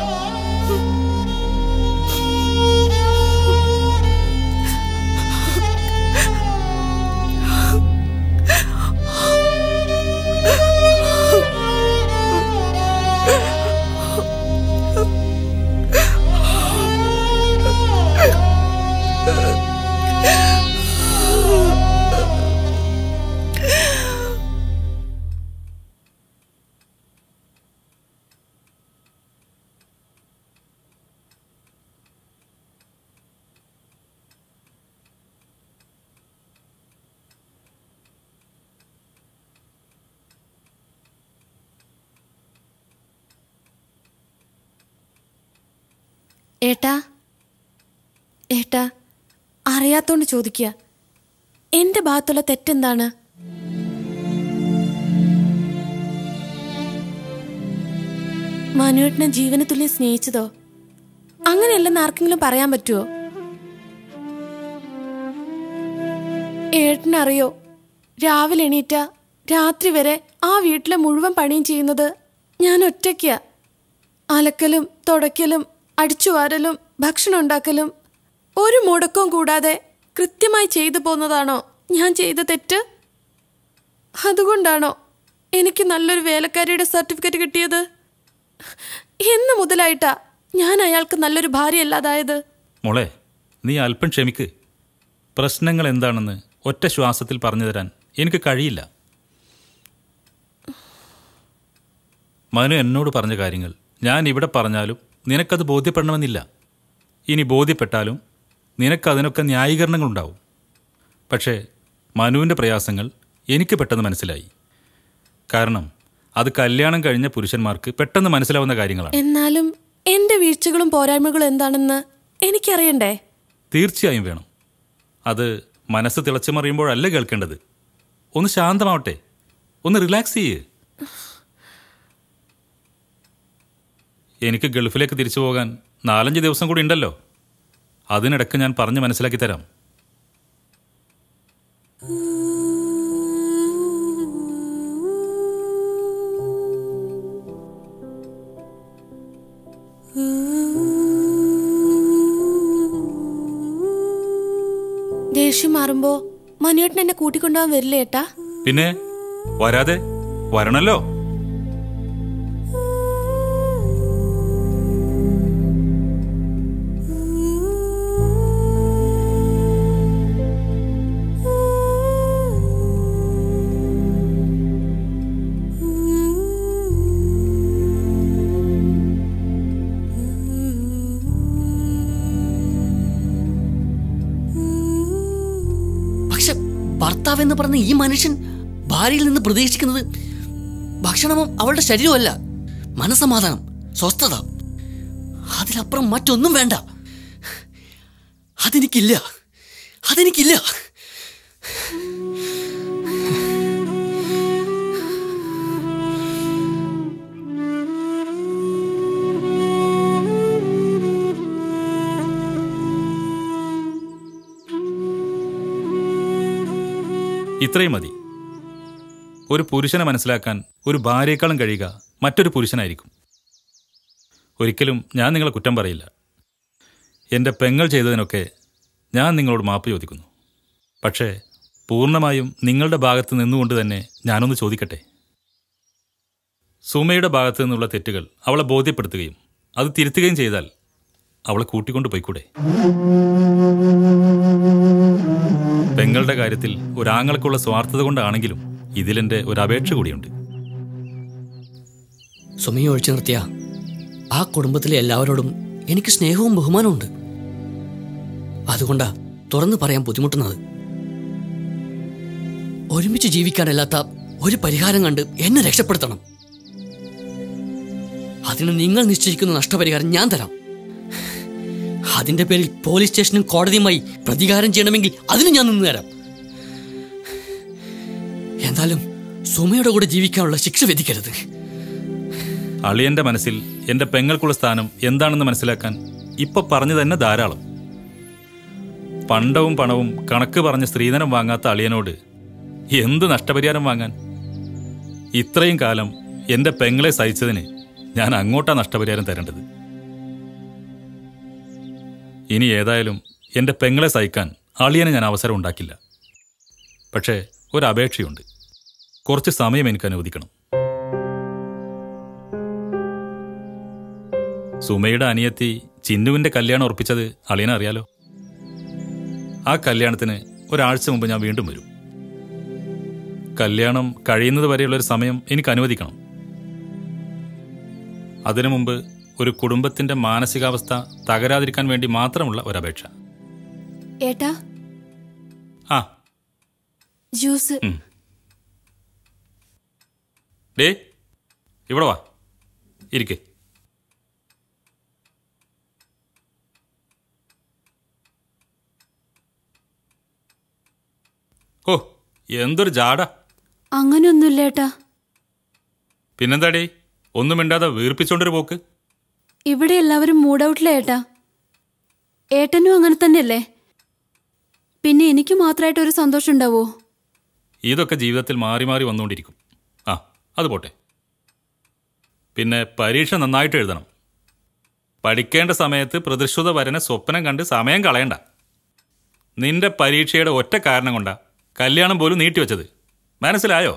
ഏട്ടാ ഏട്ടാ അറിയാത്തോണ്ട് ചോദിക്കുക, എന്റെ ഭാഗത്തുള്ള തെറ്റെന്താണ്? മനുവേട്ടനെ ജീവന തുല്യം സ്നേഹിച്ചതോ? അങ്ങനെയല്ലെന്ന് ആർക്കെങ്കിലും പറയാൻ പറ്റുമോ? ഏട്ടനറിയോ, രാവിലെ എണീറ്റ രാത്രി വരെ ആ വീട്ടിലെ മുഴുവൻ പണിയും ചെയ്യുന്നത് ഞാൻ ഒറ്റയ്ക്കാ. അലക്കലും തുടയ്ക്കലും അടിച്ചുവാരലും ഭക്ഷണം ഉണ്ടാക്കലും ഒരു മുടക്കവും കൂടാതെ കൃത്യമായി ചെയ്തു പോന്നതാണോ ഞാൻ ചെയ്ത തെറ്റ്? അതുകൊണ്ടാണോ എനിക്ക് നല്ലൊരു വേലക്കാരിയുടെ സർട്ടിഫിക്കറ്റ് കിട്ടിയത്? എന്ന് മുതലായിട്ടാ ഞാൻ അയാൾക്ക് നല്ലൊരു ഭാര്യ അല്ലാതായത്? മോളെ, നീ അല്പം ക്ഷമിക്ക്. പ്രശ്നങ്ങൾ എന്താണെന്ന് ഒറ്റ ശ്വാസത്തിൽ പറഞ്ഞു തരാൻ എനിക്ക് കഴിയില്ല. മനു എന്നോട് പറഞ്ഞ കാര്യങ്ങൾ ഞാൻ ഇവിടെ പറഞ്ഞാലും നിനക്കത് ബോധ്യപ്പെടണമെന്നില്ല. ഇനി ബോധ്യപ്പെട്ടാലും നിനക്കതിനൊക്കെ ന്യായീകരണങ്ങളുണ്ടാവും. പക്ഷേ മനുവിൻ്റെ പ്രയാസങ്ങൾ എനിക്ക് പെട്ടെന്ന് മനസ്സിലായി. കാരണം അത് കല്യാണം കഴിഞ്ഞ പുരുഷന്മാർക്ക് പെട്ടെന്ന് മനസ്സിലാവുന്ന കാര്യങ്ങളാണ്. എന്നാലും എൻ്റെ വീഴ്ചകളും പോരായ്മകളും എന്താണെന്ന് എനിക്കറിയണ്ടേ? തീർച്ചയായും വേണം. അത് മനസ്സ് തിളച്ചു മറിയുമ്പോഴല്ല കേൾക്കേണ്ടത്. ഒന്ന് ശാന്തമാവട്ടെ, ഒന്ന് റിലാക്സ് ചെയ്യ്. എനിക്ക് ഗൾഫിലേക്ക് തിരിച്ചു പോകാൻ നാലഞ്ച് ദിവസം കൂടി ഉണ്ടല്ലോ. അതിനിടയ്ക്ക് ഞാൻ പറഞ്ഞ് മനസ്സിലാക്കി തരാം. Ooh. ദേഷ്യം മാറുമ്പോ മനുവേട്ടൻ എന്നെ കൂട്ടിക്കൊണ്ടുപോകാൻ വരില്ലേ ഏട്ടാ? പിന്നെ വരാതെ വരണല്ലോ. ഭർത്താവെന്ന് പറഞ്ഞ ഈ മനുഷ്യൻ ഭാര്യയിൽ നിന്ന് പ്രതീക്ഷിക്കുന്നത് ഭക്ഷണവും അവളുടെ ശരീരമല്ല, മനസമാധാനം, സ്വസ്ഥത. അതിലപ്പുറം മറ്റൊന്നും വേണ്ട. അതെനിക്കില്ല, അതെനിക്കില്ല. ഇത്രയും മതി. ഒരു പുരുഷനെ മനസ്സിലാക്കാൻ ഒരു ഭാര്യയെക്കാളും കഴിയുക മറ്റൊരു പുരുഷനായിരിക്കും. ഒരിക്കലും ഞാൻ നിങ്ങളെ കുറ്റം പറയില്ല. എൻ്റെ പെങ്ങൾ ചെയ്തതിനൊക്കെ ഞാൻ നിങ്ങളോട് മാപ്പ് ചോദിക്കുന്നു. പക്ഷേ പൂർണ്ണമായും നിങ്ങളുടെ ഭാഗത്ത് നിന്നുകൊണ്ട് തന്നെ ഞാനൊന്ന് ചോദിക്കട്ടെ. സുമയുടെ ഭാഗത്തു നിന്നുള്ള തെറ്റുകൾ അവളെ ബോധ്യപ്പെടുത്തുകയും അത് തിരുത്തുകയും ചെയ്താൽ അവളെ കൂട്ടിക്കൊണ്ട് പോയിക്കൂടെ? പെങ്ങളുടെ കാര്യത്തിൽ ഒരാങ്ങൾക്കുള്ള സ്വാർത്ഥത കൊണ്ടാണെങ്കിലും ഇതിലെന്റെ ഒരു അപേക്ഷ കൂടിയുണ്ട്. സുമയെ ഒഴിച്ചു നിർത്തിയ ആ കുടുംബത്തിലെ എല്ലാവരോടും എനിക്ക് സ്നേഹവും ബഹുമാനവും ഉണ്ട്. അതുകൊണ്ടാ തുറന്നു പറയാൻ ബുദ്ധിമുട്ടുന്നത്. ഒരുമിച്ച് ജീവിക്കാനല്ലാത്ത ഒരു പരിഹാരം കണ്ട് എന്നെ രക്ഷപ്പെടുത്തണം. അതിന് നിങ്ങൾ നിശ്ചയിക്കുന്ന നഷ്ടപരിഹാരം ഞാൻ തരാം. അതിന്റെ പേരിൽ പോലീസ് സ്റ്റേഷനും കോടതിയുമായി പ്രതികാരം ചെയ്യണമെങ്കിൽ അതിന് ഞാൻ നിന്ന് തരാം. എന്നാലും സുമയുടെ കൂടെ ജീവിക്കാനുള്ള ശിക്ഷ വിധിക്കരുത്. അളിയന്റെ മനസ്സിൽ എന്റെ പെങ്ങൾക്കുള്ള സ്ഥാനം എന്താണെന്ന് മനസ്സിലാക്കാൻ ഇപ്പൊ പറഞ്ഞു തന്നെ ധാരാളം. പണ്ടവും പണവും കണക്ക് പറഞ്ഞ് സ്ത്രീധനം വാങ്ങാത്ത അളിയനോട് എന്ത് നഷ്ടപരിഹാരം വാങ്ങാൻ? ഇത്രയും കാലം എന്റെ പെങ്ങളെ സഹിച്ചതിന് ഞാൻ അങ്ങോട്ടാ നഷ്ടപരിഹാരം തരേണ്ടത്. ഇനി ഏതായാലും എൻ്റെ പെങ്ങളെ സഹിക്കാൻ അളിയനെ ഞാൻ അവസരം ഉണ്ടാക്കില്ല. പക്ഷേ ഒരപേക്ഷയുണ്ട്. കുറച്ച് സമയം എനിക്ക് അനുവദിക്കണം. സുമയുടെ അനിയത്തി ചിന്നുവിൻ്റെ കല്യാണം ഉറപ്പിച്ചത് അളിയനെ അറിയാലോ. ആ കല്യാണത്തിന് ഒരാഴ്ച മുമ്പ് ഞാൻ വീണ്ടും വരും. കല്യാണം കഴിയുന്നത് വരെയുള്ളൊരു സമയം എനിക്ക് അനുവദിക്കണം. അതിനു മുമ്പ് ഒരു കുടുംബത്തിന്റെ മാനസികാവസ്ഥ തകരാതിരിക്കാൻ വേണ്ടി മാത്രമുള്ള ഒരപേക്ഷ. ഏട്ടാ, ആ ജ്യൂസ്. ഡേ, ഇവിടെ വാ, ഇരിക്കെ. ഓ, എന്തൊരു ജാട. അങ്ങനെയൊന്നുമില്ല ഏട്ടാ. പിന്നെന്താടേ ഒന്നും മിണ്ടാതെ വീർപ്പിച്ചോണ്ടൊരു പോക്ക്? ഇവിടെ എല്ലാവരും മൂഡൌട്ടില്ല ഏട്ടാ. ഏട്ടനും അങ്ങനെ തന്നെയല്ലേ? പിന്നെ എനിക്ക് മാത്രമായിട്ട് ഒരു സന്തോഷം ഉണ്ടാവോ? ഇതൊക്കെ ജീവിതത്തിൽ മാറി മാറി വന്നുകൊണ്ടിരിക്കും. ആ, അത് പോട്ടെ. പിന്നെ പരീക്ഷ നന്നായിട്ട് എഴുതണം. പഠിക്കേണ്ട സമയത്ത് പ്രതിശ്രുത വരനെ സ്വപ്നം കണ്ട് സമയം കളയണ്ട. നിന്റെ പരീക്ഷയുടെ ഒറ്റ കാരണം കൊണ്ടാ കല്യാണം പോലും നീട്ടിവെച്ചത്. മനസ്സിലായോ?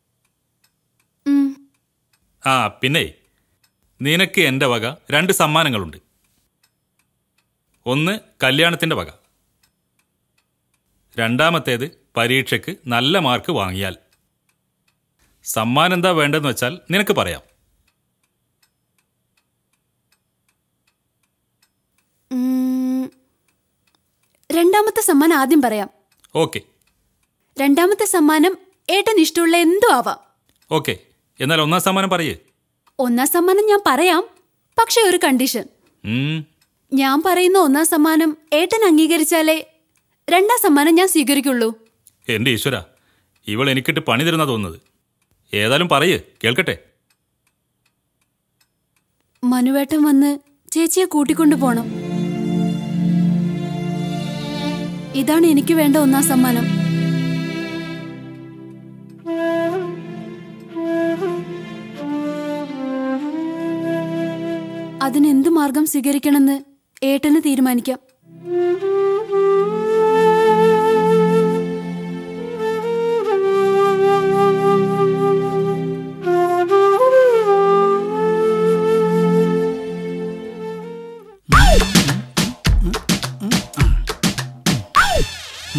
ആ, പിന്നെ നിനക്ക് എൻ്റെ വക രണ്ട് സമ്മാനങ്ങളുണ്ട്. ഒന്ന് കല്യാണത്തിൻ്റെ വക, രണ്ടാമത്തേത് പരീക്ഷയ്ക്ക് നല്ല മാർക്ക് വാങ്ങിയാൽ. സമ്മാനം എന്താ വേണ്ടതെന്ന് വെച്ചാൽ നിനക്ക് പറയാം. രണ്ടാമത്തെ സമ്മാനം ആദ്യം പറയാം. ഓക്കെ. രണ്ടാമത്തെ സമ്മാനം ഏട്ടൻ ഇഷ്ടമുള്ള എന്തോ ആവാം. ഓക്കെ, എന്നാൽ ഒന്നാം സമ്മാനം പറയേ. ഒന്നാം സമ്മാനം ഞാൻ പറയാം, പക്ഷെ ഒരു കണ്ടീഷൻ. ഞാൻ പറയുന്ന ഒന്നാം സമ്മാനം ഏട്ടൻ അംഗീകരിച്ചാലേ രണ്ടാം സമ്മാനം ഞാൻ സ്വീകരിക്കുള്ളൂ. എന്റെ ഈശ്വര, ഇവൾ എനിക്കിട്ട് പണി തരുന്ന തോന്നുന്നത്. ഏതായാലും പറയേ, കേൾക്കട്ടെ. മനുവേട്ടൻ വന്ന് ചേച്ചിയെ കൂട്ടിക്കൊണ്ടു പോണം. ഇതാണ് എനിക്ക് വേണ്ട ഒന്നാം സമ്മാനം. അതിനെന്ത് മാർഗം സ്വീകരിക്കണമെന്ന് ഏട്ടന് തീരുമാനിക്കാം.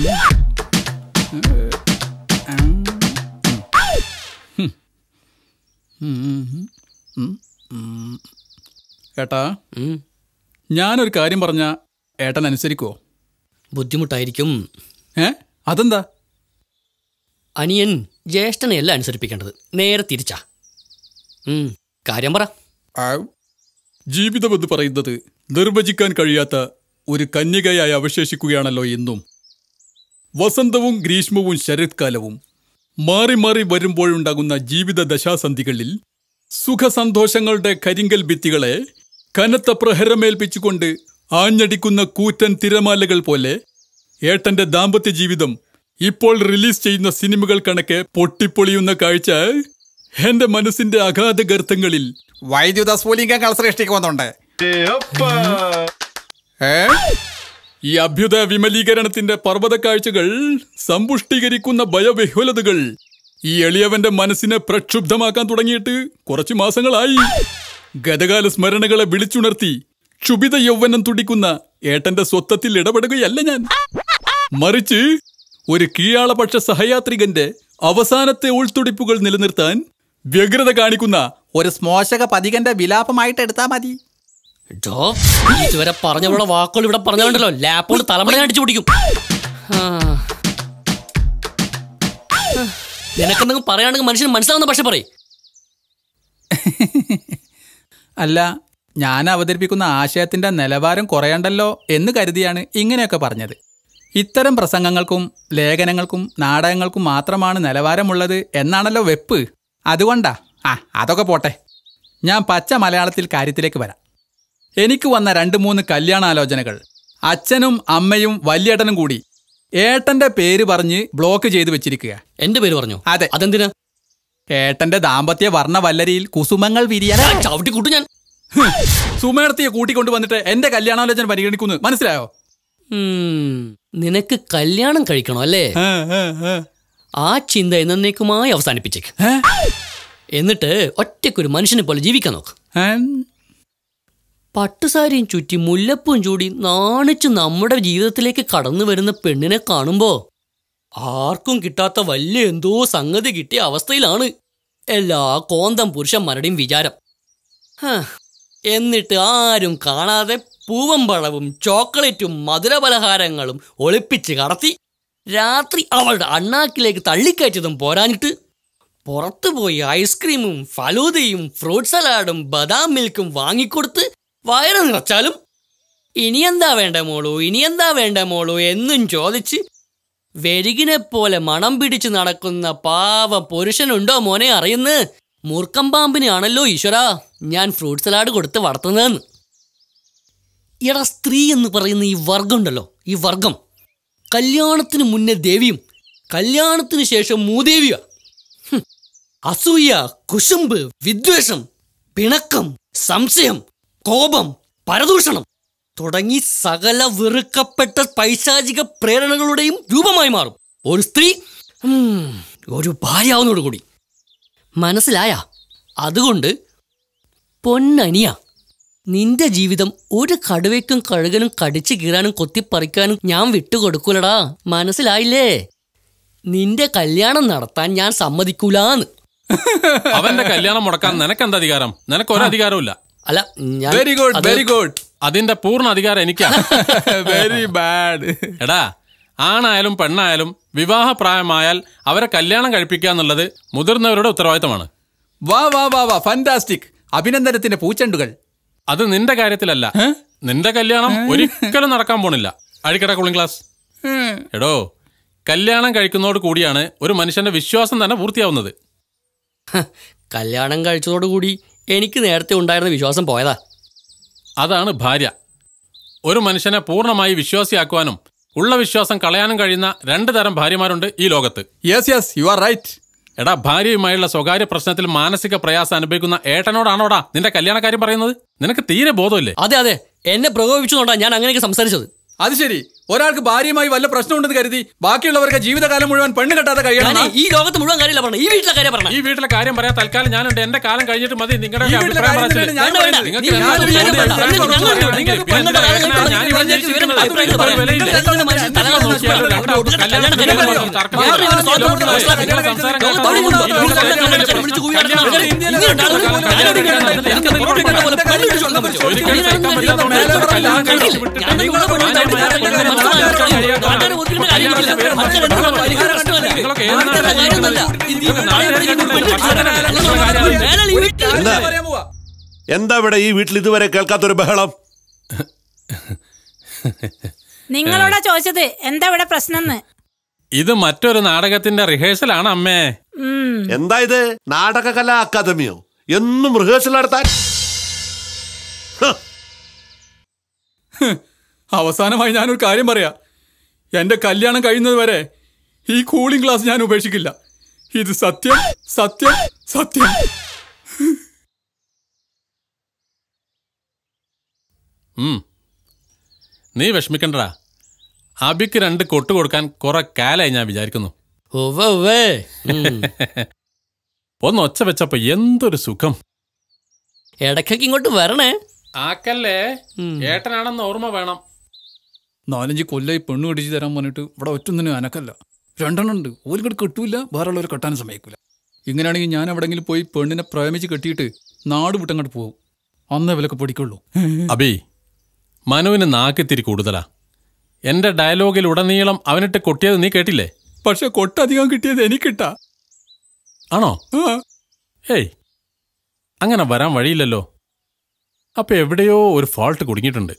ഏട്ടാ, ഞാനൊരു കാര്യം പറഞ്ഞ ഏട്ടൻ അനുസരിക്കുവോ? ബുദ്ധിമുട്ടായിരിക്കും. ഏ അതെന്താ? അനിയൻ ജ്യേഷ്ഠനെയല്ല അനുസരിപ്പിക്കേണ്ടത്, നേരെ തിരിച്ചാ. കാര്യം പറ. ജീവിതമെന്ന് പറയുന്നത് നിർവചിക്കാൻ കഴിയാത്ത ഒരു കന്യകയായി അവശേഷിക്കുകയാണല്ലോ എന്നും. വസന്തവും ഗ്രീഷ്മവും ശരത്കാലവും മാറി മാറി വരുമ്പോഴുണ്ടാകുന്ന ജീവിത ദശാസന്ധികളിൽ സുഖസന്തോഷങ്ങളുടെ കരിങ്കൽ ഭിത്തികളെ കനത്ത പ്രഹരമേൽപ്പിച്ചുകൊണ്ട് ആഞ്ഞടിക്കുന്ന കൂറ്റൻ തിരമാലകൾ പോലെ ഏട്ടന്റെ ദാമ്പത്യ ജീവിതം ഇപ്പോൾ റിലീസ് ചെയ്യുന്ന സിനിമകൾ കണക്കെ പൊട്ടിപ്പൊളിയുന്ന കാഴ്ച എന്റെ മനസ്സിന്റെ അഗാധ ഗർത്തങ്ങളിൽ വൈദ്യുത സ്ഫുലിംഗം കളസൃഷ്ടിക്ക് വന്നുണ്ട്. ഈ അഭ്യുദയ വിമലീകരണത്തിന്റെ പർവ്വത കാഴ്ചകൾ സമ്പുഷ്ടീകരിക്കുന്ന ഭയവിഹ്വലതകൾ ഈ എളിയവന്റെ മനസ്സിനെ പ്രക്ഷുബ്ധമാക്കാൻ തുടങ്ങിയിട്ട് കുറച്ചു മാസങ്ങളായി. ഗതകാല സ്മരണകളെ വിളിച്ചുണർത്തി ക്ഷുഭിത യൗവനം തുടിക്കുന്ന ഏട്ടന്റെ സ്വത്വത്തിൽ ഇടപെടുകയല്ല ഞാൻ. മറിച്ച് ഒരു കീഴാളപക്ഷ സഹയാത്രികന്റെ അവസാനത്തെ ഉൾത്തുടിപ്പുകൾ നിലനിർത്താൻ വ്യഗ്രത കാണിക്കുന്ന ഒരു സ്മോശക പതികന്റെ വിലാപമായിട്ട് എടുത്താ മതി. ഇതുവരെ പറഞ്ഞവളുടെ വാക്കുകൾ ഇവിടെ പറഞ്ഞുണ്ടല്ലോ, ലാപ്പോട് തലമുറ അടിച്ചു പിടിക്കും. നിനക്കെന്തെങ്കിലും പറയാണെങ്കിൽ മനുഷ്യന് മനസ്സിലാവുന്ന പക്ഷെ പറയും. അല്ല, ഞാൻ അവതരിപ്പിക്കുന്ന ആശയത്തിന്റെ നിലവാരം കുറയണ്ടല്ലോ എന്ന് കരുതിയാണ് ഇങ്ങനെയൊക്കെ പറഞ്ഞത്. ഇത്തരം പ്രസംഗങ്ങൾക്കും ലേഖനങ്ങൾക്കും നാടകങ്ങൾക്കും മാത്രമാണ് നിലവാരമുള്ളത് എന്നാണല്ലോ വെപ്പ്. അതുകൊണ്ടാ. ആ അതൊക്കെ പോട്ടെ, ഞാൻ പച്ച മലയാളത്തിൽ കാര്യത്തിലേക്ക് വരാം. എനിക്ക് വന്ന രണ്ട് മൂന്ന് കല്യാണാലോചനകൾ അച്ഛനും അമ്മയും വല്യേട്ടനും കൂടി ഏട്ടന്റെ പേര് പറഞ്ഞ് ബ്ലോക്ക് ചെയ്ത് വെച്ചിരിക്കുക. എന്റെ പേര് പറഞ്ഞു? അതെ. അതെന്തിനാ? ഏട്ടന്റെ ദാമ്പത്യ വർണ്ണ വല്ലരിയിൽ കുസുമങ്ങൾ വിരിയാൻ ചവിട്ടിക്കൂട്ടു ഞാൻ. സുമേർത്തിയെ കൂട്ടിക്കൊണ്ടു വന്നിട്ട് എന്റെ കല്യാണാലോചന പരിഗണിക്കുന്നു, മനസ്സിലായോ? നിനക്ക് കല്യാണം കഴിക്കണോ അല്ലേ? ആ ചിന്ത എന്നേക്കുമായി അവസാനിപ്പിച്ചേക്ക്. എന്നിട്ട് ഒറ്റയ്ക്കൊരു മനുഷ്യനെ പോലെ ജീവിക്കാൻ നോക്ക്. പട്ടുസാരിയും ചുറ്റി മുല്ലപ്പൂം ചൂടി നാണിച്ച് നമ്മുടെ ജീവിതത്തിലേക്ക് കടന്നു വരുന്ന പെണ്ണിനെ കാണുമ്പോ ആർക്കും കിട്ടാത്ത വലിയ എന്തോ സംഗതി കിട്ടിയ അവസ്ഥയിലാണ് എല്ലാ കോന്തം പുരുഷന്മാരുടെയും വിചാരം. എന്നിട്ട് ആരും കാണാതെ പൂവൻ പഴവും ചോക്ലേറ്റും മധുരപലഹാരങ്ങളും ഒളിപ്പിച്ച് കടത്തി രാത്രി അവളുടെ അണ്ണാക്കിലേക്ക് തള്ളിക്കയറ്റതും പോരാഞ്ഞിട്ട് പുറത്തു പോയി ഐസ്ക്രീമും ഫലൂദയും ഫ്രൂട്ട് സലാഡും ബദാം മിൽക്കും വാങ്ങിക്കൊടുത്ത് വയറ് നിറച്ചാലും ഇനിയെന്താ വേണ്ട മോളൂ ഇനിയെന്താ വേണ്ട മോളൂ എന്നും ചോദിച്ച് വെരുകിനെ പോലെ മണം പിടിച്ച് നടക്കുന്ന പാവ പുരുഷനുണ്ടോ മോനെ അറിയുന്ന? മൂർക്കം പാമ്പിനെയാണല്ലോ ഈശ്വരാ ഞാൻ ഫ്രൂട്ട് സലാഡ് കൊടുത്ത് വളർത്തുന്നതെന്ന്. എടാ, സ്ത്രീ എന്ന് പറയുന്ന ഈ വർഗം ഉണ്ടല്ലോ, ഈ വർഗം കല്യാണത്തിന് മുന്നേ ദേവിയും കല്യാണത്തിന് ശേഷം മൂദേവിയാ. അസൂയ, കുശുമ്പ്, വിദ്വേഷം, പിണക്കം, സംശയം, കോപം, പരദൂഷണം തുടങ്ങി സകല വെറുക്കപ്പെട്ട പൈശാചിക പ്രേരണകളുടെയും രൂപമായി മാറും ഒരു സ്ത്രീ ഒരു ഭാര്യയാവുന്നതോടുകൂടി. മനസ്സിലായ? അതുകൊണ്ട് പൊന്നനിയ, നിന്റെ ജീവിതം ഒരു കടുവയ്ക്കും കഴുകനും കടിച്ചു കീറാനും കൊത്തിപ്പറിക്കാനും ഞാൻ വിട്ടുകൊടുക്കൂലടാ. മനസ്സിലായില്ലേ? നിന്റെ കല്യാണം നടത്താൻ ഞാൻ സമ്മതിക്കൂലാന്ന്. അവന്റെ കല്യാണം മുടക്കാൻ നിനക്കെന്താ അധികാരം? നിനക്ക് ഒരു അധികാരവും ഇല്ല. അല്ല, വെരി ഗുഡ് വെരി ഗുഡ് അതിന്റെ പൂർണ്ണ അധികാരം എനിക്കാ. Very bad. എടാ, ആണായാലും പെണ്ണായാലും വിവാഹപ്രായമായാൽ അവരെ കല്യാണം കഴിപ്പിക്കുക എന്നുള്ളത് മുതിർന്നവരുടെ ഉത്തരവാദിത്തമാണ്. വാ വാ വാ വാ ഫാന്റാസ്റ്റിക്. അഭിനന്ദനത്തിന്റെ പൂച്ചെണ്ടുകൾ. അത് നിന്റെ കാര്യത്തിലല്ല. നിന്റെ കല്യാണം ഒരിക്കലും നടക്കാൻ പോണില്ല. അഴിക്കട കൂളിംഗ് ക്ലാസ്. എടോ, കല്യാണം കഴിക്കുന്നതോട് കൂടിയാണ് ഒരു മനുഷ്യന്റെ വിശ്വാസം തന്നെ പൂർത്തിയാവുന്നത്. കല്യാണം കഴിച്ചതോടുകൂടി എനിക്ക് നേരത്തെ ഉണ്ടായിരുന്ന വിശ്വാസം പോയതാ. അതാണ് ഭാര്യ. ഒരു മനുഷ്യനെ പൂർണ്ണമായി വിശ്വാസിയാക്കുവാനും ഉള്ള വിശ്വാസം കളയാനും കഴിയുന്ന രണ്ട് തരം ഭാര്യമാരുണ്ട് ഈ ലോകത്ത്. Yes yes you are right. എടാ, ഭാര്യയുമായുള്ള സ്വകാര്യ പ്രശ്നത്തിൽ മാനസിക പ്രയാസം അനുഭവിക്കുന്ന ഏട്ടനോടാണോടാ നിന്റെ കല്യാണക്കാര്യം പറയുന്നത്? നിനക്ക് തീരെ ബോധമില്ലേ? അതെ അതെ, എന്നെ പ്രകോപിപ്പിച്ചുകൊണ്ടാ ഞാൻ അങ്ങനെയൊക്കെ സംസാരിച്ചത്. അത് ശരി, ഒരാൾക്ക് ഭാര്യയുമായി വല്ല പ്രശ്നമുണ്ടെന്ന് കരുതി ബാക്കിയുള്ളവർക്ക് ജീവിതകാലം മുഴുവൻ പെണ്ണ് കെട്ടാതെ കഴിയണം. ഈ ലോകത്ത് മുഴുവൻ കാര്യമില്ല പറഞ്ഞ, ഈ വീട്ടിലെ കാര്യം പറഞ്ഞ. ഈ വീട്ടിലെ കാര്യം പറയാൻ തൽക്കാലം ഞാനുണ്ട്. എന്റെ കാലം കഴിഞ്ഞിട്ട് മതി നിങ്ങളുടെ അഭിപ്രായം പറച്ചില്. എന്താ ഇവിടെ ഈ വീട്ടിൽ ഇതുവരെ കേൾക്കാത്തൊരു ബഹളം? നിങ്ങളോടാ ചോദിച്ചത് എന്താ ഇവിടെ പ്രശ്നം? ഇത് മറ്റൊരു നാടകത്തിന്റെ റിഹേഴ്സലാണ് അമ്മേ. എന്താ ഇത്, നാടക കലാ അക്കാദമിയോ? എന്നും റിഹേഴ്സൽ നടത്താൻ? അവസാനമായി ഞാനൊരു കാര്യം പറയാ. എന്റെ കല്യാണം കഴിയുന്നത് വരെ ഈ കൂളിംഗ് ക്ലാസ് ഞാൻ ഉപേക്ഷിക്കില്ല. ഇത് സത്യം, സത്യം, സത്യം. നീ വിഷമിക്കണ്ടടാ. അബിക്ക് രണ്ട് കൊട്ടു കൊടുക്കാൻ കുറെ കാലായി ഞാൻ വിചാരിക്കുന്നു. ഒന്ന് ഒച്ച വെച്ചപ്പോ എന്തൊരു സുഖം. ഇടയ്ക്കൊക്കെ ഇങ്ങോട്ട് വരണേ. ആക്കല്ലേ, ഏട്ടനാണെന്ന് ഓർമ്മ വേണം. നാലഞ്ച് കൊല്ലായി പെണ്ണു കടിച്ചു തരാൻ പറഞ്ഞിട്ട് ഇവിടെ ഒറ്റൊന്നിനും അനക്കല്ല. രണ്ടെണ്ണം ഉണ്ട്, ഓൽക്കട്ട് കെട്ടൂല, വേറെ ഉള്ളവർ കെട്ടാനും സമ്മതിക്കൂല. ഇങ്ങനെയാണെങ്കിൽ ഞാൻ എവിടെങ്കിലും പോയി പെണ്ണിനെ പ്രേമിച്ച് കെട്ടിയിട്ട് നാട് വിട്ടങ്ങോട്ട് പോകും. അന്നേ വിലക്ക് പൊടിക്കുള്ളൂ. അബി, മനുവിന് നാക്കിത്തിരി കൂടുതലാ. എന്റെ ഡയലോഗിൽ ഉടനീളം അവനിട്ട് കൊട്ടിയത് നീ കേട്ടില്ലേ? പക്ഷെ കൊട്ടധികം കിട്ടിയത് എനിക്കിട്ടാ. ആണോ? ഏയ്, അങ്ങനെ വരാൻ വഴിയില്ലല്ലോ. അപ്പൊ എവിടെയോ ഒരു ഫോൾട്ട് കുടുങ്ങിയിട്ടുണ്ട്.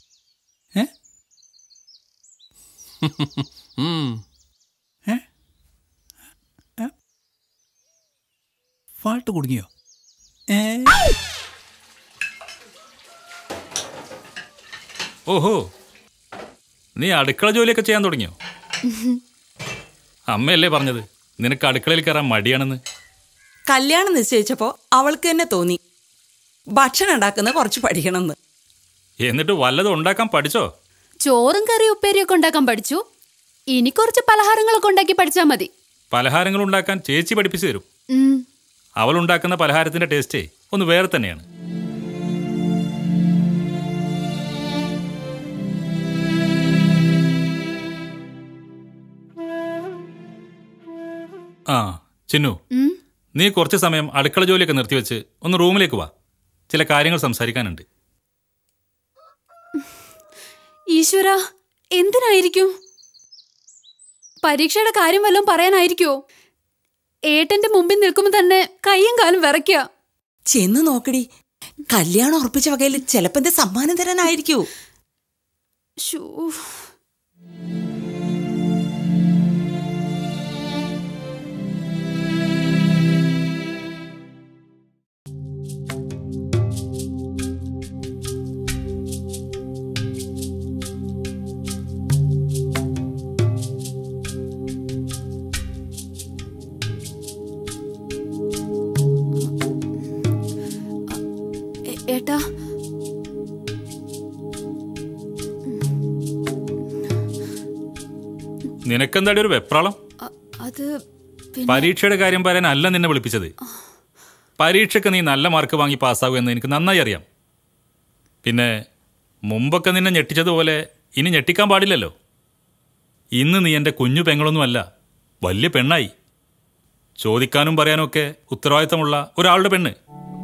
ഫാൾട്ട് കുടുങ്ങിയോ? ഓഹോ, നീ അടുക്കള ജോലിയൊക്കെ ചെയ്യാൻ തുടങ്ങിയോ? അമ്മയല്ലേ പറഞ്ഞത് നിനക്ക് അടുക്കളയിൽ കയറാൻ മടിയാണെന്ന്. കല്യാണം നിശ്ചയിച്ചപ്പോ അവൾക്ക് തന്നെ തോന്നി ഭക്ഷണം ഉണ്ടാക്കുന്ന കുറച്ച് പഠിക്കണമെന്ന്. എന്നിട്ട് വല്ലതും ഉണ്ടാക്കാൻ പഠിച്ചോ? ചോറും കറി ഉപ്പേരിയൊക്കെ ഉണ്ടാക്കാൻ പഠിച്ചു. ഇനി കുറച്ച് പലഹാരങ്ങളൊക്കെ ഉണ്ടാക്കി പഠിച്ചാൽ മതി. പലഹാരങ്ങൾ ഉണ്ടാക്കാൻ ചേച്ചി പഠിപ്പിച്ചു തരും. അവൾ ഉണ്ടാക്കുന്ന പലഹാരത്തിന്റെ ടേസ്റ്റേ ഒന്ന് വേറെ തന്നെയാണ്. ആ ചിന്നു, നീ കുറച്ച് സമയം അടുക്കള ജോലിയൊക്കെ നിർത്തിവെച്ച് ഒന്ന് റൂമിലേക്ക് വാ. ചില കാര്യങ്ങൾ സംസാരിക്കാനുണ്ട്. ഈശ്വര, എന്തിനായിരിക്കും? പരീക്ഷയുടെ കാര്യം വല്ലതും പറയാനായിരിക്കോ? ഏട്ടന്റെ മുമ്പിൽ നിൽക്കുമ്പോ തന്നെ കയ്യും കാലും വിറയ്ക്കുക. ചെന്ന് നോക്കടി, കല്യാണം ഉറപ്പിച്ച വകയിൽ ചിലപ്പോ എന്ത് സമ്മാനം തരാനായിരിക്കൂ. ഏട്ടാ, നിനക്കെന്താടി ഒരു വെപ്രാളം? അത് പരീക്ഷയുടെ കാര്യം പറയാനല്ല നിന്നെ വിളിപ്പിച്ചത്. പരീക്ഷയ്ക്ക് നീ നല്ല മാർക്ക് വാങ്ങി പാസ്സാകും എന്ന് എനിക്ക് നന്നായി അറിയാം. പിന്നെ മുമ്പൊക്കെ നിന്നെ ഞെട്ടിച്ചതുപോലെ ഇനി ഞെട്ടിക്കാൻ പാടില്ലല്ലോ. ഇന്ന് നീ എൻ്റെ കുഞ്ഞു പെങ്ങളൊന്നുമല്ല, വലിയ പെണ്ണായി. ചോദിക്കാനും പറയാനും ഒക്കെ ഉത്തരവാദിത്തമുള്ള ഒരാളുടെ പെണ്ണ്.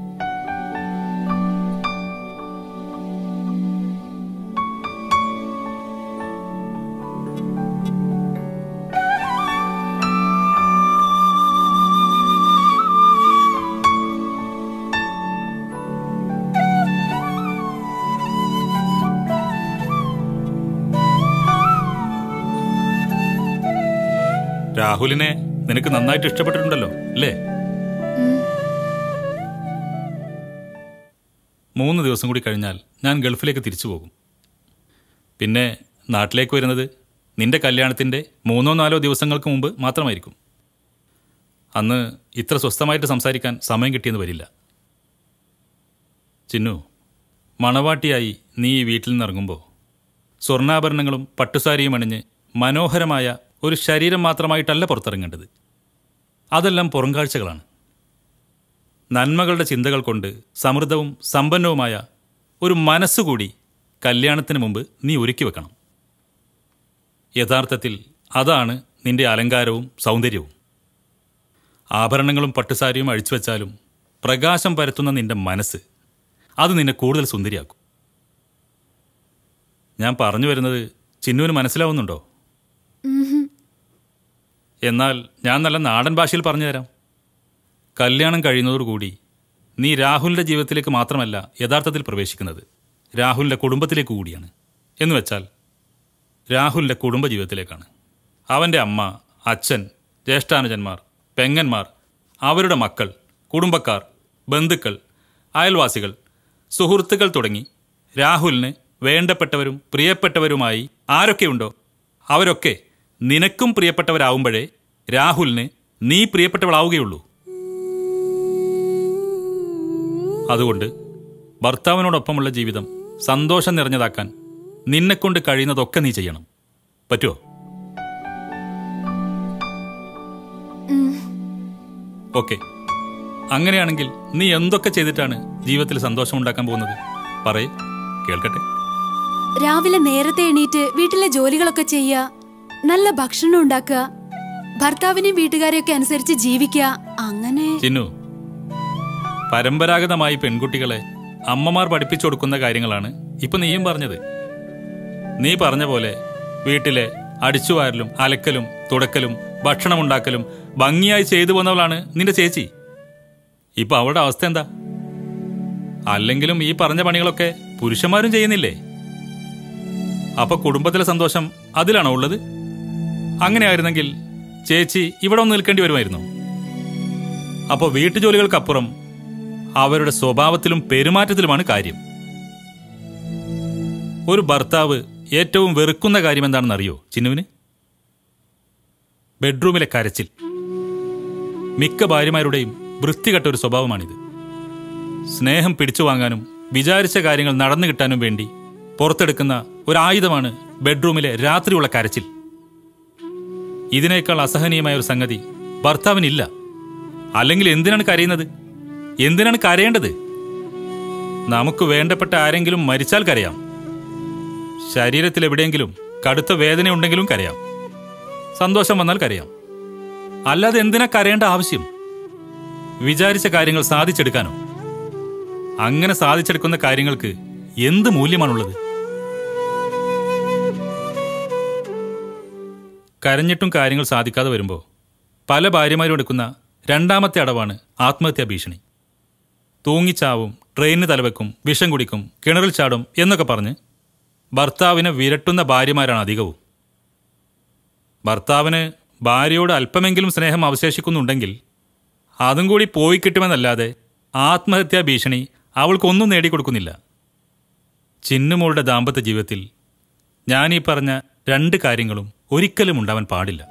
രാഹുലിനെ നിനക്ക് നന്നായിട്ട് ഇഷ്ടപ്പെട്ടിട്ടുണ്ടല്ലോ അല്ലേ? മൂന്ന് ദിവസം കൂടി കഴിഞ്ഞാൽ ഞാൻ ഗൾഫിലേക്ക് തിരിച്ചു പോകും. പിന്നെ നാട്ടിലേക്ക് വരുന്നത് നിന്റെ കല്യാണത്തിൻ്റെ മൂന്നോ നാലോ ദിവസങ്ങൾക്ക് മുമ്പ് മാത്രമായിരിക്കും. അന്ന് ഇത്ര സ്വസ്ഥമായിട്ട് സംസാരിക്കാൻ സമയം കിട്ടിയെന്ന് വരില്ല. ചിന്നു, മണവാട്ടിയായി നീ ഈ വീട്ടിൽ നിന്ന് ഇറങ്ങുമ്പോൾ സ്വർണ്ണാഭരണങ്ങളും പട്ടുസാരിയും അണിഞ്ഞ് മനോഹരമായ ഒരു ശരീരം മാത്രമായിട്ടല്ല പുറത്തിറങ്ങേണ്ടത്. അതെല്ലാം പുറംകാഴ്ചകളാണ്. നന്മകളുടെ ചിന്തകൾ കൊണ്ട് സമൃദ്ധവും സമ്പന്നവുമായ ഒരു മനസ്സുകൂടി കല്യാണത്തിന് മുമ്പ് നീ ഒരുക്കി വെക്കണം. യഥാർത്ഥത്തിൽ അതാണ് നിന്റെ അലങ്കാരവും സൗന്ദര്യവും. ആഭരണങ്ങളും പട്ടുസാരിയും അഴിച്ചു വെച്ചാലും പ്രകാശം പരത്തുന്ന നിന്റെ മനസ്സ് അത് നിന്നെ കൂടുതൽ സുന്ദരിയാക്കും. ഞാൻ പറഞ്ഞു വരുന്നത് ചിന്നുവിന് മനസ്സിലാവുന്നുണ്ടോ? എന്നാൽ ഞാൻ നല്ല നാടൻ ഭാഷയിൽ പറഞ്ഞു തരാം. കല്യാണം കഴിയുന്നതോടുകൂടി നീ രാഹുലിൻ്റെ ജീവിതത്തിലേക്ക് മാത്രമല്ല യഥാർത്ഥത്തിൽ പ്രവേശിക്കുന്നത്, രാഹുലിൻ്റെ കുടുംബത്തിലേക്ക് കൂടിയാണ്. എന്ന് വെച്ചാൽ രാഹുലിൻ്റെ കുടുംബജീവിതത്തിലേക്കാണ്. അവൻ്റെ അമ്മ, അച്ഛൻ, ജ്യേഷ്ഠാനുജന്മാർ, പെങ്ങന്മാർ, അവരുടെ മക്കൾ, കുടുംബക്കാർ, ബന്ധുക്കൾ, അയൽവാസികൾ, സുഹൃത്തുക്കൾ തുടങ്ങി രാഹുലിന് വേണ്ടപ്പെട്ടവരും പ്രിയപ്പെട്ടവരുമായി ആരൊക്കെയുണ്ടോ അവരൊക്കെ നിനക്കും പ്രിയപ്പെട്ടവരാവുമ്പോഴേ രാഹുലിന് നീ പ്രിയപ്പെട്ടവളാവുകയുള്ളൂ. അതുകൊണ്ട് ഭർത്താവിനോടൊപ്പമുള്ള ജീവിതം സന്തോഷം നിറഞ്ഞതാക്കാൻ നിന്നെക്കൊണ്ട് കഴിയുന്നതൊക്കെ നീ ചെയ്യണം. പറ്റുമോ? ഓക്കെ. അങ്ങനെയാണെങ്കിൽ നീ എന്തൊക്കെ ചെയ്തിട്ടാണ് ജീവിതത്തിൽ സന്തോഷം ഉണ്ടാക്കാൻ പോകുന്നത്? പറയേ, കേൾക്കട്ടെ. രാവിലെ നേരത്തെ എണീറ്റ് വീട്ടിലെ ജോലികളൊക്കെ ചെയ്യുക, നല്ല ഭക്ഷണം ഉണ്ടാക്കുക, ഭർത്താവിനെയും വീട്ടുകാരെയൊക്കെ അനുസരിച്ച് ജീവിക്കുക. അങ്ങനെ ചിന്നു, പരമ്പരാഗതമായി പെൺകുട്ടികളെ അമ്മമാർ പഠിപ്പിച്ചു കൊടുക്കുന്ന കാര്യങ്ങളാണ് ഇപ്പൊ നീയും പറഞ്ഞത്. നീ പറഞ്ഞ പോലെ വീട്ടിലെ അടിച്ചുവാരലും അലക്കലും തുടക്കലും ഭക്ഷണമുണ്ടാക്കലും ഭംഗിയായി ചെയ്തു പോന്നവളാണ് നിന്റെ ചേച്ചി. ഇപ്പൊ അവളുടെ അവസ്ഥ എന്താ? അല്ലെങ്കിലും ഈ പറഞ്ഞ പണികളൊക്കെ പുരുഷന്മാരും ചെയ്യുന്നില്ലേ? അപ്പൊ കുടുംബത്തിലെ സന്തോഷം അതിലാണോ ഉള്ളത്? അങ്ങനെയായിരുന്നെങ്കിൽ ചേച്ചി ഇവിടെ ഒന്ന് നിൽക്കേണ്ടി വരുമായിരുന്നു. അപ്പൊ വീട്ടുജോലികൾക്കപ്പുറം അവരുടെ സ്വഭാവത്തിലും പെരുമാറ്റത്തിലുമാണ് കാര്യം. ഒരു ഭർത്താവ് ഏറ്റവും വെറുക്കുന്ന കാര്യം എന്താണെന്ന് അറിയോ ചിന്നുവിന്? ബെഡ്റൂമിലെ കരച്ചിൽ. മിക്ക ഭാര്യമാരുടെയും വൃത്തികെട്ട ഒരു സ്വഭാവമാണിത്. സ്നേഹം പിടിച്ചു വാങ്ങാനും വിചാരിച്ച കാര്യങ്ങൾ നടന്നു കിട്ടാനും വേണ്ടി പുറത്തെടുക്കുന്ന ഒരായുധമാണ് ബെഡ്റൂമിലെ രാത്രിയുള്ള കരച്ചിൽ. ഇതിനേക്കാൾ അസഹനീയമായ ഒരു സംഗതി ഭർത്താവിനില്ല. അല്ലെങ്കിൽ എന്തിനാണ് കരയുന്നത്? എന്തിനാണ് കരയേണ്ടത്? നമുക്ക് വേണ്ടപ്പെട്ട ആരെങ്കിലും മരിച്ചാൽ കരയാം. ശരീരത്തിൽ എവിടെയെങ്കിലും കടുത്ത വേദനയുണ്ടെങ്കിലും കരയാം. സന്തോഷം വന്നാൽ കരയാം. അല്ലാതെ എന്തിനാ കരയേണ്ട ആവശ്യം? വിചാരിച്ച കാര്യങ്ങൾ സാധിച്ചെടുക്കാനോ? അങ്ങനെ സാധിച്ചെടുക്കുന്ന കാര്യങ്ങൾക്ക് എന്ത് മൂല്യമാണുള്ളത്? കരഞ്ഞിട്ടും കാര്യങ്ങൾ സാധിക്കാതെ വരുമ്പോൾ പല ഭാര്യമാരും എടുക്കുന്ന രണ്ടാമത്തെ അടവാണ് ആത്മഹത്യാ ഭീഷണി. തൂങ്ങിച്ചാവും, ട്രെയിനിന് തലവെക്കും, വിഷം കുടിക്കും, കിണറിൽ ചാടും എന്നൊക്കെ പറഞ്ഞ് ഭർത്താവിനെ വിരട്ടുന്ന ഭാര്യമാരാണ് അധികവും. ഭർത്താവിന് ഭാര്യയോട് അല്പമെങ്കിലും സ്നേഹം അവശേഷിക്കുന്നുണ്ടെങ്കിൽ അതും കൂടി പോയി കിട്ടുമെന്നല്ലാതെ ആത്മഹത്യാ ഭീഷണി അവൾക്കൊന്നും നേടിക്കൊടുക്കുന്നില്ല. ചിന്നുമോളുടെ ദാമ്പത്യ ജീവിതത്തിൽ ഞാനീ പറഞ്ഞ രണ്ട് കാര്യങ്ങളും ഒരിക്കലും ഉണ്ടാവാൻ പാടില്ല.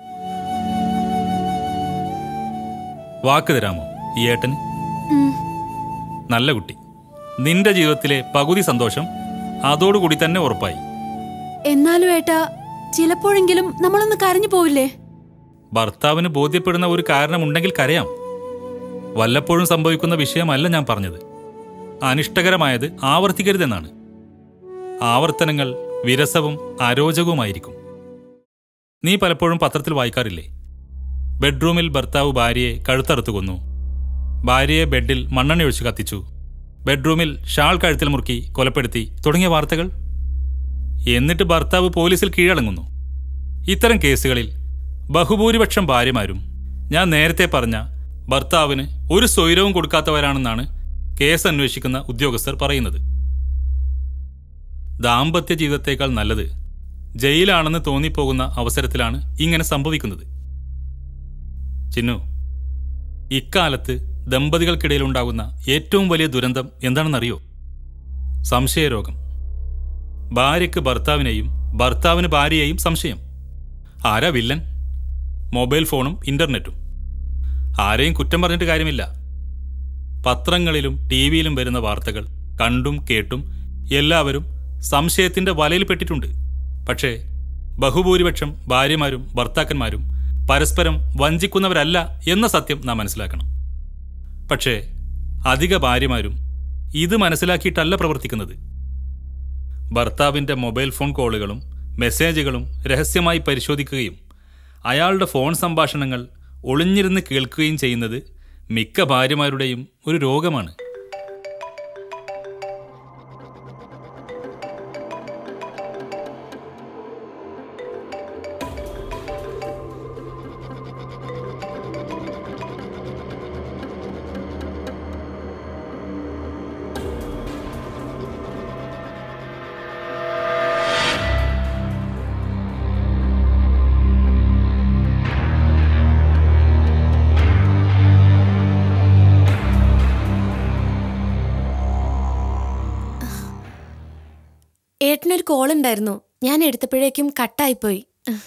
വാക്ക് തരാമോ ഈ ഏട്ടന്? നല്ല കുട്ടി, നിന്റെ ജീവിതത്തിലെ പകുതി സന്തോഷം അതോടുകൂടി തന്നെ ഉറപ്പായി. എന്നാലും ഏട്ടാ, ചിലപ്പോഴെങ്കിലും നമ്മളൊന്ന് കരഞ്ഞു പോവില്ലേ? ഭർത്താവിന് ബോധ്യപ്പെടുന്ന ഒരു കാരണമുണ്ടെങ്കിൽ കരയാം. വല്ലപ്പോഴും സംഭവിക്കുന്ന വിഷയമല്ല ഞാൻ പറഞ്ഞത്. അനിഷ്ടകരമായത് ആവർത്തിക്കരുതെന്നാണ്. ആവർത്തനങ്ങൾ വിരസവും അരോചകവുമായിരിക്കും. നീ പലപ്പോഴും പത്രത്തിൽ വായിക്കാറില്ലേ? ബെഡ്റൂമിൽ ഭർത്താവ് ഭാര്യയെ കഴുത്തറുത്തു കൊന്നു, ഭാര്യയെ ബെഡിൽ മണ്ണെണ്ണ ഒഴിച്ച് കത്തിച്ചു, ബെഡ്റൂമിൽ ഷാൾ കഴുത്തിൽ മുറുക്കി കൊലപ്പെടുത്തി തുടങ്ങിയ വാർത്തകൾ. എന്നിട്ട് ഭർത്താവ് പോലീസിൽ കീഴടങ്ങുന്നു. ഇത്തരം കേസുകളിൽ ബഹുഭൂരിപക്ഷം ഭാര്യമാരും ഞാൻ നേരത്തെ പറഞ്ഞ ഭർത്താവിന് ഒരു സ്വൈരവും കൊടുക്കാത്തവരാണെന്നാണ് കേസ് അന്വേഷിക്കുന്ന ഉദ്യോഗസ്ഥർ പറയുന്നത്. ദാമ്പത്യ ജീവിതത്തേക്കാൾ നല്ലത് ജയിലാണെന്ന് തോന്നിപ്പോകുന്ന അവസരത്തിലാണ് ഇങ്ങനെ സംഭവിക്കുന്നത്. ചിന്നു, ഇക്കാലത്ത് ദമ്പതികൾക്കിടയിലുണ്ടാകുന്ന ഏറ്റവും വലിയ ദുരന്തം എന്താണെന്നറിയോ? സംശയരോഗം. ഭാര്യയ്ക്ക് ഭർത്താവിനെയും ഭർത്താവിന് ഭാര്യയെയും സംശയം. ആരാ വില്ലൻ? മൊബൈൽ ഫോണും ഇന്റർനെറ്റും. ആരെയും കുറ്റം പറഞ്ഞിട്ട് കാര്യമില്ല. പത്രങ്ങളിലും ടി വിയിലും വരുന്ന വാർത്തകൾ കണ്ടും കേട്ടും എല്ലാവരും സംശയത്തിന്റെ വലയിൽ പെട്ടിട്ടുണ്ട്. പക്ഷേ ബഹുഭൂരിപക്ഷം ഭാര്യമാരും ഭർത്താക്കന്മാരും പരസ്പരം വഞ്ചിക്കുന്നവരല്ല എന്ന സത്യം നാം മനസ്സിലാക്കണം. പക്ഷേ അധിക ഭാര്യമാരും ഇത് മനസ്സിലാക്കിയിട്ടല്ല പ്രവർത്തിക്കുന്നത്. ഭർത്താവിൻ്റെ മൊബൈൽ ഫോൺ കോളുകളും മെസ്സേജുകളും രഹസ്യമായി പരിശോധിക്കുകയും അയാളുടെ ഫോൺ സംഭാഷണങ്ങൾ ഒളിഞ്ഞിരുന്ന് കേൾക്കുകയും ചെയ്യുന്നത് മിക്ക ഭാര്യമാരുടെയും ഒരു രോഗമാണ്. ഏട്ടനൊരു കോൾ ഉണ്ടായിരുന്നു, ഞാൻ എടുത്തപ്പോഴേക്കും കട്ടായിപ്പോയി.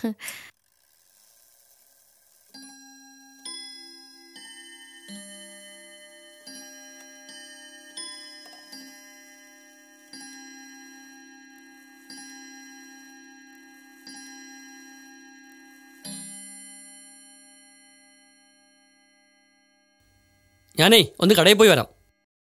ഞാനേ ഒന്ന് കടയിൽ പോയി വരാം.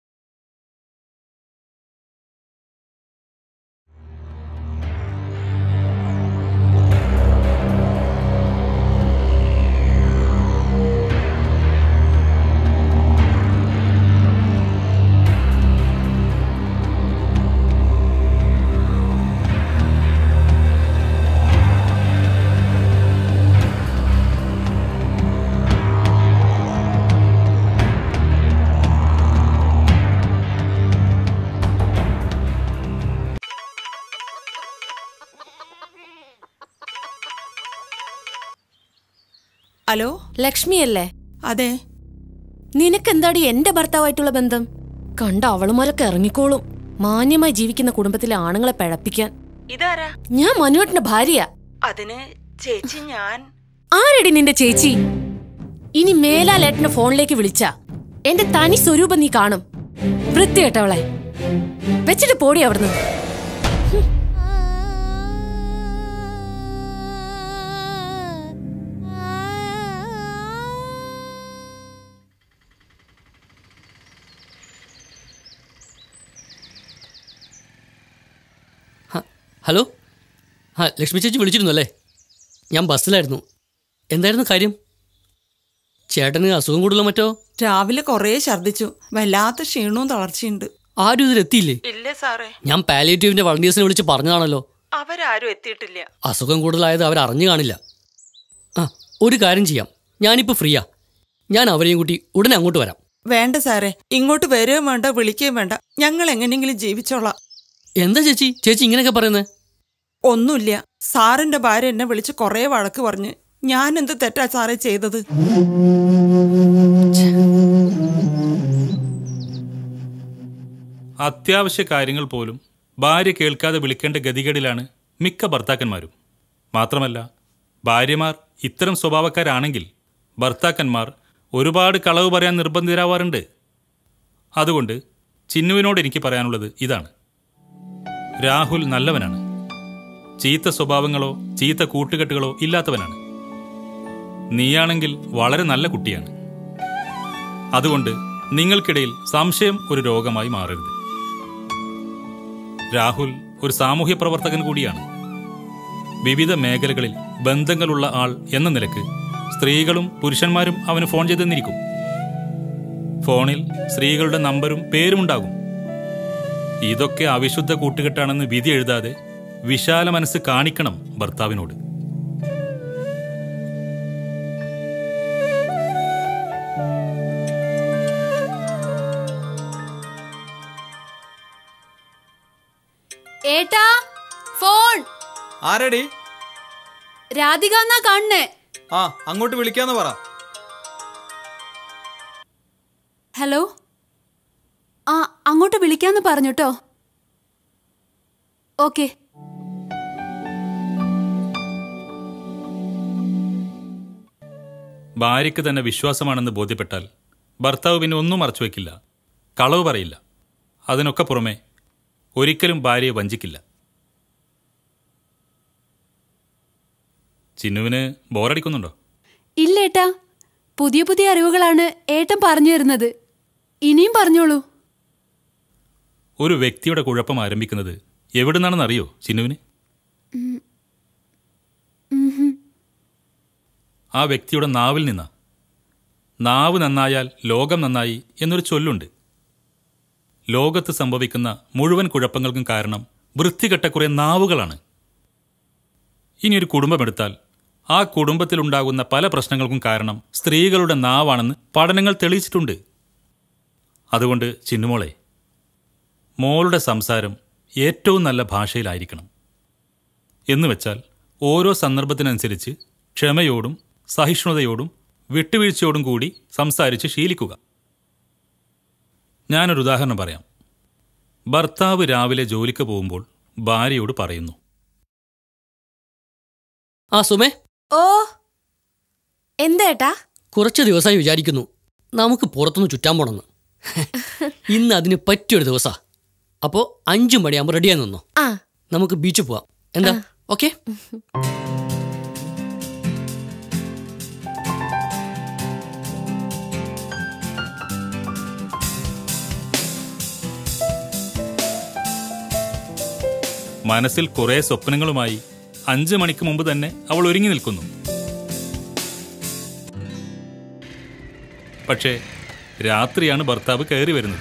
ഹലോ, ലക്ഷ്മിയല്ലേ? അതെ. നിനക്കെന്താടി എന്റെ ഭർത്താവായിട്ടുള്ള ബന്ധം? കണ്ട അവളുമാരൊക്കെ ഇറങ്ങിക്കോളും. മാന്യമായി ജീവിക്കുന്ന കുടുംബത്തിലെ ആണുങ്ങളെ പിഴപ്പിക്കാൻ. ഇതാരാ? ഞാൻ മനുവേട്ടന്റെ ഭാര്യ. അതിന് ചേച്ചി ഞാൻ. ആരെടി നിന്റെ ചേച്ചി? ഇനി മേലാലേട്ടന്റെ ഫോണിലേക്ക് വിളിച്ച എന്റെ തനി സ്വരൂപം നീ കാണും. വൃത്തികെട്ടവളെ, വെച്ചിട്ട് പോടി അവിടുന്ന്. ഹലോ, ആ ലക്ഷ്മി ചേച്ചി വിളിച്ചിരുന്നു അല്ലേ? ഞാൻ ബസ്സിലായിരുന്നു. എന്തായിരുന്നു കാര്യം? ചേട്ടന് അസുഖം കൂടുതലോ മറ്റോ? രാവിലെ കുറേ ഛർദിച്ചു, വല്ലാത്ത ക്ഷീണവും തളർച്ചയുണ്ട്. ആരും ഇതിലെത്തിയില്ലേ? ഇല്ല സാറേ. ഞാൻ പാലിയേറ്റീവിന്റെ വളണ്ടിയേഴ്സിനെ വിളിച്ച് പറഞ്ഞതാണല്ലോ. അവരാരും എത്തിയിട്ടില്ല. അസുഖം കൂടുതലായത് അവരറിഞ്ഞു കാണില്ല. ആ, ഒരു കാര്യം ചെയ്യാം, ഞാനിപ്പോൾ ഫ്രീയാ. ഞാൻ അവരെയും കൂട്ടി ഉടനെ അങ്ങോട്ട് വരാം. വേണ്ട സാറേ, ഇങ്ങോട്ട് വരികയും വേണ്ട വിളിക്കുകയും വേണ്ട. ഞങ്ങൾ എങ്ങനെയെങ്കിലും ജീവിച്ചോളാം. എന്താ ചേച്ചി ചേച്ചി ഇങ്ങനെയൊക്കെ പറയുന്നത്? ഒന്നുമില്ല, സാറിന്റെ ഭാര്യ എന്നെ വിളിച്ച് കുറേ വഴക്ക് പറഞ്ഞ്. ഞാൻ എന്ത് തെറ്റാ സാറേ ചെയ്തത്? അത്യാവശ്യ കാര്യങ്ങൾ പോലും ഭാര്യ കേൾക്കാതെ വിളിക്കേണ്ട ഗതികേടിലാണ് മിക്ക ഭർത്താക്കന്മാരും. മാത്രമല്ല, ഭാര്യമാർ ഇത്തരം സ്വഭാവക്കാരാണെങ്കിൽ ഭർത്താക്കന്മാർ ഒരുപാട് കളവ് പറയാൻ നിർബന്ധിതരാവാറുണ്ട്. അതുകൊണ്ട് ചിന്നുവിനോട് എനിക്ക് പറയാനുള്ളത് ഇതാണ്: രാഹുൽ നല്ലവനാണ്. ചീത്ത സ്വഭാവങ്ങളോ ചീത്ത കൂട്ടുകെട്ടുകളോ ഇല്ലാത്തവനാണ്. നീയാണെങ്കിൽ വളരെ നല്ല കുട്ടിയാണ്. അതുകൊണ്ട് നിങ്ങൾക്കിടയിൽ സംശയം ഒരു രോഗമായി മാറരുത്. രാഹുൽ ഒരു സാമൂഹ്യ പ്രവർത്തകൻ കൂടിയാണ്. വിവിധ മേഖലകളിൽ ബന്ധങ്ങളുള്ള ആൾ എന്ന നിലക്ക് സ്ത്രീകളും പുരുഷന്മാരും അവന് ഫോൺ ചെയ്തെന്നിരിക്കും. ഫോണിൽ സ്ത്രീകളുടെ നമ്പരും പേരുമുണ്ടാകും. ഇതൊക്കെ അവിശുദ്ധ കൂട്ടുകെട്ടാണെന്ന് വിധി എഴുതാതെ വിശാല മനസ്സ് കാണിക്കണം ഭർത്താവിനോട്. ഏട്ടാ, ഫോൺ. ആരടി? രാധിക എന്നാ കാണണേ. ആ, അങ്ങോട്ട് വിളിക്കാന്ന് പറ. ഹലോ, ആ അങ്ങോട്ട് വിളിക്കാന്ന് പറഞ്ഞുട്ടോ. ഓക്കെ. ഭാര്യയ്ക്ക് തന്നെ വിശ്വാസമാണെന്ന് ബോധ്യപ്പെട്ടാൽ ഭർത്താവ് പിന്നെ ഒന്നും മറച്ചു വയ്ക്കില്ല, കളവ് പറയില്ല. അതിനൊക്കെ പുറമെ ഒരിക്കലും ഭാര്യയെ വഞ്ചിക്കില്ല. ചിന്നുവിന് ബോറടിക്കുന്നുണ്ടോ? ഇല്ലേട്ടാ, പുതിയ പുതിയ അറിവുകളാണ് ഏട്ടൻ പറഞ്ഞു തരുന്നത്. ഇനിയും പറഞ്ഞോളൂ. ഒരു വ്യക്തിയുടെ കുഴപ്പം ആരംഭിക്കുന്നത് എവിടുന്നാണെന്ന് അറിയോ ചിന്നുവിന്? ആ വ്യക്തിയുടെ നാവിൽ നിന്നാ. നാവ് നന്നായാൽ ലോകം നന്നായി എന്നൊരു ചൊല്ലുണ്ട്. ലോകത്ത് സംഭവിക്കുന്ന മുഴുവൻ കുഴപ്പങ്ങൾക്കും കാരണം വൃത്തികെട്ട കുറേ നാവുകളാണ്. ഇനിയൊരു കുടുംബമെടുത്താൽ ആ കുടുംബത്തിലുണ്ടാകുന്ന പല പ്രശ്നങ്ങൾക്കും കാരണം സ്ത്രീകളുടെ നാവാണെന്ന് പഠനങ്ങൾ തെളിയിച്ചിട്ടുണ്ട്. അതുകൊണ്ട് ചിന്നുമോളെ, മോളുടെ സംസാരം ഏറ്റവും നല്ല ഭാഷയിലായിരിക്കണം. എന്നുവെച്ചാൽ ഓരോ സന്ദർഭത്തിനനുസരിച്ച് ക്ഷമയോടും സഹിഷ്ണുതയോടും വിട്ടുവീഴ്ചയോടും കൂടി സംസാരിച്ച് ശീലിക്കുക. ഞാനൊരു ഉദാഹരണം പറയാം. ഭർത്താവ് രാവിലെ ജോലിക്ക് പോകുമ്പോൾ ഭാര്യയോട് പറയുന്നു, ആ സുമേ. ഓ, എന്താ? കുറച്ച് ദിവസമായി വിചാരിക്കുന്നു നമുക്ക് പുറത്തുനിന്ന് ചുറ്റാൻ പോണെന്ന്. ഇന്ന് അതിന് പറ്റിയൊരു ദിവസാ. അപ്പോ അഞ്ചു മണിയാകുമ്പോൾ റെഡിയായി നിന്നോ, നമുക്ക് ബീച്ചിൽ പോവാം. എന്താ? ഓക്കെ. മനസ്സിൽ കുറെ സ്വപ്നങ്ങളുമായി അഞ്ചു മണിക്ക് മുമ്പ് തന്നെ അവൾ ഒരുങ്ങി നിൽക്കുന്നു. പക്ഷേ രാത്രിയാണ് ഭർത്താവ് കയറി വരുന്നത്.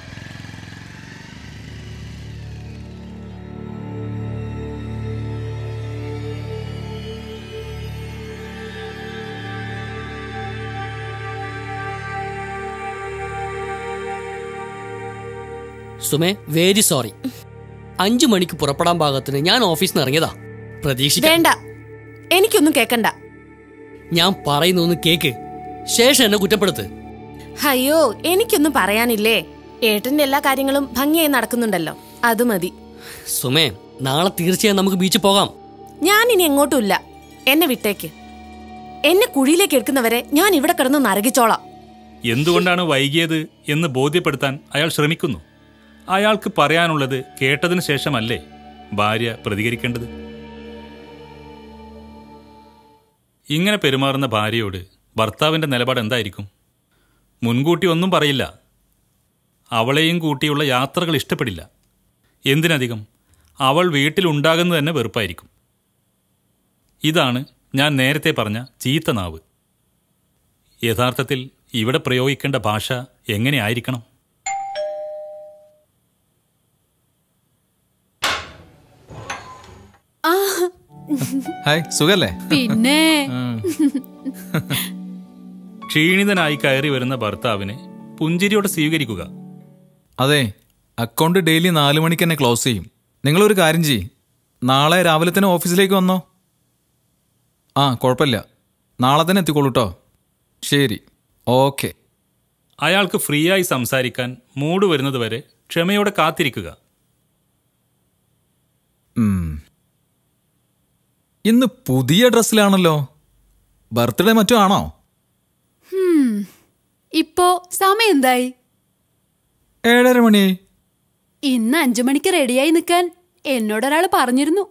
സുമേ, വെരി സോറി. അഞ്ചു മണിക്ക് പുറപ്പെടാൻ പാകത്തിന് ഞാൻ ഓഫീസിൽ നിന്ന് ഇറങ്ങിയതാ. പ്രതീക്ഷിക്കേണ്ട. എനിക്കൊന്നും കേക്കണ്ട. ഞാൻ പറയുന്നൊന്ന് കേക്ക്, ശേഷം എന്നെ കുറ്റപ്പെടുത്ത്. അയ്യോ, എനിക്കൊന്നും പറയാനില്ലേ. ഏട്ടന്റെ എല്ലാ കാര്യങ്ങളും ഭംഗിയായി നടക്കുന്നുണ്ടല്ലോ, അത് മതി. സുമേ, നാളെ തീർച്ചയായും നമുക്ക് ബീച്ചിൽ പോകാം. ഞാൻ ഇനി എങ്ങോട്ടുമില്ല. എന്നെ വിട്ടേക്ക്. എന്നെ കുഴിയിലേക്ക് എടുക്കുന്നവരെ ഞാൻ ഇവിടെ കിടന്ന് നരകിച്ചോളാം. എന്തുകൊണ്ടാണ് വൈകിയത് എന്ന് ബോധ്യപ്പെടുത്താൻ അയാൾ ശ്രമിക്കുന്നു. അയാൾക്ക് പറയാനുള്ളത് കേട്ടതിന് ശേഷമല്ലേ ഭാര്യ പ്രതികരിക്കേണ്ടത്? ഇങ്ങനെ പെരുമാറുന്ന ഭാര്യയോട് ഭർത്താവിൻ്റെ നിലപാട് എന്തായിരിക്കും? മുൻകൂട്ടി ഒന്നും പറയില്ല. അവളെയും കൂട്ടിയുള്ള യാത്രകൾ ഇഷ്ടപ്പെടില്ല. എന്തിനധികം അവൾ വീട്ടിലുണ്ടാകുന്നത് തന്നെ വെറുപ്പായിരിക്കും. ഇതാണ് ഞാൻ നേരത്തെ പറഞ്ഞ ചീത്ത നാവ്. യഥാർത്ഥത്തിൽ ഇവിടെ പ്രയോഗിക്കേണ്ട ഭാഷ എങ്ങനെയായിരിക്കണം? ഹായ്, സുഖല്ലേ? പിന്നെ ക്ഷീണിതനായി കയറി വരുന്ന ഭർത്താവിനെ പുഞ്ചിരിയോടെ സ്വീകരിക്കുക. അതെ, അക്കൗണ്ട് ഡെയിലി നാലു മണിക്ക് തന്നെ ക്ലോസ് ചെയ്യും. നിങ്ങളൊരു കാര്യം ചെയ്യ്, നാളെ രാവിലെ തന്നെ ഓഫീസിലേക്ക് വന്നോ. ആ, കുഴപ്പമില്ല, നാളെ തന്നെ എത്തിക്കോളൂ. ശരി, ഓക്കെ. അയാൾക്ക് ഫ്രീ ആയി സംസാരിക്കാൻ മൂഡ് വരുന്നത് വരെ ക്ഷമയോടെ കാത്തിരിക്കുക. ഇന്ന് പുതിയ ഡ്രസ്സിലാണല്ലോ. ബർത്ത്ഡേ മറ്റോ ആണോ? ഇപ്പോ സമയം എന്തായി? ഏഴര മണിയായി. ഇന്ന് അഞ്ചു മണിക്ക് റെഡിയായി നിൽക്കാൻ എന്നോടൊരാൾ പറഞ്ഞിരുന്നു.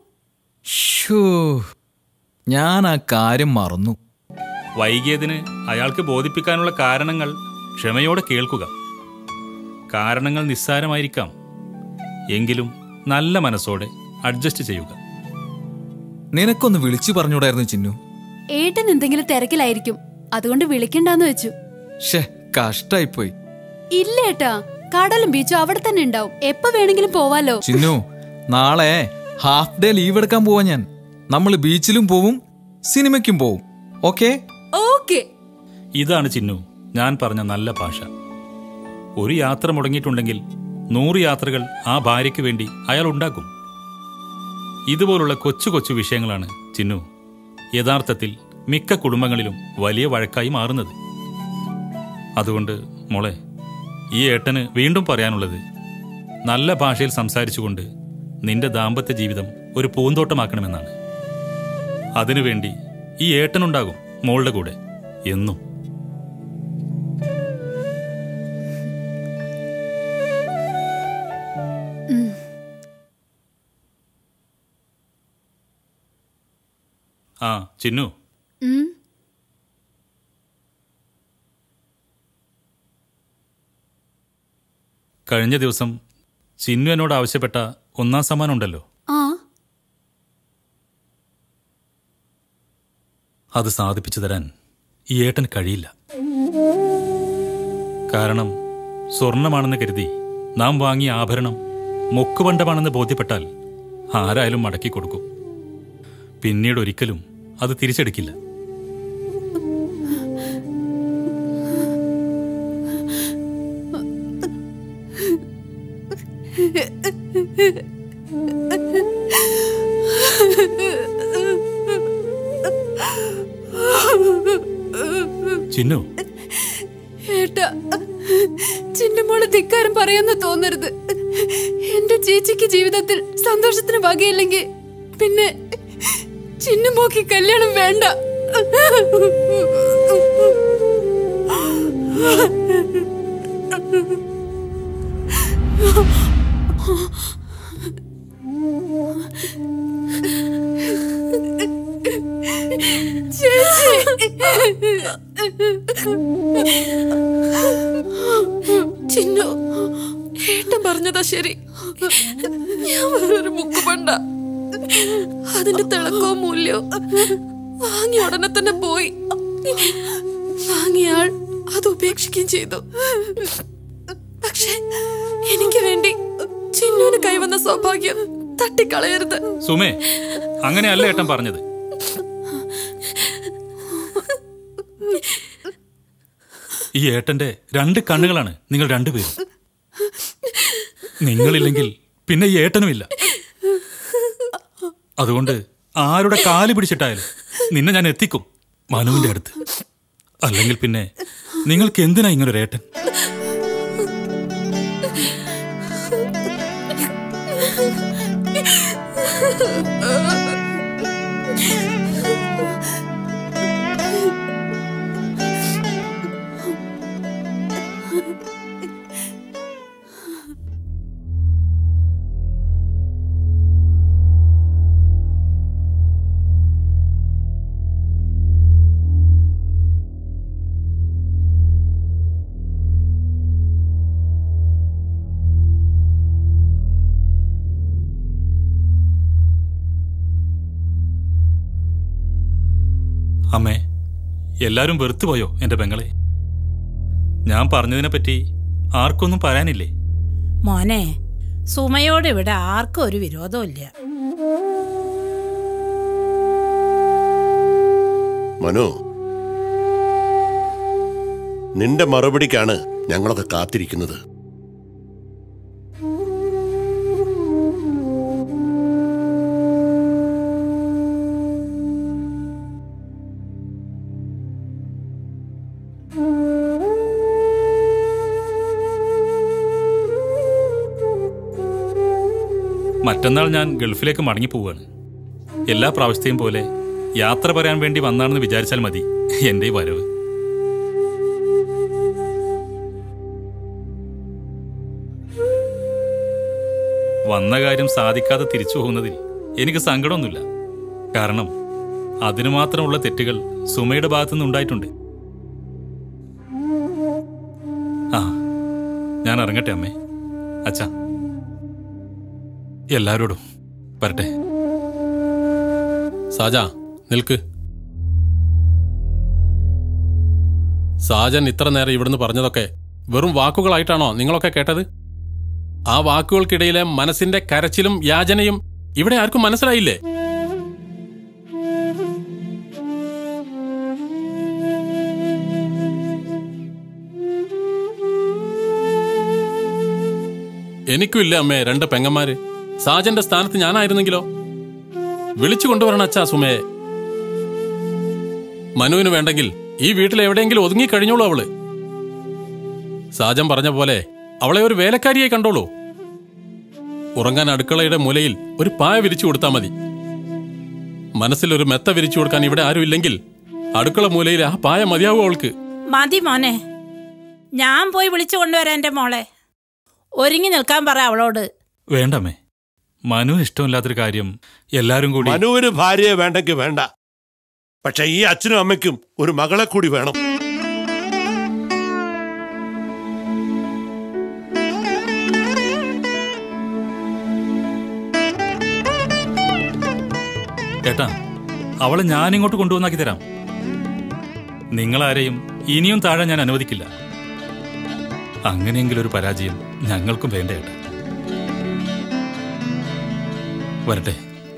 ഞാൻ ആ കാര്യം മറന്നു. വൈകിയതിന് അയാൾക്ക് ബോധിപ്പിക്കാനുള്ള കാരണങ്ങൾ ക്ഷമയോടെ കേൾക്കുക. കാരണങ്ങൾ നിസ്സാരമായിരിക്കാം, എങ്കിലും നല്ല മനസ്സോടെ അഡ്ജസ്റ്റ് ചെയ്യുക. നിനക്കൊന്ന് വിളിച്ചു പറഞ്ഞൂടായിരുന്നു ചിന്നു? ഏട്ടൻ എന്തെങ്കിലും തിരക്കിലായിരിക്കും, അതുകൊണ്ട് വിളിക്കണ്ടെന്ന് വെച്ചു. ഷേ, കഷ്ടായിപ്പോയി. ഇല്ലേട്ടാ, കടലും ബീച്ചും അവിടെ തന്നെ ഉണ്ടാവും, എപ്പോ വേണമെങ്കിലും പോവാലോ. ചിന്നു, നാളെ ഹാഫ് ഡേ ലീവ് എടുക്കാൻ പോവാ ഞാൻ. നമ്മൾ ബീച്ചിലും പോവും, സിനിമയ്ക്കും പോവും. ഓക്കെ? ഓക്കെ. ഇതാണ് ചിന്നു ഞാൻ പറഞ്ഞ നല്ല ഭാഷ. ഒരു യാത്ര മുടങ്ങിയിട്ടുണ്ടെങ്കിൽ നൂറ് യാത്രകൾ ആ ഭാര്യയ്ക്ക് വേണ്ടി അയാൾ ഉണ്ടാക്കും. ഇതുപോലുള്ള കൊച്ചു കൊച്ചു വിഷയങ്ങളാണ് ചിന്നു യഥാർത്ഥത്തിൽ മിക്ക കുടുംബങ്ങളിലും വലിയ വഴക്കായി മാറുന്നത്. അതുകൊണ്ട് മോളെ, ഈ ഏട്ടന് വീണ്ടും പറയാനുള്ളത്, നല്ല ഭാഷയിൽ സംസാരിച്ചുകൊണ്ട് നിന്റെ ദാമ്പത്യ ജീവിതം ഒരു പൂന്തോട്ടമാക്കണമെന്നാണ്. അതിനുവേണ്ടി ഈ ഏട്ടനുണ്ടാകും മോളുടെ കൂടെ എന്നും. ആ ചിന്നു, ഉം. കഴിഞ്ഞ ദിവസം ചിന്നു എന്നോട് ആവശ്യപ്പെട്ട ഒന്നാം സമ്മാനം ഉണ്ടല്ലോ, ആ അത് സാധിപ്പിച്ചു തരാൻ ഈ ഏട്ടന് കഴിയില്ല. കാരണം സ്വർണമാണെന്ന് കരുതി നാം വാങ്ങിയ ആഭരണം മുക്കുപണ്ടമാണെന്ന് ബോധ്യപ്പെട്ടാൽ ആരായാലും മടക്കി കൊടുക്കും. പിന്നീട് ഒരിക്കലും അത് തിരിച്ചെടുക്കില്ല. ചിന്നു, ഏട്ടാ, ചിന്നമോള് ധിക്കാരം പറയാന്ന് തോന്നരുത്. എന്റെ ചേച്ചിക്ക് ജീവിതത്തിൽ സന്തോഷത്തിന് വകയില്ലെങ്കിൽ പിന്നെ ചിന്നമോക്ക് കല്യാണം വേണ്ട. ചിന്നു, ഏട്ടൻ പറഞ്ഞതാ ശരി. ഞാൻ വേറൊരു മുക്ക് പണ്ട, അതിന്റെ തിളക്കവും മൂല്യവും വാങ്ങിയ ഉടനെ തന്നെ പോയി. വാങ്ങിയ ആൾ അത് ഉപേക്ഷിക്കുകയും ചെയ്തു. പക്ഷെ എനിക്ക് വേണ്ടി ചിന്നുവിന് കൈവന്ന സൗഭാഗ്യം തട്ടിക്കളയരുത്. സുമേ, അങ്ങനെയല്ല ഏട്ടൻ പറഞ്ഞത്. ഈ ഏട്ടന്റെ രണ്ട് കണ്ണുകളാണ് നിങ്ങൾ രണ്ടുപേരും. നിങ്ങളില്ലെങ്കിൽ പിന്നെ ഈ ഏട്ടനുമില്ല. അതുകൊണ്ട് ആരുടെ കാല് പിടിച്ചിട്ടായാലും നിന്നെ ഞാൻ എത്തിക്കും മനുവിന്റെ അടുത്ത്. അല്ലെങ്കിൽ പിന്നെ നിങ്ങൾക്ക് എന്തിനാ ഇങ്ങനൊരു ഏട്ടൻ? അമ്മേ, എല്ലാരും വെറുത്തുപോയോ എന്റെ പെങ്ങളെ? ഞാൻ പറഞ്ഞതിനെപ്പറ്റി ആർക്കൊന്നും പറയാനില്ലേ? മോനെ, സുമയോട് ഇവിടെ ആർക്കും ഒരു വിരോധവും ഇല്ല. മനു, നിന്റെ മറുപടിക്കാണ് ഞങ്ങളൊക്കെ കാത്തിരിക്കുന്നത്. മറ്റന്നാൾ ഞാൻ ഗൾഫിലേക്ക് മടങ്ങിപ്പോവാണ്. എല്ലാ പ്രാവശ്യത്തെയും പോലെ യാത്ര പറയാൻ വേണ്ടി വന്നാണെന്ന് വിചാരിച്ചാൽ മതി എൻ്റെ ഈ വരവ്. വന്ന കാര്യം സാധിക്കാതെ തിരിച്ചു പോകുന്നതിൽ എനിക്ക് സങ്കടമൊന്നുമില്ല. കാരണം അതിനു മാത്രമുള്ള തെറ്റുകൾ സുമയുടെ ഭാഗത്തുനിന്ന് ഉണ്ടായിട്ടുണ്ട്. ആ, ഞാൻ ഇറങ്ങട്ടെ അമ്മേ. അച്ഛാ, എല്ലാരോടും വരട്ടെ. സാജ, നിൽക്ക്. സാജൻ ഇത്ര നേരം ഇവിടുന്ന് പറഞ്ഞതൊക്കെ വെറും വാക്കുകളായിട്ടാണോ നിങ്ങളൊക്കെ കേട്ടത്? ആ വാക്കുകൾക്കിടയിലെ മനസ്സിന്റെ കരച്ചിലും യാചനയും ഇവിടെ ആർക്കും മനസ്സിലായില്ലേ? എനിക്കും ഇല്ല അമ്മേ രണ്ട് പെങ്ങന്മാര്. സാജന്റെ സ്ഥാനത്ത് ഞാനായിരുന്നെങ്കിലോ? വിളിച്ചു കൊണ്ടുവരണം അച്ഛാ സുമയെ. മനുവിന് വേണ്ടെങ്കിൽ ഈ വീട്ടിൽ എവിടെയെങ്കിലും ഒതുങ്ങിക്കഴിഞ്ഞോളൂ അവള്. സാജൻ പറഞ്ഞ പോലെ അവളെ ഒരു വേലക്കാരിയായി കണ്ടോളൂ. ഉറങ്ങാൻ അടുക്കളയുടെ മൂലയിൽ ഒരു പായ വിരിച്ചു കൊടുത്താൽ മതി. മനസ്സിലൊരു മെത്ത വിരിച്ചു കൊടുക്കാൻ ഇവിടെ ആരും ഇല്ലെങ്കിൽ അടുക്കള മൂലയിൽ ആ പായ മതിയാവും അവൾക്ക്. മതി മോനെ, ഞാൻ പോയി വിളിച്ചു കൊണ്ടുവരാം എന്റെ മോളെ. ഒരുങ്ങി നിൽക്കാൻ പറ അവളോട്. വേണ്ടമ്മേ, മനുവിന് ഇഷ്ടമില്ലാത്തൊരു കാര്യം എല്ലാരും കൂടി. മനുവിന് ഭാര്യയെ വേണ്ടെങ്കിൽ വേണ്ട, പക്ഷെ ഈ അച്ഛനും അമ്മയ്ക്കും ഒരു മകളെ കൂടി വേണം. ഏട്ടാ, അവളെ ഞാനിങ്ങോട്ട് കൊണ്ടുവന്നാക്കി തരാം. നിങ്ങളാരെയും ഇനിയും താഴെ ഞാൻ അനുവദിക്കില്ല. അങ്ങനെയെങ്കിലും ഒരു പരാജയം ഞങ്ങൾക്കും വേണ്ട ഏട്ടാ. വരട്ടെ.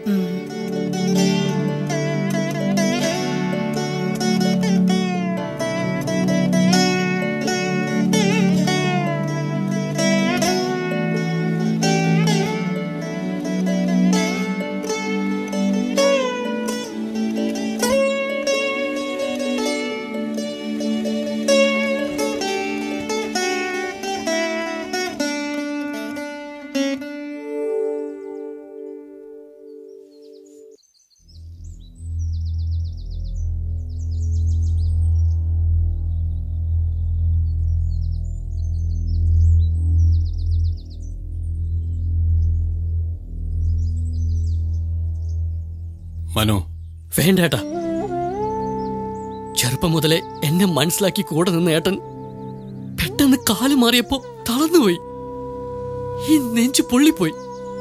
മനു, വേണ്ട ഏട്ടാ. ചെറുപ്പം മുതലേ എന്നെ മനസ്സിലാക്കി കൂടെ നിന്ന ഏട്ടൻ പെട്ടെന്ന് കാല് മാറിയപ്പോ തളർന്നുപോയി. ഈ നെഞ്ചു പൊള്ളിപ്പോയി.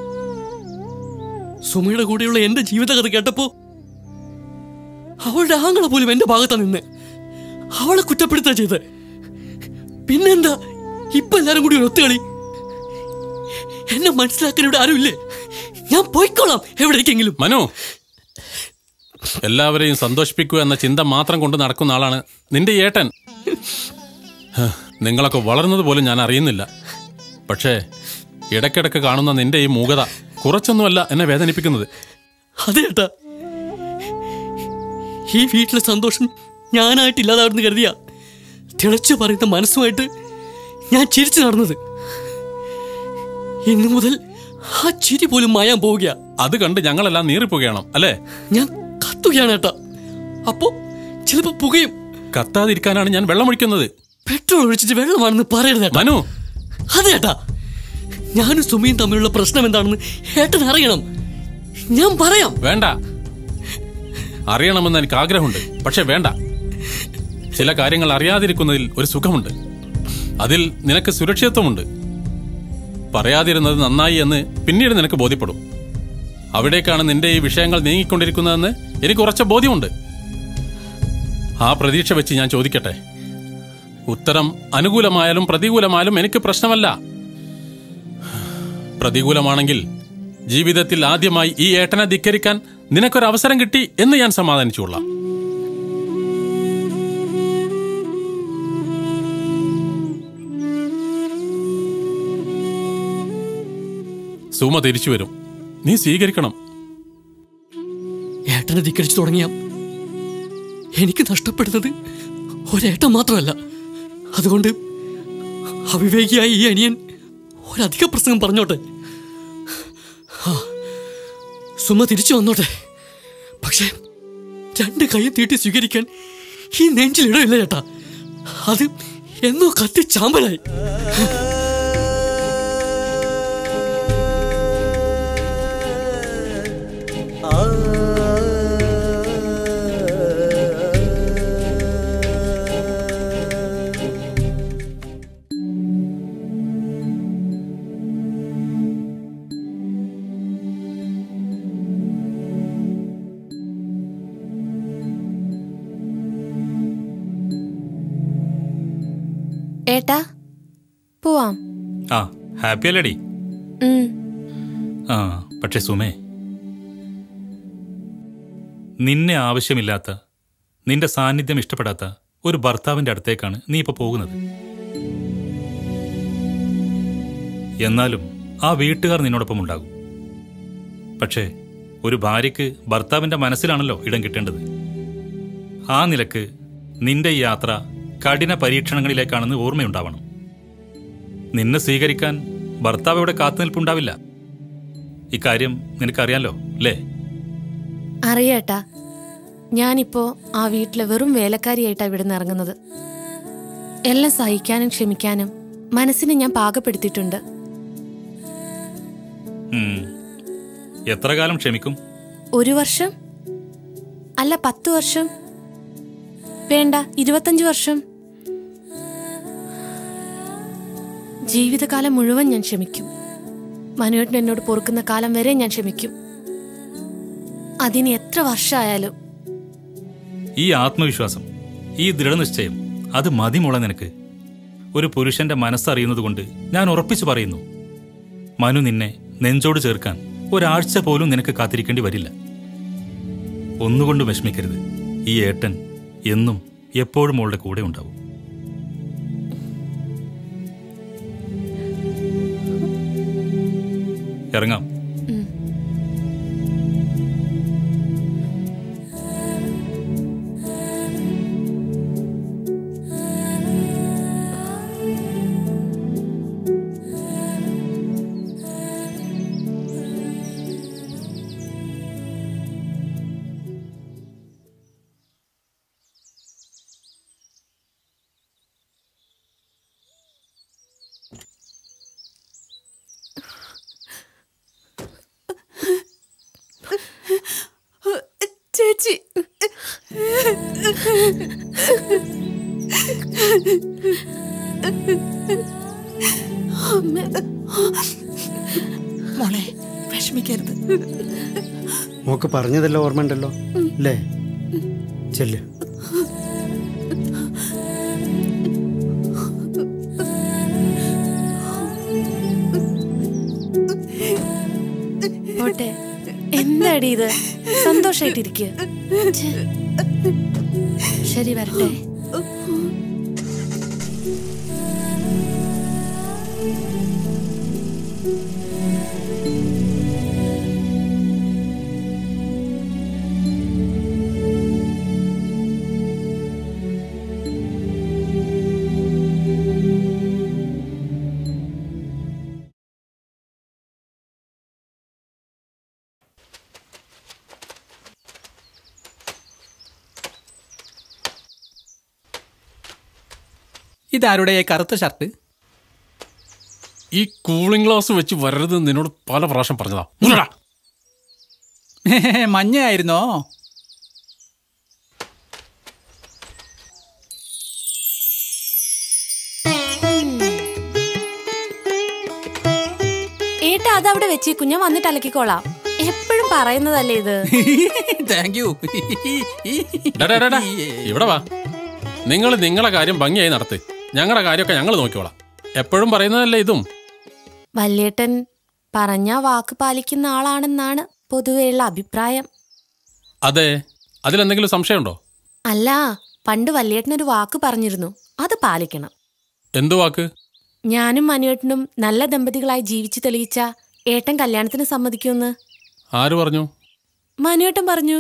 സുമയുടെ കൂടെയുള്ള എന്റെ ജീവിതകഥ കേട്ടപ്പോ അവളുടെ ആങ്ങള പോലും എന്റെ ഭാഗത്താ നിന്ന് അവളെ കുറ്റപ്പെടുത്തുക ചെയ്ത്. പിന്നെന്താ ഇപ്പൊ എല്ലാരും കൂടി ഒരു ഒത്തുകളി? എന്നെ മനസ്സിലാക്കാൻ ഇവിടെ ആരുമില്ലേ? ഞാൻ പോയിക്കോളാം എവിടേക്കെങ്കിലും. മനു, എല്ലാവരെയും സന്തോഷിപ്പിക്കുക എന്ന ചിന്ത മാത്രം കൊണ്ട് നടക്കുന്ന ആളാണ് നിന്റെ ഏട്ടൻ. നിങ്ങളൊക്കെ വളർന്നത് പോലും ഞാൻ അറിയുന്നില്ല. പക്ഷേ ഇടയ്ക്കിടയ്ക്ക് കാണുന്ന നിന്റെ ഈ മൂകത കുറച്ചൊന്നുമല്ല എന്നെ വേദനിപ്പിക്കുന്നത്. അതേട്ടാ, ഈ വീട്ടിലെ സന്തോഷം ഞാനായിട്ട് ഇല്ലാതാവെന്ന് കരുതിയ തിളച്ചു പറയുന്ന മനസ്സുമായിട്ട് ഞാൻ ചിരിച്ചു നടന്നത്. ഇന്നു മുതൽ ആ ചിരി പോലും മായാൻ പോവുക. അത് കണ്ട് ഞങ്ങളെല്ലാം നീറിപ്പോവുകയാണോ അല്ലേ? ഞാൻ കത്തുകയാണ് ഏട്ടാ. അപ്പോ ചിലപ്പോ പുകയും. കത്താതിരിക്കാനാണ് ഞാൻ വെള്ളമൊഴിക്കുന്നത്. പെട്രോൾ ഒഴിച്ചിട്ട് വെള്ളമാണെന്ന് പറയരുത് മനു. അതേട്ടാ, ഞാനും സുമിയും തമ്മിലുള്ള പ്രശ്നം എന്താണെന്ന് ഏട്ടൻ അറിയണം. ഞാൻ പറയാം. വേണ്ട, അറിയണമെന്ന് എനിക്ക് ആഗ്രഹമുണ്ട്. പക്ഷെ വേണ്ട. ചില കാര്യങ്ങൾ അറിയാതിരിക്കുന്നതിൽ ഒരു സുഖമുണ്ട്. അതിൽ നിനക്ക് സുരക്ഷിതത്വമുണ്ട്. പറയാതിരുന്നത് നന്നായി എന്ന് പിന്നീട് നിനക്ക് ബോധ്യപ്പെടും. അവിടേക്കാണ് നിന്റെ ഈ വിഷയങ്ങൾ നീങ്ങിക്കൊണ്ടിരിക്കുന്നതെന്ന് എനിക്ക് ഉറച്ച ബോധ്യമുണ്ട്. ആ പ്രതീക്ഷ വെച്ച് ഞാൻ ചോദിക്കട്ടെ. ഉത്തരം അനുകൂലമായാലും പ്രതികൂലമായാലും എനിക്ക് പ്രശ്നമല്ല. പ്രതികൂലമാണെങ്കിൽ ജീവിതത്തിൽ ആദ്യമായി ഈ ഏട്ടനെ ധിക്കരിക്കാൻ നിനക്കൊരവസരം കിട്ടി എന്ന് ഞാൻ സമാധാനിച്ചുകൊള്ളാം. സുമ തിരിച്ചു വരും. നീ സ്വീകരിക്കണം. ഏട്ടനെ ധിക്കരിച്ചു തുടങ്ങിയ എനിക്ക് നഷ്ടപ്പെടുന്നത് ഒരേട്ടൻ മാത്രമല്ല. അതുകൊണ്ട് അവിവേകിയായ ഈ അനിയൻ ഒരധിക പ്രസംഗം പറഞ്ഞോട്ടെ. സുമ തിരിച്ചു വന്നോട്ടെ. പക്ഷെ രണ്ട് കൈ തീട്ടി സ്വീകരിക്കാൻ ഈ നെഞ്ചിലിടമില്ല ചേട്ടാ. അത് എന്നോ കത്തി ചാമ്പലായി. ഏട്ടാ, പോവാം. ആ, ഹാപ്പി അല്ലേടി? ആ, പക്ഷെ സുമേ, നിന്നെ ആവശ്യമില്ലാത്ത, നിന്റെ സാന്നിധ്യം ഇഷ്ടപ്പെടാത്ത ഒരു ഭർത്താവിന്റെ അടുത്തേക്കാണ് നീ ഇപ്പൊ പോകുന്നത്. എന്നാലും ആ വീട്ടുകാർ നിന്നോടൊപ്പം ഉണ്ടാകും. പക്ഷേ ഒരു ഭാര്യയ്ക്ക് ഭർത്താവിന്റെ മനസ്സിലാണല്ലോ ഇടം കിട്ടേണ്ടത്. ആ നിലക്ക് നിന്റെ ഈ യാത്ര കഠിന പരീക്ഷണങ്ങളിലേക്കാണെന്ന് ഓർമ്മയുണ്ടാവണം. നിന്നെ സ്വീകരിക്കാൻ ഭർത്താവ് ഇവിടെ കാത്തുനിൽപ്പുണ്ടാവില്ല. ഇക്കാര്യം നിനക്കറിയാലോ അല്ലേ? അറിയാട്ടാ. ഞാനിപ്പോ ആ വീട്ടിലെ വെറും വേലക്കാരിയായിട്ടാ ഇവിടെ നിന്ന് ഇറങ്ങുന്നത്. എല്ലാം സഹിക്കാനും ക്ഷമിക്കാനും മനസ്സിനെ ഞാൻ പാകപ്പെടുത്തിയിട്ടുണ്ട്. എത്ര കാലം ക്ഷമിക്കും? ഒരു വർഷം. അല്ല പത്തു വർഷം വേണ്ട, ഇരുപത്തഞ്ചു വർഷം. ജീവിതകാലം മുഴുവൻ ഞാൻ ക്ഷമിക്കും. മനുവേട്ടൻ എന്നോട് പൊറുക്കുന്ന കാലം വരെ ഞാൻ ക്ഷമിക്കും. അതിന് എത്ര വർഷമായാലും. ഈ ആത്മവിശ്വാസം, ഈ ദൃഢനിശ്ചയം, അത് മതി മോളെ നിനക്ക്. ഒരു പുരുഷന്റെ മനസ്സറിയുന്നത് കൊണ്ട് ഞാൻ ഉറപ്പിച്ചു പറയുന്നു, മനു നിന്നെ നെഞ്ചോട് ചേർക്കാൻ ഒരാഴ്ച പോലും നിനക്ക് കാത്തിരിക്കേണ്ടി വരില്ല. ഒന്നുകൊണ്ടും വിഷമിക്കരുത്. ഈ ഏട്ടൻ എന്നും എപ്പോഴും മോളുടെ കൂടെ ഉണ്ടാവും. ഇറങ്ങാം. ചേച്ചി, മോളെ വിഷമിക്കരുത്. മോക്ക് പറഞ്ഞതല്ലോ ഓർമ്മയുണ്ടല്ലോ അല്ലേ? ചെല്ല്. പോട്ടെ, എന്താടി ഇത്? സന്തോഷായിട്ടിരിക്കുക. ശരി, വരട്ടെ. ഇതാരുടെ കറുത്ത ഷർട്ട്? ഈ കൂളിംഗ് ഗ്ലാസ് വെച്ച് വരരുത് നിന്നോട് പല പ്രാവശ്യം പറഞ്ഞതാ. മഞ്ഞയായിരുന്നോ? ഏട്ടാ, അതവിടെ വെച്ചേക്കും, ഞാൻ വന്നിട്ട് അലക്കിക്കോളാം. എപ്പോഴും പറയുന്നതല്ലേ ഇത്. Thank you. ഇവിടെ വാ. നിങ്ങൾ നിങ്ങളെ കാര്യം ഭംഗിയായി നടത്ത്, ഞങ്ങളുടെ കാര്യമൊക്കെ ഞങ്ങൾ നോക്കിക്കോളാം. എപ്പോഴും പറയുന്നതല്ലേ ഇതും. വല്യേട്ടൻ പറഞ്ഞ വാക്ക് പാലിക്കുന്ന ആളാണെന്നാണ് പൊതുവെയുള്ള അഭിപ്രായം. അതെ, അതിലെന്തെങ്കിലും സംശയമുണ്ടോ? അല്ല, പണ്ട് വല്യേട്ടനൊരു വാക്ക് പറഞ്ഞിരുന്നു, അത് പാലിക്കണം. എന്തു വാക്ക്? ഞാനും മനുവേട്ടനും നല്ല ദമ്പതികളായി ജീവിച്ചു തെളിയിച്ച ഏട്ടൻ കല്യാണത്തിന് സമ്മതിക്കുമെന്ന്. ആര് പറഞ്ഞു? മനുവേട്ടൻ പറഞ്ഞു.